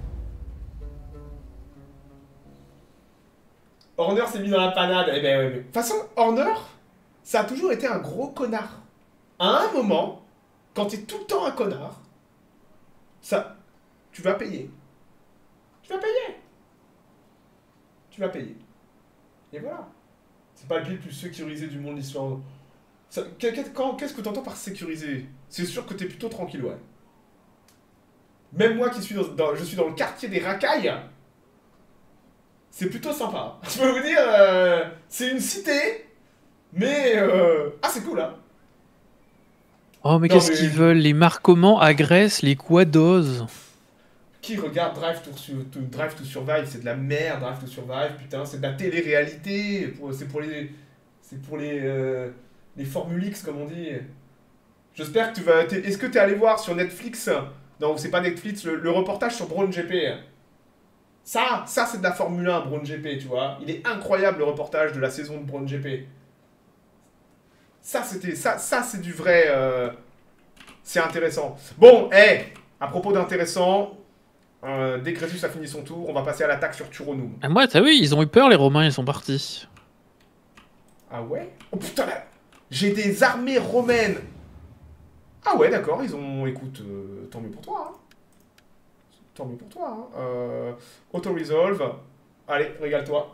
S1: Horner s'est mis dans la panade. Eh ben ouais, mais... De toute façon, Horner, ça a toujours été un gros connard. À un moment, quand t'es tout le temps un connard, ça... Tu vas payer. Tu vas payer. Tu vas payer. Et voilà. C'est pas le build plus sécurisé du monde l'histoire. Qu'est-ce que t'entends par sécurisé? C'est sûr que t'es plutôt tranquille, ouais. Même moi qui suis dans, dans, je suis dans le quartier des racailles, c'est plutôt sympa. Je peux vous dire, euh, c'est une cité, mais... Euh... Ah, c'est cool, hein.
S3: Oh, mais qu'est-ce
S1: mais...
S3: qu'ils veulent? Les Marcomanns agressent les Quados.
S1: Qui regarde Drive to, to, Drive to Survive? C'est de la merde, Drive to Survive, putain, c'est de la télé-réalité. C'est pour les... C'est pour les... Euh, les Formule X, comme on dit. J'espère que tu vas... Est-ce que t'es allé voir sur Netflix? Non, c'est pas Netflix, le, le reportage sur Brown G P. Ça, ça c'est de la Formule un, Brown G P, tu vois. Il est incroyable, le reportage de la saison de Brown G P. Ça, c'était... Ça, ça c'est du vrai... Euh, c'est intéressant. Bon, hé, hey, à propos d'intéressant... Euh, dès que Crésus a fini son tour, on va passer à l'attaque sur Turonum.
S3: Ah, moi, t'as vu, ils ont eu peur, les Romains, ils sont partis.
S1: Ah ouais? Oh putain, là, j'ai des armées romaines. Ah ouais, d'accord, ils ont... Écoute, euh, tant mieux pour toi. Hein. Tant mieux pour toi. Hein. Euh, Auto-resolve. Allez, régale-toi.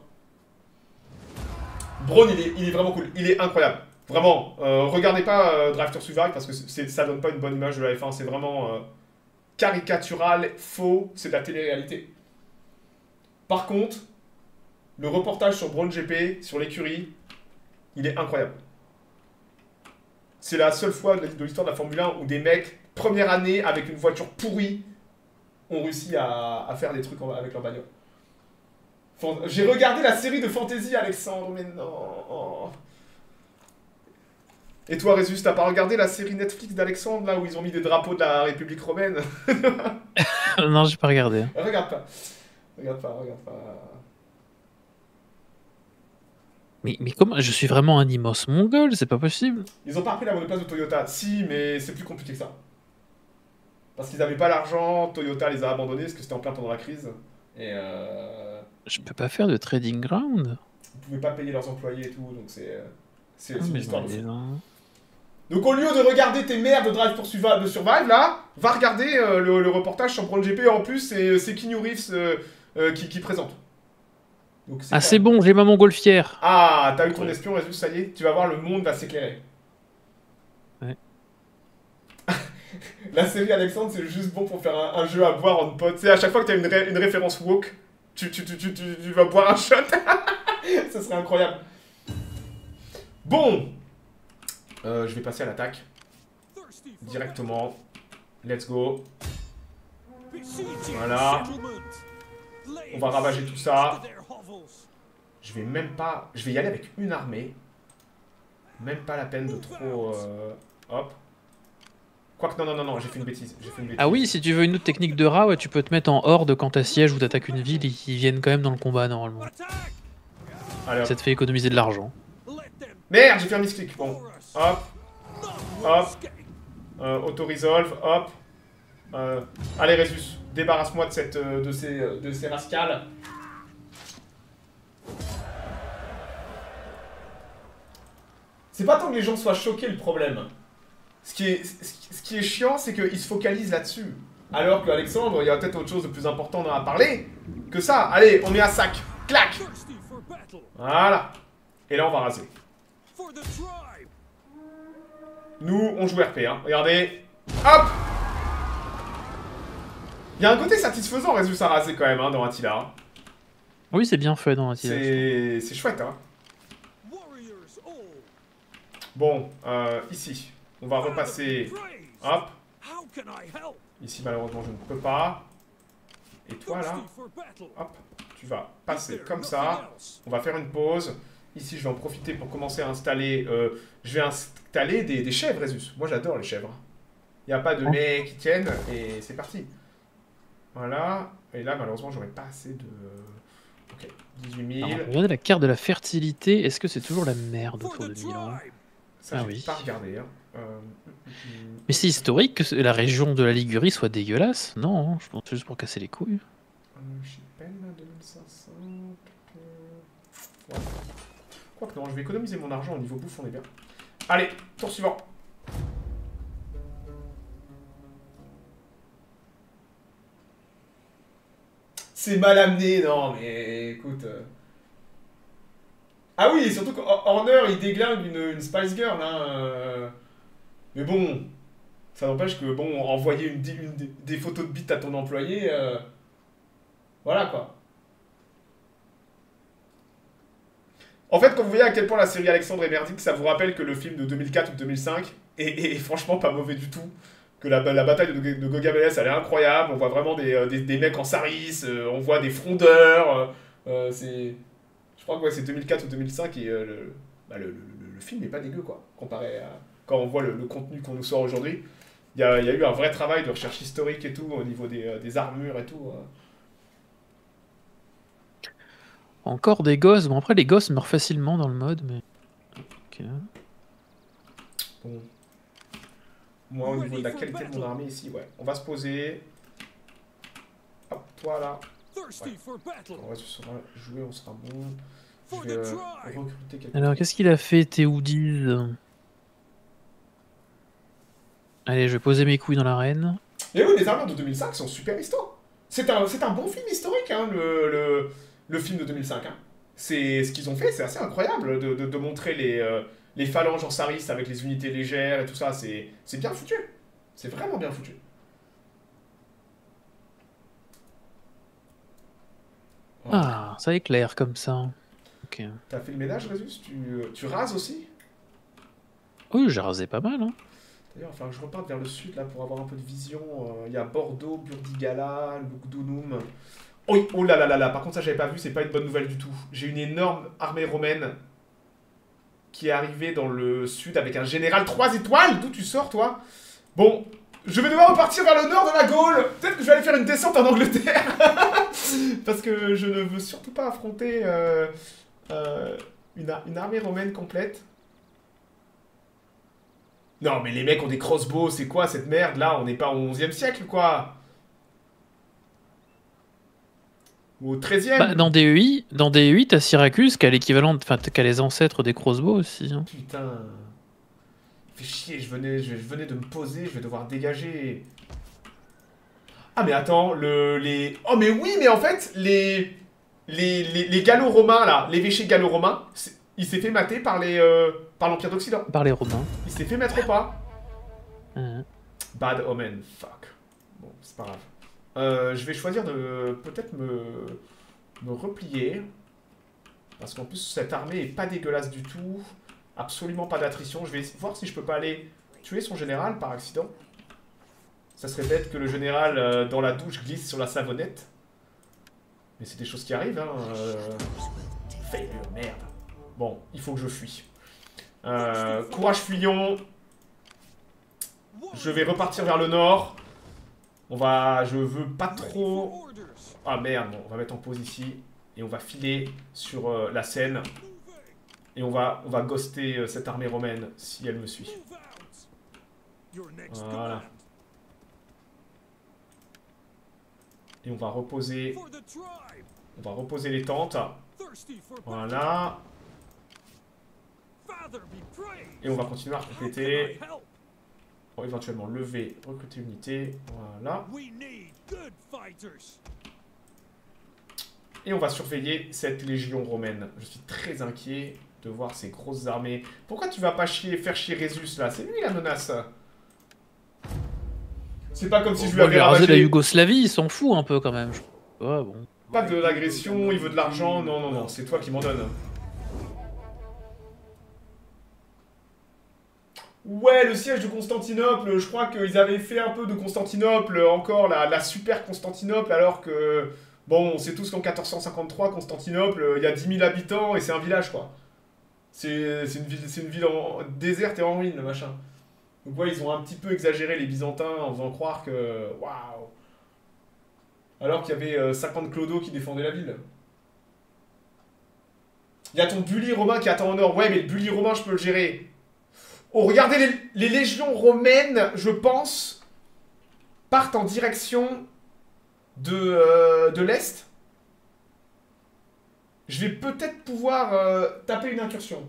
S1: Braun, il est, il est vraiment cool. Il est incroyable. Vraiment. Euh, regardez pas euh, Drive to Survive parce que ça donne pas une bonne image de la F un. C'est vraiment... Euh, caricatural, faux, c'est de la télé-réalité. Par contre, le reportage sur Brown G P, sur l'écurie, il est incroyable. C'est la seule fois de l'histoire de la Formule un où des mecs, première année, avec une voiture pourrie, ont réussi à, à faire des trucs avec leur bagnole. J'ai regardé la série de Fantasy, Alexandre, mais non... Et toi, Résus, t'as pas regardé la série Netflix d'Alexandre, là, où ils ont mis des drapeaux de la République romaine?
S3: Non, j'ai pas regardé.
S1: Regarde pas. Regarde pas, regarde pas.
S3: Mais, mais comment? Je suis vraiment un immense mongol, c'est pas possible.
S1: Ils ont pas repris la monoplace de Toyota. Si, mais c'est plus compliqué que ça. Parce qu'ils avaient pas l'argent, Toyota les a abandonnés, parce que c'était en plein pendant la crise. Et euh...
S3: Je peux pas faire de trading ground.
S1: ils pouvaient pas payer leurs employés et tout, donc c'est... C'est
S3: Ah,
S1: c'est une
S3: mais
S1: histoire
S3: j'en
S1: de
S3: ai
S1: fou.
S3: un.
S1: Donc au lieu de regarder tes merdes de Drive pour Survive, de Survive là, va regarder euh, le, le reportage sur Brawl G P. En plus, c'est c'est Keanu Reeves euh, euh, qui, qui présente. Donc,
S3: Ah,
S1: pas...
S3: c'est bon, j'ai ma montgolfière.
S1: Ah, t'as eu ton espion, Résus, ça y est. Tu vas voir, le monde va s'éclairer.
S3: Ouais.
S1: La série Alexandre, c'est juste bon pour faire un, un jeu à boire en pote. Tu sais, à chaque fois que t'as une, ré une référence woke, tu, tu, tu, tu, tu, tu vas boire un shot. Ça serait incroyable. Bon. Euh, je vais passer à l'attaque. Directement. Let's go. Voilà. On va ravager tout ça. Je vais même pas... Je vais y aller avec une armée. Même pas la peine de trop... Euh... Hop. Quoique, non, non, non, non, j'ai fait une bêtise. J'ai fait une bêtise.
S3: Ah oui, si tu veux une autre technique de rat, ouais, tu peux te mettre en horde quand t'as siège ou t'attaques une ville, ils, ils viennent quand même dans le combat normalement.
S1: Allez, hop.
S3: Ça te fait économiser de l'argent.
S1: Merde, j'ai fait un misclick. Bon, hop. Hop. Euh, Auto-resolve, hop. Euh... Allez, Résus, débarrasse-moi de, cette, euh, de, ces, euh, de ces rascals. C'est pas tant que les gens soient choqués le problème. Ce qui est, ce qui est chiant, c'est qu'ils se focalisent là-dessus. Alors qu'Alexandre, il y a peut-être autre chose de plus important à parler que ça. Allez, on met un sac. Clac. Voilà. Et là, on va raser. Nous, on joue R P, hein. Regardez. Hop. Il y a un côté satisfaisant, Résus à raser quand même, hein, dans Attila.
S3: Oui, c'est bien fait dans Attila.
S1: C'est chouette, hein. Bon, euh, ici, on va repasser, hop, ici malheureusement je ne peux pas, et toi là, hop, tu vas passer comme ça, on va faire une pause, ici je vais en profiter pour commencer à installer, euh, je vais installer des, des chèvres, Résus, moi j'adore les chèvres, il n'y a pas de mets qui tiennent, et c'est parti, voilà, et là malheureusement j'aurais pas assez de... Ok, dix-huit mille.
S3: Alors, regardez la carte de la fertilité, est-ce que c'est toujours la merde autour de Milan?
S1: Ça,
S3: ah
S1: j'ai
S3: oui.
S1: pas regardé. Hein. Euh...
S3: Mais c'est historique que la région de la Ligurie soit dégueulasse? Non, hein, je pense juste pour casser les couilles.
S1: Euh, j'ai peine, deux mille cinq cents... Ouais. Quoique non, je vais économiser mon argent au niveau bouffe, on est bien. Allez, tour suivant. C'est mal amené, non, mais écoute... Euh... Ah oui, surtout qu'Horner, il déglingue une, une Spice Girl, hein. Euh... Mais bon, ça n'empêche que, bon, envoyer une, une, une, des photos de bite à ton employé, euh... voilà, quoi. En fait, quand vous voyez à quel point la série Alexandre est merdique, ça vous rappelle que le film de deux mille quatre ou deux mille cinq est, est franchement pas mauvais du tout. Que la, la bataille de, de Gaugamela, elle est incroyable. On voit vraiment des, des, des mecs en saris, euh, on voit des frondeurs. Euh, c'est... Je crois que ouais, c'est deux mille quatre ou deux mille cinq et euh, le, bah, le, le, le film n'est pas dégueu, quoi, comparé à quand on voit le, le contenu qu'on nous sort aujourd'hui. Il y a, y a eu un vrai travail de recherche historique et tout, au niveau des, euh, des armures et tout. Euh.
S3: Encore des gosses. Bon, après, les gosses meurent facilement dans le mode, mais... Okay.
S1: Bon. Moi, au niveau de la qualité de mon armée ici, ouais. On va se poser. Hop, toi là. Ouais. On va se jouer, on sera bon. Je vais euh, recruter quelqu'un.
S3: Alors, qu'est-ce qu'il a fait, Théoudise? Allez, je vais poser mes couilles dans l'arène.
S1: Et oui, les armures de deux mille cinq sont super histo. C'est un, un bon film historique, hein, le, le, le film de deux mille cinq. Hein. C'est ce qu'ils ont fait, c'est assez incroyable de, de, de montrer les, euh, les phalanges en saris avec les unités légères et tout ça. C'est bien foutu. C'est vraiment bien foutu.
S3: Ah, ça éclaire comme ça. Ok.
S1: T'as fait le ménage, Résus? tu, tu rases aussi?
S3: Oui, j'ai rasé pas mal. Hein.
S1: D'ailleurs, enfin, je reparte vers le sud là pour avoir un peu de vision. Il euh, y a Bordeaux, Burdigala, Lugdunum. Oh, oh là là là là, par contre, ça j'avais pas vu, c'est pas une bonne nouvelle du tout. J'ai une énorme armée romaine qui est arrivé dans le sud avec un général trois étoiles. D'où tu sors, toi? Bon, je vais devoir repartir vers le nord de la Gaule. Peut-être que je vais aller faire une descente en Angleterre. Parce que je ne veux surtout pas affronter euh, euh, une, ar une armée romaine complète. Non, mais les mecs ont des crossbows, c'est quoi cette merde là? On n'est pas au onzième siècle, quoi. Ou au treizième.
S3: Bah, dans D E I, dans D E I, t'as Syracuse qui a l'équivalent, enfin, qui a les ancêtres des crossbows aussi. Hein.
S1: Putain. Fais chier, je venais, je, je venais de me poser, je vais devoir dégager. Ah, mais attends, le, les... Oh, mais oui, mais en fait, les... Les, les, les gallo-romains, là, l'évêché gallo-romain, il s'est fait mater par les... Euh, par l'Empire d'Occident.
S3: Par les Romains.
S1: Il s'est fait mettre au pas.
S3: Mmh.
S1: Bad omen, fuck. Bon, c'est pas grave. Euh, je vais choisir de peut-être me, me replier. Parce qu'en plus, cette armée est pas dégueulasse du tout. Absolument pas d'attrition. Je vais voir si je peux pas aller tuer son général par accident. Ça serait bête que le général, euh, dans la douche, glisse sur la savonnette. Mais c'est des choses qui arrivent, hein. Euh... Failure, merde. Bon, il faut que je fuis. Euh, courage fuyons. Je vais repartir vers le nord. On va... Je veux pas trop... Ah merde, bon, on va mettre en pause ici. Et on va filer sur euh, la Seine. Et on va, on va ghoster euh, cette armée romaine si elle me suit. Voilà. Et on va reposer... On va reposer les tentes. Voilà. Et on va continuer à compléter. Pour éventuellement lever, recruter une unité. Voilà. Et on va surveiller cette légion romaine. Je suis très inquiet de voir ces grosses armées. Pourquoi tu vas pas chier, faire chier Résus là? C'est lui la menace. C'est pas comme si je lui avais
S3: rasé
S1: ravagé
S3: la Yougoslavie, il s'en fout un peu quand même. Ouais, bon.
S1: Pas de l'agression, il veut de l'argent. Non, non, non, c'est toi qui m'en donnes. Ouais, le siège de Constantinople, je crois qu'ils avaient fait un peu de Constantinople, encore la, la super Constantinople, alors que, bon, on sait tous qu'en quatorze cent cinquante-trois, Constantinople, il y a dix mille habitants et c'est un village, quoi. C'est une ville, c'est une ville en, déserte et en ruine, le machin. Donc ouais, ils ont un petit peu exagéré les Byzantins en faisant croire que, waouh, alors qu'il y avait euh, cinquante clodos qui défendaient la ville. Il y a ton bully romain qui attend au nord. Ouais, mais le bully romain, je peux le gérer. Oh, regardez, les, les légions romaines, je pense, partent en direction de, euh, de l'Est. Je vais peut-être pouvoir euh, taper une incursion.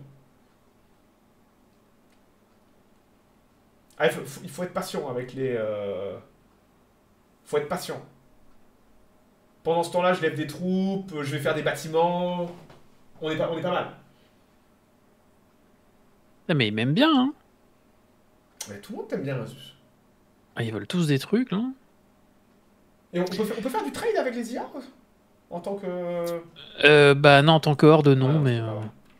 S1: Ah, il, faut, il faut être patient avec les... Euh... Il faut être patient. Pendant ce temps-là, je lève des troupes, je vais faire des bâtiments. On est pas, on est pas mal.
S3: Non, mais ils m'aiment bien, hein.
S1: Mais tout le monde t'aime bien, Asus.
S3: Ah, ils veulent tous des trucs, là.
S1: Et on peut, faire, on peut faire du trade avec les I A en tant que...
S3: Euh, bah non, en tant que horde, non,
S1: ah,
S3: mais...
S1: Ah,
S3: euh...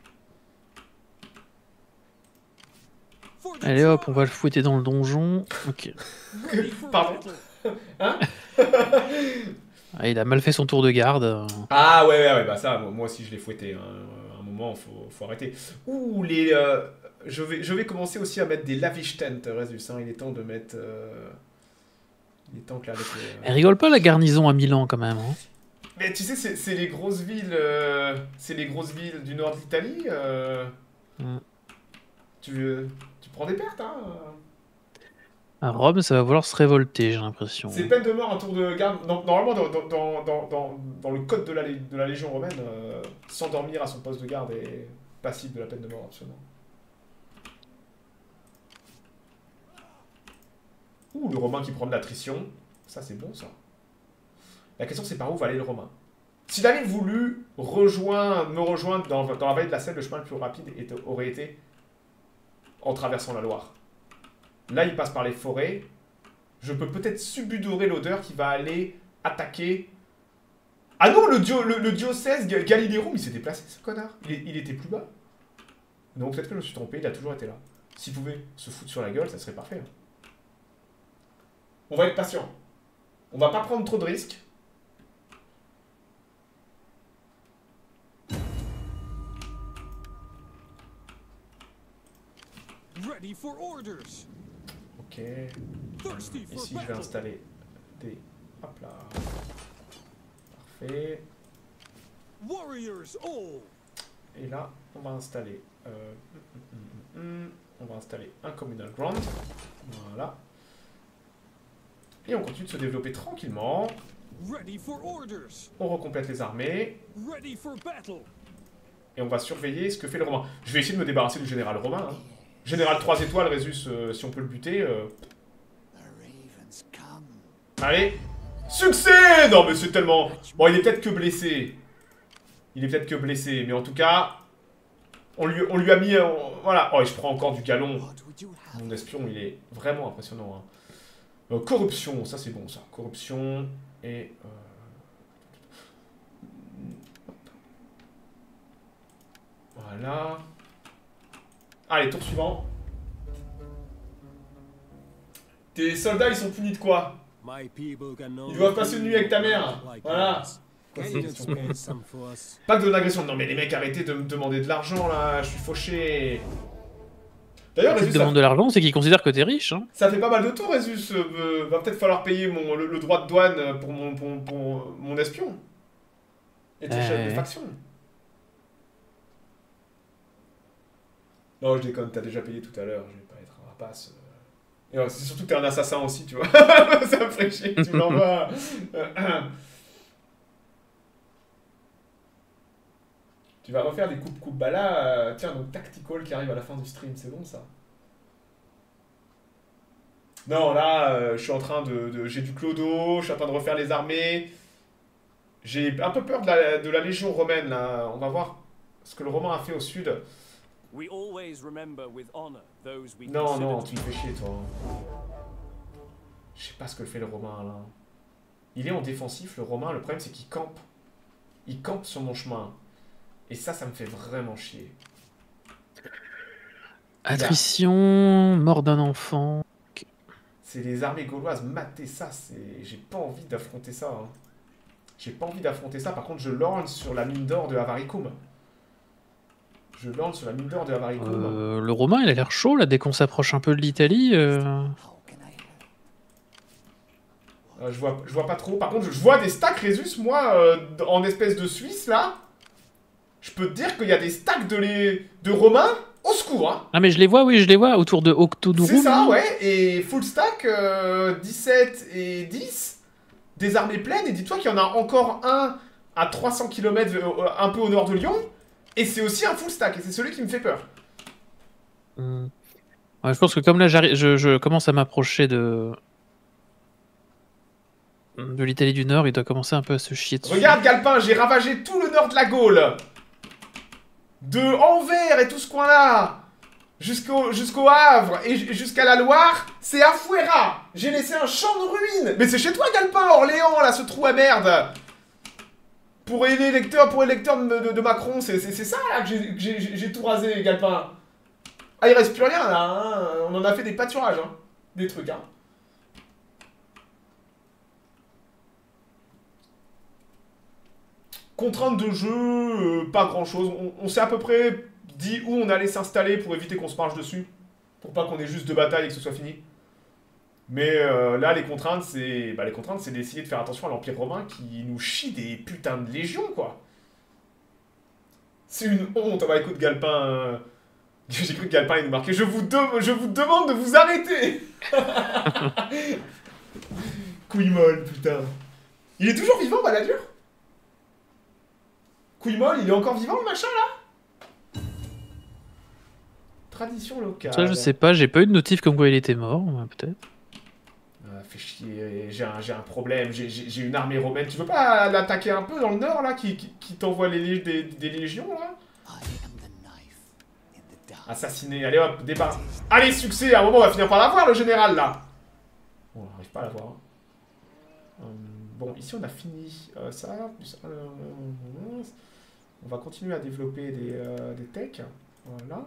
S1: ouais.
S3: Allez hop, on va le fouetter dans le donjon. Ok.
S1: Pardon. Hein?
S3: Ah, il a mal fait son tour de garde.
S1: Ah ouais, ouais, ouais, bah ça, moi aussi je l'ai fouetté. Hein. À un moment, faut, faut arrêter. Ouh, les... Euh, je, vais, je vais commencer aussi à mettre des lavish tents, Résus. Hein. Il est temps de mettre... Euh, il est temps que là, avec les, euh...
S3: Elle rigole pas la garnison à Milan, quand même. Hein.
S1: Mais tu sais, c'est les grosses villes... Euh, c'est les grosses villes du nord d'Italie. Euh, mm. Tu, tu prends des pertes, hein.
S3: À Rome, ça va vouloir se révolter, j'ai l'impression.
S1: C'est peine de mort un tour de garde. Non, normalement, dans, dans, dans, dans, dans le code de la, de la Légion romaine, euh, s'endormir à son poste de garde est passible de la peine de mort, absolument. Ouh, le Romain qui prend de l'attrition. Ça, c'est bon, ça. La question, c'est par où va aller le Romain. S'il avait voulu rejoindre, me rejoindre dans, dans la vallée de la Seine, le chemin le plus rapide était, aurait été en traversant la Loire. Là, il passe par les forêts. Je peux peut-être subudorer l'odeur qui va aller attaquer... Ah non, le, dio, le, le diocèse Galileum, il s'est déplacé, ce connard. Il, il était plus bas. Donc peut-être que je me suis trompé, il a toujours été là. S'il pouvait se foutre sur la gueule, ça serait parfait. On va être patient. On va pas prendre trop de risques. Ok. Ici, je vais installer des... Hop là. Parfait. Et là, on va installer... Euh... hum, hum, hum, hum. On va installer un communal ground. Voilà. Et on continue de se développer tranquillement. On recomplète les armées. Et on va surveiller ce que fait le Romain. Je vais essayer de me débarrasser du général romain. Hein. Général trois étoiles, Résus, euh, si on peut le buter. Euh... Allez. Succès! Non mais c'est tellement... Bon, il est peut-être que blessé. Il est peut-être que blessé. Mais en tout cas, on lui, on lui a mis... Euh, voilà. Oh, et je prends encore du galon. Mon espion, il est vraiment impressionnant. Hein. Euh, corruption, ça c'est bon ça. Corruption et... Euh... Voilà. Allez, tour suivant. Tes soldats, ils sont punis de quoi? Ils doivent passer une nuit avec ta mère. Voilà. Pas que de l'agression. Non mais les mecs, arrêtez de me demander de l'argent là. Je suis fauché. D'ailleurs,
S3: Résus, demande de l'argent, c'est qu'ils considèrent que t'es riche. Hein.
S1: Ça fait pas mal de tours, Résus. Euh, va peut-être falloir payer mon, le, le droit de douane pour mon, pour, pour mon espion. Et tes euh... chefs de faction. Non, je déconne, t'as déjà payé tout à l'heure. Je vais pas être un rapace. Et c'est surtout que t'es un assassin aussi, tu vois. Ça me ferait chier que tu me l'envoies. Tu vas refaire des coupes coupes. Bah là, euh, tiens, donc Tactical qui arrive à la fin du stream, c'est bon ça. Non, là, euh, je suis en train de... de j'ai du clodo, je suis en train de refaire les armées. J'ai un peu peur de la, de la légion romaine, là. On va voir ce que le Romain a fait au sud. Non, non, tu me fais chier, toi. Je sais pas ce que fait le Romain, là. Il est en défensif, le Romain. Le problème, c'est qu'il campe. Il campe sur mon chemin. Et ça, ça me fait vraiment chier.
S3: Attrition, a... mort d'un enfant.
S1: C'est les armées gauloises, matez ça, c'est... J'ai pas envie d'affronter ça. Hein. J'ai pas envie d'affronter ça, par contre je lance sur la mine d'or de Avaricum. Je lance sur la mine d'or de Avaricum.
S3: Euh, le Romain, il a l'air chaud, là, dès qu'on s'approche un peu de l'Italie. Euh...
S1: Euh, je, vois, je vois pas trop. Par contre, je vois des stacks Résus, moi, euh, en espèce de Suisse, là. Je peux te dire qu'il y a des stacks de, les... de Romains. Au secours, hein.
S3: Ah mais je les vois, oui, je les vois, autour de Octodourum.
S1: C'est ça, ouais, et full stack, euh, dix-sept et dix, des armées pleines, et dis-toi qu'il y en a encore un à trois cents kilomètres, euh, un peu au nord de Lyon, et c'est aussi un full stack, et c'est celui qui me fait peur.
S3: Mmh. Ouais, je pense que comme là, je, je commence à m'approcher de... de l'Italie du Nord, il doit commencer un peu à se chier dessus.
S1: Regarde, Galpin, j'ai ravagé tout le nord de la Gaule. De Anvers et tout ce coin-là, jusqu'au jusqu'au Havre et jusqu'à la Loire, c'est à Fouera. J'ai laissé un champ de ruines. Mais c'est chez toi, Galpin, Orléans, là, ce trou à merde. Pour les lecteurs, pour les lecteurs de, de, de Macron, c'est ça, là, que j'ai tout rasé, Galpin. Ah, il reste plus rien, là, hein. On en a fait des pâturages, hein. Des trucs, hein. Contrainte de jeu, euh, pas grand chose. On, on s'est à peu près dit où on allait s'installer pour éviter qu'on se marche dessus. Pour pas qu'on ait juste deux batailles et que ce soit fini. Mais euh, là, les contraintes, c'est bah, les contraintes, c'est d'essayer de faire attention à l'Empire romain qui nous chie des putains de légions, quoi. C'est une honte. Ah bah écoute, Galpin... Euh... J'ai cru que Galpin, il nous marquait. Je vous, de... je vous demande de vous arrêter. Couille molle, putain. Il est toujours vivant, Balladur? Couille molle, il est encore vivant, le machin, là? Tradition locale.
S3: Ça, je sais pas, j'ai pas eu de notif comme quoi il était mort, peut-être.
S1: Ah, fait chier, j'ai un, un problème, j'ai une armée romaine. Tu veux pas l'attaquer un peu dans le nord, là, qui, qui, qui t'envoie des, des légions, là? Assassiné, allez hop, départ. Allez, succès, à un moment, on va finir par l'avoir, le général, là. Bon, on n'arrive pas à l'avoir. Hein. Hum, bon, ici, on a fini euh, ça. Plus, euh, on va continuer à développer des, euh, des techs. Voilà.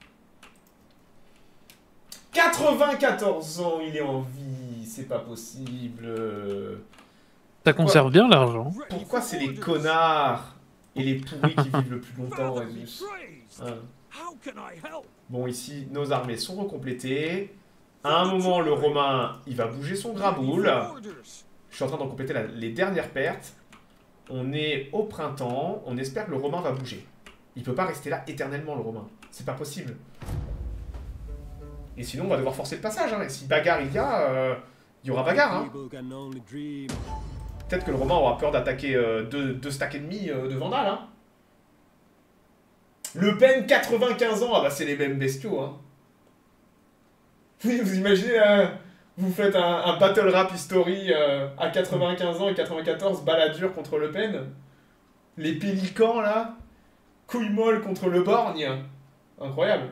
S1: quatre-vingt-quatorze ans, il est en vie. C'est pas possible.
S3: Ça conserve bien l'argent.
S1: Pourquoi c'est les connards et les pourris qui vivent le plus longtemps, Résus? Hein. Bon, ici, nos armées sont recomplétées. À un moment, le Romain, il va bouger son graboule. Je suis en train d'en compléter la, les dernières pertes. On est au printemps. On espère que le Romain va bouger. Il peut pas rester là éternellement, le Romain. C'est pas possible. Et sinon, on va devoir forcer le passage. Hein. Et si bagarre il y a, euh, il y aura bagarre. Hein. Peut-être que le Romain aura peur d'attaquer euh, deux, deux stacks ennemis euh, de Vandales. Hein. Le Pen, quatre-vingt-quinze ans. Ah bah, c'est les mêmes bestiaux. Hein. Oui, vous imaginez, euh, vous faites un, un battle rap history euh, à quatre-vingt-quinze ans et quatre-vingt-quatorze, baladure contre Le Pen. Les pélicans, là. Couille molle contre le Borgne. Incroyable.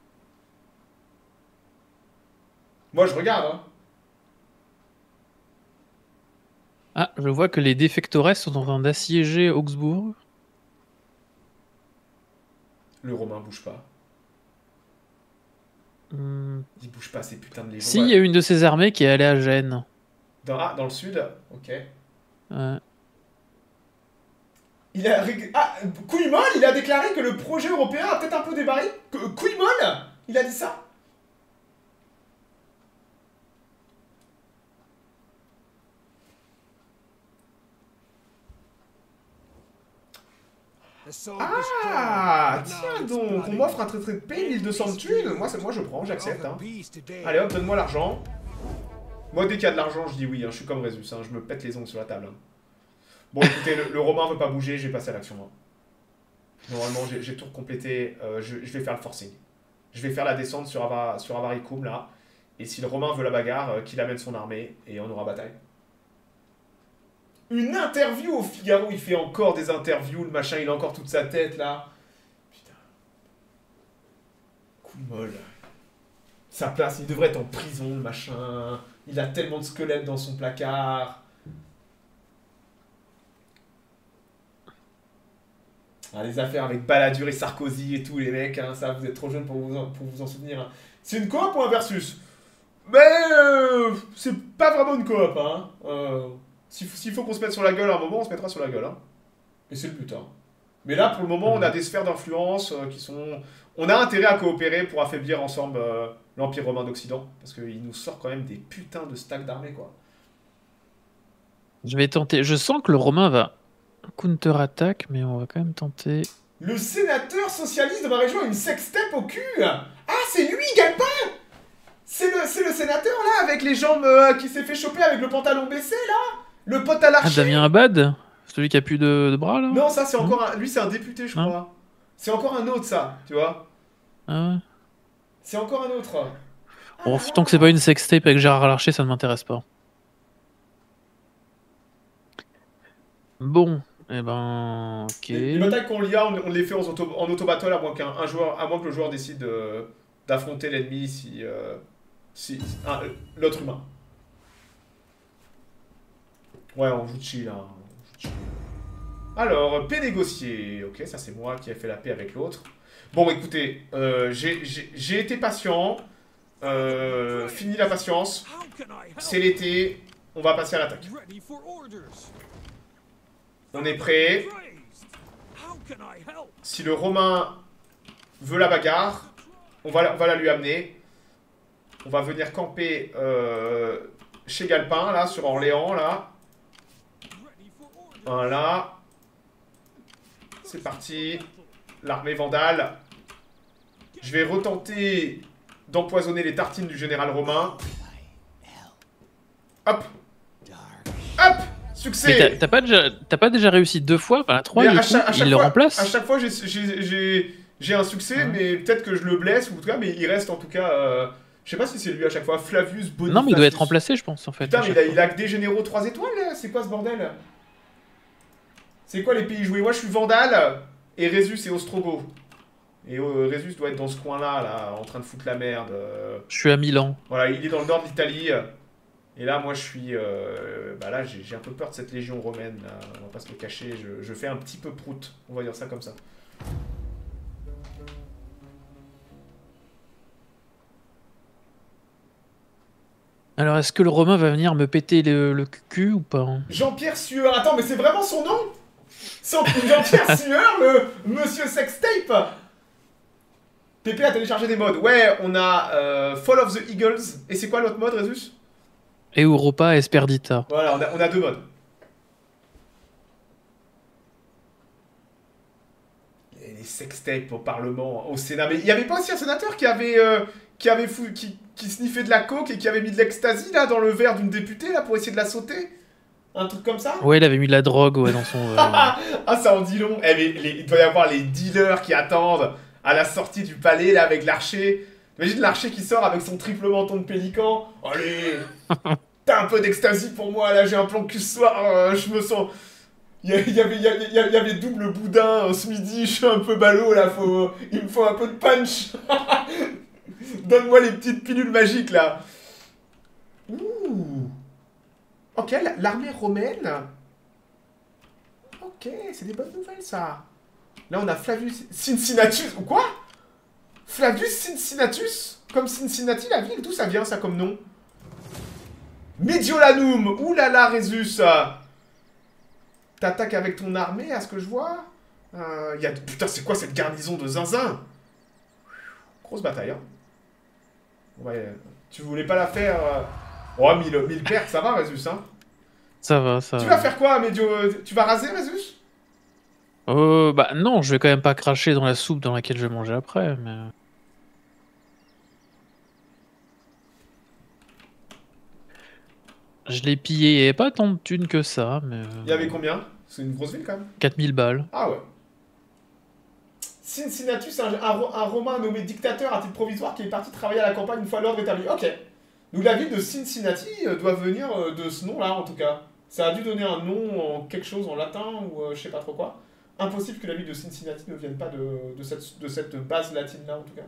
S1: Moi, je regarde, hein.
S3: Ah, je vois que les défectores sont en train d'assiéger Augsbourg.
S1: Le Romain bouge pas.
S3: Hmm.
S1: Il bouge pas, ces putains de légions.
S3: Si, il y a une de ses armées qui est allée à Gênes.
S1: Dans, ah, dans le sud. Ok.
S3: Ouais.
S1: Il a... Ah, couille molle, il a déclaré que le projet européen a peut-être un peu débarré. Que, couille molle, il a dit ça. Ah, tiens donc, on m'offre un traité de paix, mille deux cents de thunes. Moi, moi je prends, j'accepte. Hein. Allez hop, donne-moi l'argent. Moi, dès qu'il y a de l'argent, je dis oui. Hein. Je suis comme Résus, hein. Je me pète les ongles sur la table. Hein. Bon, écoutez, le, le Romain veut pas bouger, je vais passer à l'action. Hein. Normalement, j'ai tout complété. Euh, je, je vais faire le forcing. Je vais faire la descente sur, Ava, sur Avaricum, là. Et si le Romain veut la bagarre, euh, qu'il amène son armée, et on aura bataille. Une interview au Figaro, il fait encore des interviews, le machin, il a encore toute sa tête, là. Putain. Coup de molle. Sa place, il devrait être en prison, le machin. Il a tellement de squelettes dans son placard. Ah, les affaires avec Balladur et Sarkozy et tout, les mecs, hein, ça, vous êtes trop jeunes pour vous en, pour vous en souvenir. Hein. C'est une coop ou un versus? Mais euh, c'est pas vraiment une coop, hein. Euh, S'il faut qu'on se mette sur la gueule à un moment, on se mettra sur la gueule. Hein. Et c'est le but. Hein. Mais là, pour le moment, on a des sphères d'influence euh, qui sont... On a intérêt à coopérer pour affaiblir ensemble euh, l'Empire romain d'Occident. Parce qu'il nous sort quand même des putains de stacks d'armées, quoi.
S3: Je vais tenter. Je sens que le Romain va counter-attaque, mais on va quand même tenter.
S1: Le sénateur socialiste de ma région a une sextape au cul. Ah, c'est lui, Galpin. C'est le, le sénateur, là, avec les jambes euh, qui s'est fait choper avec le pantalon baissé, là. Le pote à l'archer.
S3: Ah, Damien Abad? Celui qui a plus de, de bras, là?
S1: Non, ça, c'est encore un... Lui, c'est un député, je
S3: hein
S1: crois. C'est encore un autre, ça, tu vois.
S3: Ah ouais.
S1: C'est encore un autre.
S3: Bon, ah, tant que c'est pas une sextape avec Gérard Larcher, ça ne m'intéresse pas. Bon, eh ben... ok.
S1: Les, les batailles qu'on y a, on, on les fait en auto, en auto-battle à moins qu'un un joueur, à moins que le joueur décide euh, d'affronter l'ennemi si... Euh, si l'autre humain. Ouais, on joue chill, hein. Chill. Alors, paix négociée. Ok, ça c'est moi qui ai fait la paix avec l'autre. Bon, écoutez, euh, j'ai été patient. Euh, fini la patience. C'est l'été. On va passer à l'attaque. On est prêt. Si le Romain veut la bagarre, on va, on va la lui amener. On va venir camper euh, chez Galpin, là, sur Orléans, là. Voilà. C'est parti. L'armée vandale. Je vais retenter d'empoisonner les tartines du général romain. Hop. Hop. Succès.
S3: T'as pas, pas déjà réussi deux fois? Enfin, la trois, du coup,
S1: chaque,
S3: il le remplace.
S1: À chaque fois, j'ai un succès, ah. mais peut-être que je le blesse, ou en tout cas, mais il reste en tout cas... Euh, je sais pas si c'est lui à chaque fois. Flavius Bonifacius.
S3: Non, mais il doit être remplacé, je pense, en fait.
S1: Putain, mais il a, il a que des généraux trois étoiles, c'est quoi ce bordel? C'est quoi les pays joués? Moi, je suis Vandale, et Résus et Ostrogo. Et euh, Résus doit être dans ce coin-là, là, en train de foutre la merde. Euh...
S3: Je suis à Milan.
S1: Voilà, il est dans le nord de l'Italie. Et là, moi, je suis... Euh... Bah là, j'ai un peu peur de cette légion romaine, là. On va pas se le cacher. Je, je fais un petit peu prout. On va dire ça comme ça.
S3: Alors, est-ce que le Romain va venir me péter le, le cul ou pas?
S1: Jean-Pierre Sueur. Attends, mais c'est vraiment son nom? Jean-Pierre Sueur, le Monsieur Sextape. Pépé a téléchargé des modes. Ouais, on a euh, Fall of the Eagles. Et c'est quoi l'autre mode, Résus?
S3: Europa Esperdita.
S1: Voilà, on a, on a deux modes. Et les sextapes au Parlement, au Sénat. Mais il n'y avait pas aussi un sénateur qui avait, euh, qui avait fou, qui, qui sniffait de la coke et qui avait mis de l'ecstasy là dans le verre d'une députée là pour essayer de la sauter? Un truc comme ça?
S3: Ouais, il avait mis de la drogue ouais, dans son... Euh...
S1: Ah, ça en dit long. Eh, mais les, il doit y avoir les dealers qui attendent à la sortie du palais, là, avec l'archer. Imagine l'archer qui sort avec son triple menton de pélican. Allez, t'as un peu d'ecstasy pour moi, là, j'ai un plan cul ce soir, euh, je me sens... Il y, avait, il, y avait, il y avait double boudin euh, ce midi, je suis un peu ballot, là, faut, il me faut un peu de punch. Donne-moi les petites pilules magiques, là. Ouh. Ok, l'armée romaine. Ok, c'est des bonnes nouvelles, ça. Là, on a Flavius Cincinnatus. Ou quoi? Flavius Cincinnatus? Comme Cincinnati, la ville? D'où ça vient, ça, comme nom? Mediolanum. Ouh là là, Résus. T'attaques avec ton armée, à ce que je vois. Euh, y a... Putain, c'est quoi cette garnison de zinzin? Grosse bataille, hein. Ouais, tu voulais pas la faire... Euh... Oh, mille, mille pertes, ça va, Résus, hein?
S3: Ça va, ça va.
S1: Tu vas faire quoi, Médio? Tu vas raser, Résus?
S3: Euh, bah non, je vais quand même pas cracher dans la soupe dans laquelle je vais manger après, mais... Je l'ai pillé, il n'y avait pas tant de thunes que ça, mais...
S1: Il y avait combien? C'est une grosse ville, quand même.
S3: quatre mille balles.
S1: Ah ouais. Cincinnatus, un, un, un Romain nommé dictateur à titre provisoire qui est parti travailler à la campagne une fois l'ordre établi. Ok. Donc la ville de Cincinnati euh, doit venir euh, de ce nom-là, en tout cas. Ça a dû donner un nom en quelque chose en latin ou euh, je sais pas trop quoi. Impossible que la ville de Cincinnati ne vienne pas de, de, cette, de cette base latine-là, en tout cas.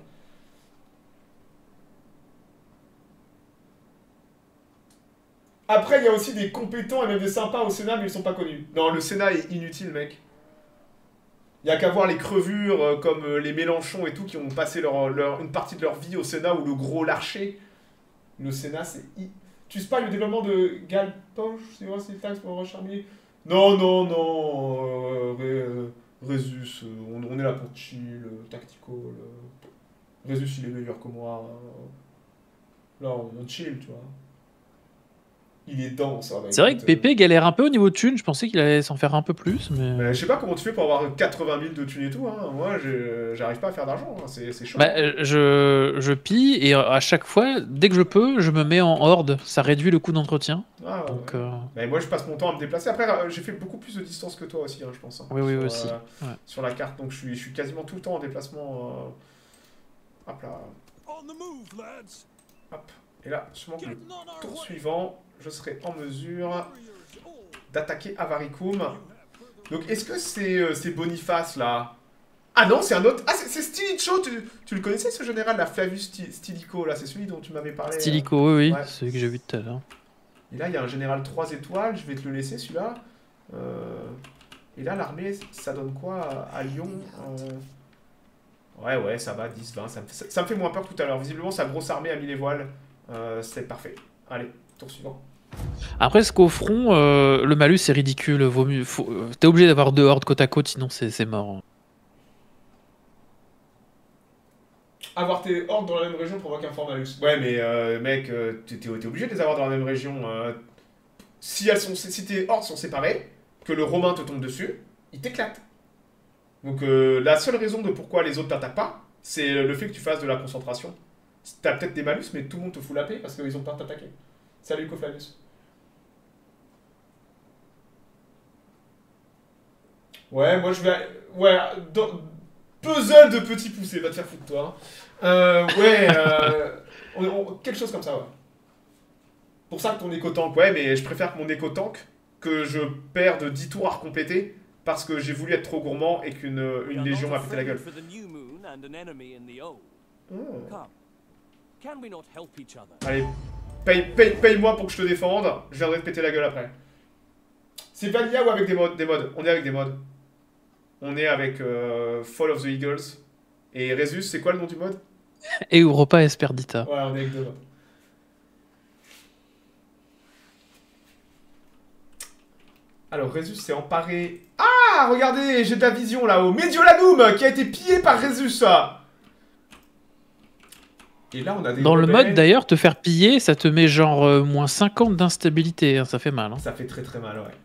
S1: Après, il y a aussi des compétents et même des sympas au Sénat, mais ils sont pas connus. Non, le Sénat est inutile, mec. Il y a qu'à voir les crevures euh, comme euh, les Mélenchon et tout qui ont passé leur, leur, une partie de leur vie au Sénat ou le gros Larcher. Le Sénat, c'est... I... Tu spy le développement de Galpoche, c'est vrai, c'est taxe pour recharmer. Non, non, non, euh, Ré, euh, Résus, euh, on, on est là pour chill, euh, tactical. Euh, Résus, il est meilleur que moi. Euh, là, on, on chill, tu vois. Il est dense. Hein,
S3: c'est vrai que Pépé galère un peu au niveau de thunes, je pensais qu'il allait s'en faire un peu plus, mais...
S1: mais je sais pas comment tu fais pour avoir quatre-vingt mille de thunes et tout, hein. Moi j'arrive pas à faire d'argent, hein. c'est chaud.
S3: Bah, je, je pille et à chaque fois, dès que je peux, je me mets en horde, ça réduit le coût d'entretien.
S1: Ah,
S3: donc,
S1: ouais.
S3: euh...
S1: bah, moi je passe mon temps à me déplacer, après j'ai fait beaucoup plus de distance que toi aussi, hein, je pense. Hein,
S3: oui, oui,
S1: sur,
S3: aussi.
S1: Euh, ouais. Sur la carte, donc je suis, je suis quasiment tout le temps en déplacement. Euh... Hop là. Hop. Et là, sur mon tour suivant, je serai en mesure d'attaquer Avaricum. Donc, est-ce que c'est euh, Boniface, là? Ah non, c'est un autre... Ah, c'est Stilicho, tu, tu le connaissais, ce général, là, Flavius Stilicho, là, c'est celui dont tu m'avais parlé.
S3: Stilicho, euh... oui, oui,
S1: ouais.
S3: celui que j'ai vu tout à l'heure.
S1: Et là, il y a un général trois étoiles, je vais te le laisser, celui-là. Euh... Et là, l'armée, ça donne quoi à, à Lyon? euh... Ouais, ouais, ça va, dix, vingt, ça me, fait, ça, ça me fait moins peur que tout à l'heure. Visiblement, sa grosse armée a mis les voiles. Euh, c'est parfait. Allez, tour suivant.
S3: Après, ce qu'au front, euh, le malus c'est ridicule. Vaut mieux, faut, euh, t'es obligé d'avoir deux hordes côte à côte, sinon c'est mort.
S1: Avoir tes hordes dans la même région provoque un fort malus. Ouais, mais euh, mec, euh, t'es obligé de les avoir dans la même région. Euh, si, elles sont, si tes hordes sont séparées, que le Romain te tombe dessus, il t'éclate. Donc euh, la seule raison de pourquoi les autres t'attaquent pas, c'est le fait que tu fasses de la concentration. T'as peut-être des malus, mais tout le monde te fout la paix parce qu'ils ont peur de t'attaquer. Salut Coflavius. Ouais, moi je vais... Ouais, dans... puzzle de petits poussés, va te faire foutre toi. Hein. Euh, ouais, euh... on, on... quelque chose comme ça, ouais. Pour ça que ton éco-tank, ouais, mais je préfère que mon éco-tank, que je perde dix tours à recompléter, parce que j'ai voulu être trop gourmand et qu'une une légion m'a pété la gueule. Oh. Allez, paye-moi paye, paye pour que je te défende, je viendrai te péter la gueule après. C'est Vanilla ou avec des modes, des modes? On est avec des modes. On est avec euh, Fall of the Eagles. Et Résus, c'est quoi le nom du mode?
S3: Et Europa Esperdita.
S1: Ouais, on est avec deux modes. Alors, Résus s'est emparé... Ah, regardez, j'ai de la vision là-haut. Mediolanum, qui a été pillé par Résus. Et là, on a des
S3: Dans le
S1: rebelles.
S3: mode d'ailleurs, te faire piller, ça te met genre euh, moins cinquante d'instabilité, hein, ça fait mal. Hein.
S1: Ça fait très très mal, ouais.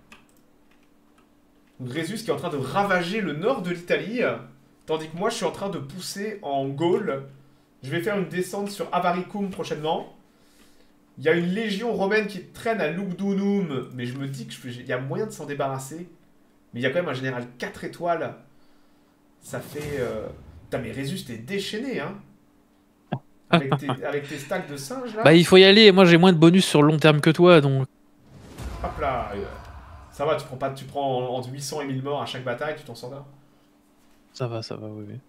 S1: Résus qui est en train de ravager le nord de l'Italie, tandis que moi je suis en train de pousser en Gaule. Je vais faire une descente sur Avaricum prochainement. Il y a une légion romaine qui traîne à Lugdunum, mais je me dis qu'il y a moyen de s'en débarrasser. Mais il y a quand même un général quatre étoiles. Ça fait... Euh... Putain, mais Résus, t'es déchaîné, hein. Avec tes, avec tes stacks de singes, là.
S3: Bah il faut y aller, moi j'ai moins de bonus sur le long terme que toi, donc...
S1: Hop là. Ça va, tu prends, pas, tu prends entre huit cents et mille morts à chaque bataille, tu t'en sors là.
S3: Ça va, ça va, oui, oui.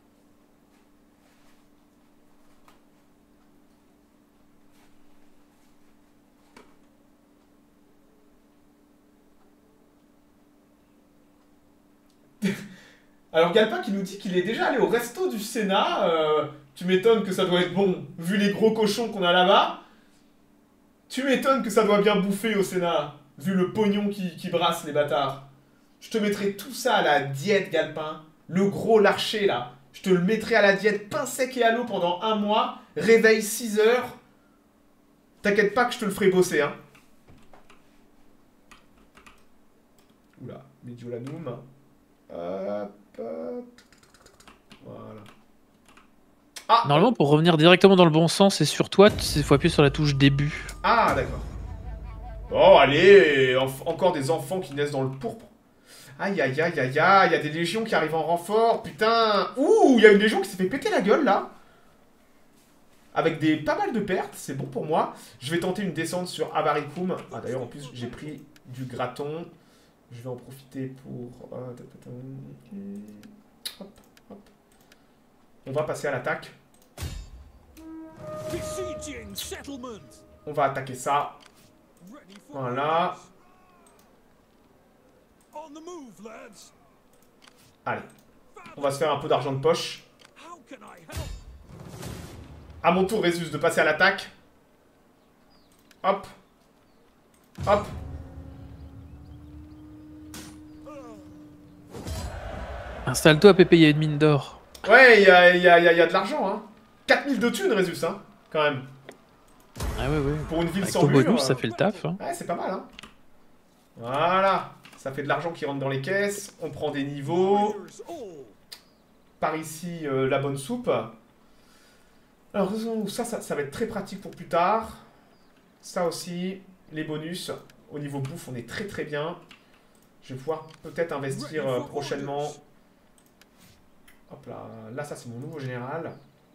S1: Alors Galpin qui nous dit qu'il est déjà allé au resto du Sénat. Euh, tu m'étonnes que ça doit être bon, vu les gros cochons qu'on a là-bas. Tu m'étonnes que ça doit bien bouffer au Sénat, vu le pognon qui, qui brasse les bâtards. Je te mettrai tout ça à la diète, Galpin. Le gros larcher, là. Je te le mettrai à la diète, pain sec et à l'eau pendant un mois. Réveil six heures. T'inquiète pas que je te le ferai bosser, hein. Oula, Mediolanum. Hop, hop. Voilà. Ah!
S3: Normalement, pour revenir directement dans le bon sens et sur toi, il faut appuyer sur la touche début.
S1: Ah, d'accord. Oh, allez, enf- encore des enfants qui naissent dans le pourpre. Aïe, aïe, aïe, aïe, aïe, il y a des légions qui arrivent en renfort, putain. Ouh, il y a une légion qui s'est fait péter la gueule, là. Avec des pas mal de pertes, c'est bon pour moi. Je vais tenter une descente sur Avaricum. Ah, d'ailleurs, en plus, j'ai pris du graton. Je vais en profiter pour... euh, Hop, hop. On va passer à l'attaque. On va attaquer ça. Voilà. Allez. On va se faire un peu d'argent de poche. À mon tour, Résus, de passer à l'attaque. Hop. Hop.
S3: Installe-toi, Pépé, il y a une mine d'or.
S1: Ouais, il y a, y a, y a, y a de l'argent, hein. quatre mille de thunes, Résus, hein, quand même.
S3: Ah ouais, ouais.
S1: Pour une ville
S3: Avec
S1: sans
S3: ton
S1: mur.
S3: bonus,
S1: euh...
S3: ça fait le taf. Hein.
S1: Ouais, c'est pas mal, hein. Voilà. Ça fait de l'argent qui rentre dans les caisses. On prend des niveaux. Par ici, euh, la bonne soupe. Alors, ça, ça, ça va être très pratique pour plus tard. Ça aussi, les bonus. Au niveau bouffe, on est très très bien. Je vais pouvoir peut-être investir euh, prochainement. Hop là, là ça c'est mon nouveau général.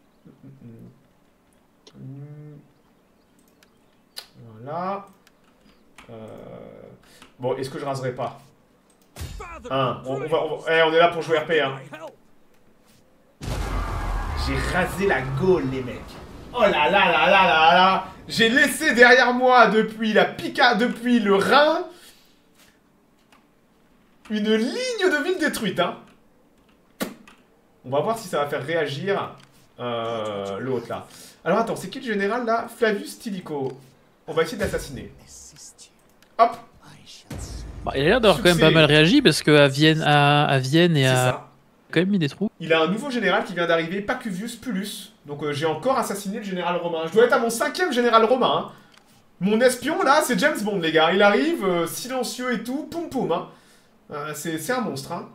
S1: Voilà. Euh... Bon, est-ce que je raserai pas hein, on, on, va, on, va... Eh, on est là pour jouer R P. Hein. J'ai rasé la Gaule, les mecs. Oh là là là là là là. J'ai laissé derrière moi depuis la Pica, depuis le Rhin, une ligne de ville détruite. Hein. On va voir si ça va faire réagir euh, l'autre là. Alors attends, c'est qui le général là? Flavius Stilicho. On va essayer de l'assassiner. Hop.
S3: Bah, il a l'air d'avoir quand même pas mal réagi parce qu'à Vienne, à, à Vienne et à... Ça. quand même mis des trous.
S1: Il a un nouveau général qui vient d'arriver, Pacuvius Pullus. Donc euh, j'ai encore assassiné le général romain. Je dois être à mon cinquième général romain. Hein. Mon espion là, c'est James Bond les gars. Il arrive, euh, silencieux et tout, poum poum. Hein. Euh, c'est un monstre. Hein.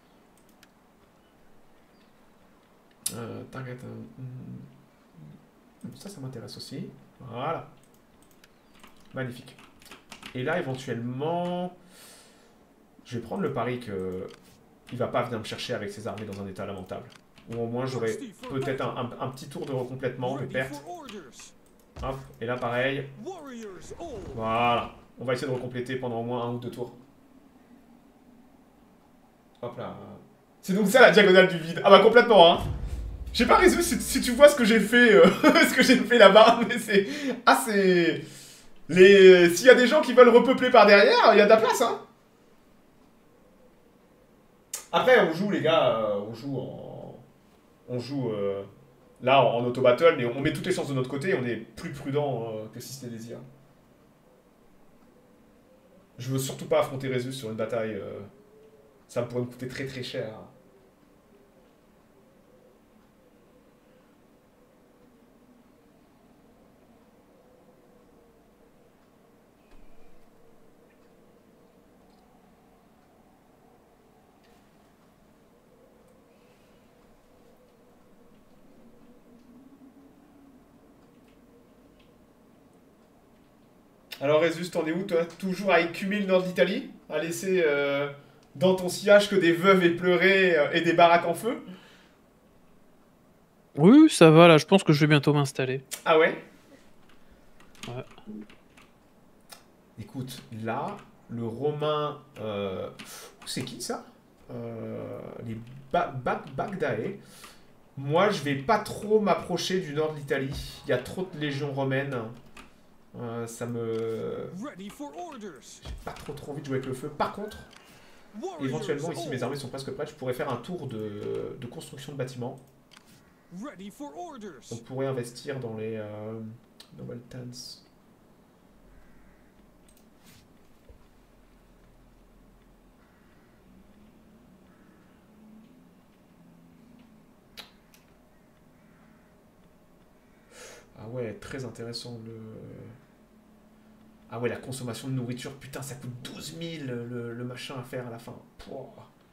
S1: Euh, target, euh, ça, ça m'intéresse aussi. Voilà. Magnifique. Et là, éventuellement, je vais prendre le pari que il va pas venir me chercher avec ses armées dans un état lamentable. Ou au moins, j'aurai peut-être un, un, un petit tour de recomplètement, de perte. Hop, et là, pareil. Voilà. On va essayer de recompléter pendant au moins un ou deux tours. Hop là. C'est donc ça la diagonale du vide. Ah bah complètement, hein. J'ai pas résolu si, si tu vois ce que j'ai fait, euh, ce que j'ai fait là-bas, mais c'est... Ah, c'est... Les... S'il y a des gens qui veulent repeupler par derrière, il y a de la place, hein. Après, on joue, les gars, euh, on joue en... On joue, euh, là, en, en auto-battle, mais on met toutes les chances de notre côté, et on est plus prudent euh, que si c'était désir. Je veux surtout pas affronter Résus sur une bataille. Euh, ça pourrait me coûter très très cher. Alors, Résus, t'en es où, toi? Toujours à écumer le nord d'Italie? À laisser euh, dans ton sillage que des veuves éplorées euh, et des baraques en feu?
S3: Oui, ça va, là, je pense que je vais bientôt m'installer.
S1: Ah ouais?
S3: Ouais.
S1: Écoute, là, le Romain... Euh... C'est qui, ça? euh, Les ba ba Bagdae. Moi, je vais pas trop m'approcher du nord de l'Italie. Il y a trop de légions romaines. Euh, ça me... J'ai pas trop trop envie de jouer avec le feu. Par contre, éventuellement, ici, mes armées sont presque prêtes. Je pourrais faire un tour de, de construction de bâtiments. On pourrait investir dans les... Euh, Noble Tents. Ah ouais, très intéressant le... Ah ouais, la consommation de nourriture, putain, ça coûte douze mille le, le machin à faire à la fin. Pouah.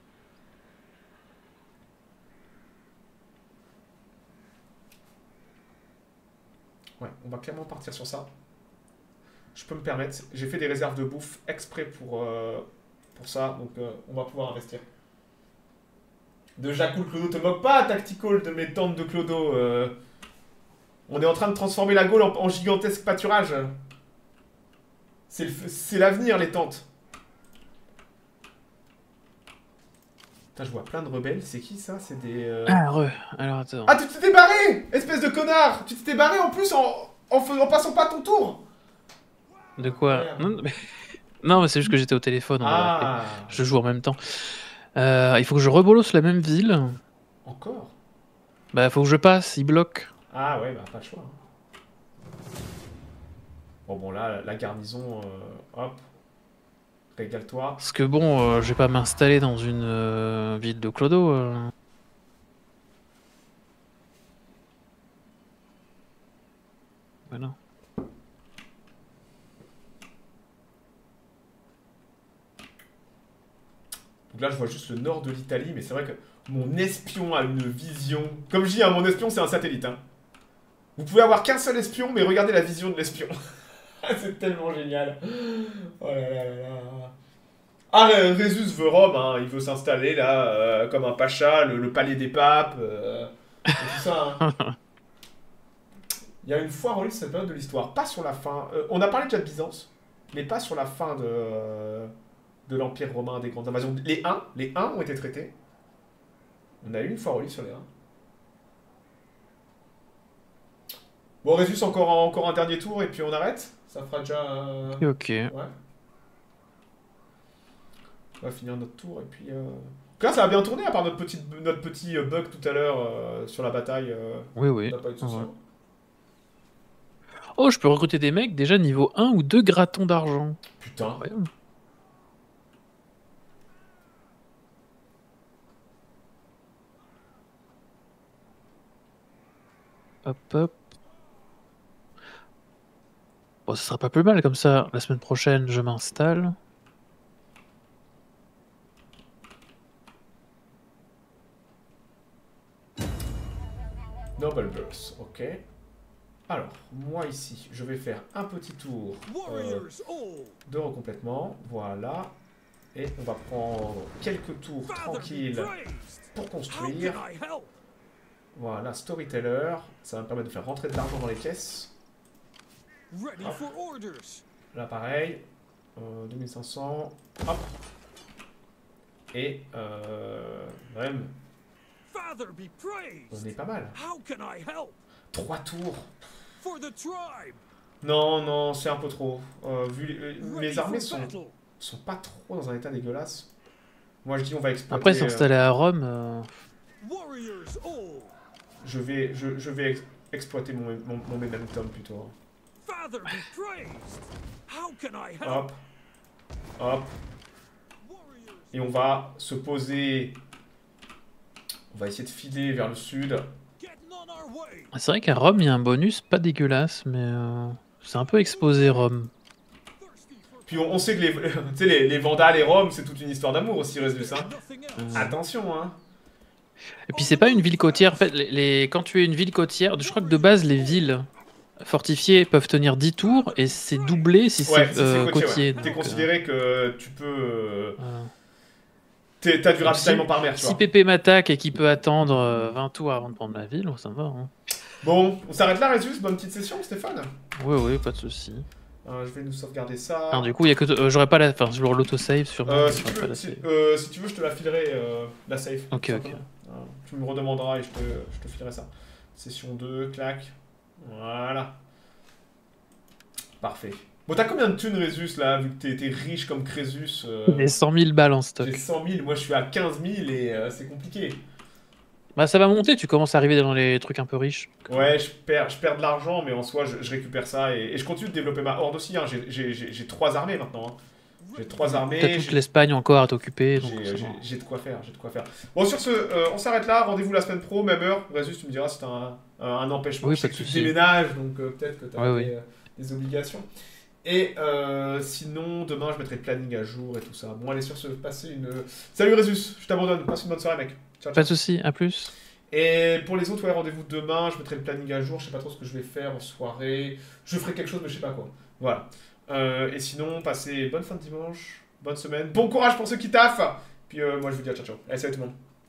S1: Ouais, on va clairement partir sur ça. Je peux me permettre. J'ai fait des réserves de bouffe exprès pour, euh, pour ça, donc euh, on va pouvoir investir. De Jacoul, Clodo, te moque pas, Tactical, de mes tentes de Clodo. Euh... On est en train de transformer la Gaule en, en gigantesque pâturage. C'est l'avenir, les tentes. Putain, je vois plein de rebelles. C'est qui, ça? C'est des... Euh...
S3: Ah, re. Alors, attends.
S1: Ah, tu t'es barré! Espèce de connard! Tu t'es barré en plus en, en, en passant pas ton tour!
S3: De quoi? Non, mais, non, mais c'est juste que j'étais au téléphone. On
S1: ah.
S3: Je joue en même temps. Euh, il faut que je rebolosse la même ville.
S1: Encore?
S3: Bah, faut que je passe, il bloque.
S1: Ah ouais, bah pas le choix. Bon, bon, là, la garnison, euh, hop. Régale-toi.
S3: Parce que bon, euh, je vais pas m'installer dans une euh, ville de Clodo. Euh. Voilà.
S1: Donc là, je vois juste le nord de l'Italie, mais c'est vrai que mon espion a une vision. Comme je dis, hein, mon espion, c'est un satellite. Hein. Vous pouvez avoir qu'un seul espion, mais regardez la vision de l'espion. C'est tellement génial. Oh là là là là. Ah, Résus veut Rome, hein. Il veut s'installer là, euh, comme un pacha, le, le palais des papes, euh, et tout ça. Hein. Il y a une fois relue cette période de l'histoire, pas sur la fin. Euh, on a parlé déjà de Byzance, mais pas sur la fin de, euh, de l'Empire romain, des grandes invasions. Les Huns, les Huns ont été traités. On a eu une fois relue sur les Huns. Bon, Résus, encore, encore un dernier tour et puis on arrête. Ça fera déjà... Euh...
S3: Ok.
S1: Ouais. On va finir notre tour et puis... Euh... Donc là, ça a bien tourné à part notre petit, notre petit bug tout à l'heure euh, sur la bataille. Euh...
S3: Oui, oui.
S1: On n'a pas eu de soucis.
S3: Ouais. Oh, je peux recruter des mecs déjà niveau un ou deux gratons d'argent.
S1: Putain.
S3: Ouais. Hop, hop. Bon, ce sera pas plus mal comme ça. La semaine prochaine, je m'installe.
S1: Noble Burst, ok. Alors, moi ici, je vais faire un petit tour euh, de recomplètement. Voilà. Et on va prendre quelques tours tranquilles pour construire. Voilà, Storyteller. Ça va me permettre de faire rentrer de l'argent dans les caisses. Hop. Là, pareil. Euh, deux mille cinq cents. Hop. Et euh, même... On est pas mal. Trois tours. Non, non, c'est un peu trop. Euh, vu les, euh, mes armées sont, sont pas trop dans un état dégueulasse. Moi, je dis on va exploiter...
S3: Après, s'installer euh... à Rome... Euh...
S1: Je vais, je, je vais ex exploiter mon, mon, mon momentum plutôt. Hop. Hop. Et on va se poser... On va essayer de filer vers le sud.
S3: C'est vrai qu'à Rome, il y a un bonus pas dégueulasse, mais euh, c'est un peu exposé, Rome.
S1: Puis on, on sait que les, les, les Vandales et Rome, c'est toute une histoire d'amour aussi, Résus. Hein. Mmh. Attention, hein.
S3: Et puis c'est pas une ville côtière. En fait, les, les, quand tu es une ville côtière, je crois que de base, les villes fortifiés peuvent tenir dix tours et c'est doublé si
S1: Ouais,
S3: c'est
S1: si
S3: euh,
S1: c'est côtier,
S3: côtier.
S1: ouais. T'es
S3: donc, euh,
S1: considéré que tu peux... euh,
S3: voilà.
S1: t'es- T'as du
S3: Donc,
S1: ravitaillement
S3: si,
S1: par mer, tu
S3: si
S1: vois.
S3: Pépé m'attaque et qu'il peut attendre euh, vingt tours avant de prendre la ville, ça me va. Hein.
S1: Bon, on s'arrête là, Résus. Bonne petite session, Stéphane.
S3: Oui, oui, pas de souci.
S1: Euh, je vais nous sauvegarder ça.
S3: Alors, du coup, il y a que euh, j'aurais pas la, enfin, j'aurai l'autosave sûrement.
S1: Euh,
S3: mais
S1: si,
S3: j'aurais
S1: tu
S3: pas
S1: veux,
S3: la
S1: si,
S3: save.
S1: euh, si tu veux, je te la filerai, euh, la safe.
S3: Ok,
S1: tout
S3: ok.
S1: simplement. Euh, tu me redemanderas et je te, je te filerai ça. Session deux, clac. Voilà. Parfait. Bon, t'as combien de thunes, Résus, là, vu que t'es t'es riche comme Crésus euh,
S3: Des cent mille balles en stock.
S1: J'ai cent mille, moi je suis à quinze mille et euh, c'est compliqué.
S3: Bah, ça va monter, tu commences à arriver dans les trucs un peu riches.
S1: Ouais, je perds, je perds de l'argent, mais en soi, je, je récupère ça et, et je continue de développer ma horde aussi. Hein. J'ai- J'ai j'ai- j'ai trois armées maintenant. Hein. J'ai trois armées.
S3: T'as toute
S1: j'ai-
S3: l'Espagne encore à t'occuper. donc
S1: J'ai
S3: ça
S1: j'ai-
S3: va.
S1: j'ai de quoi faire, j'ai de quoi faire. Bon, sur ce, euh, on s'arrête là. Rendez-vous la semaine pro, même heure. Résus, tu me diras si t'as un, un, un empêchement.
S3: Oui,
S1: Je sais
S3: pas
S1: que
S3: de
S1: tu
S3: souci.
S1: déménages, donc euh, peut-être que t'as
S3: Ouais,
S1: des,
S3: oui.
S1: euh, des obligations. Et euh, sinon, demain, je mettrai le planning à jour et tout ça. Bon, allez, sur ce, passez une... Salut Résus, je t'abandonne. Passe une bonne soirée, mec. Ciao,
S3: Pas
S1: ciao.
S3: de souci, à plus.
S1: Et pour les autres, ouais, rendez-vous demain. Je mettrai le planning à jour. Je sais pas trop ce que je vais faire en soirée. Je ferai quelque chose, mais je sais pas quoi. Voilà. Euh, et sinon, passez bonne fin de dimanche, bonne semaine. Bon courage pour ceux qui taffent. Puis euh, moi, je vous dis à ciao, ciao. Allez, salut tout le monde.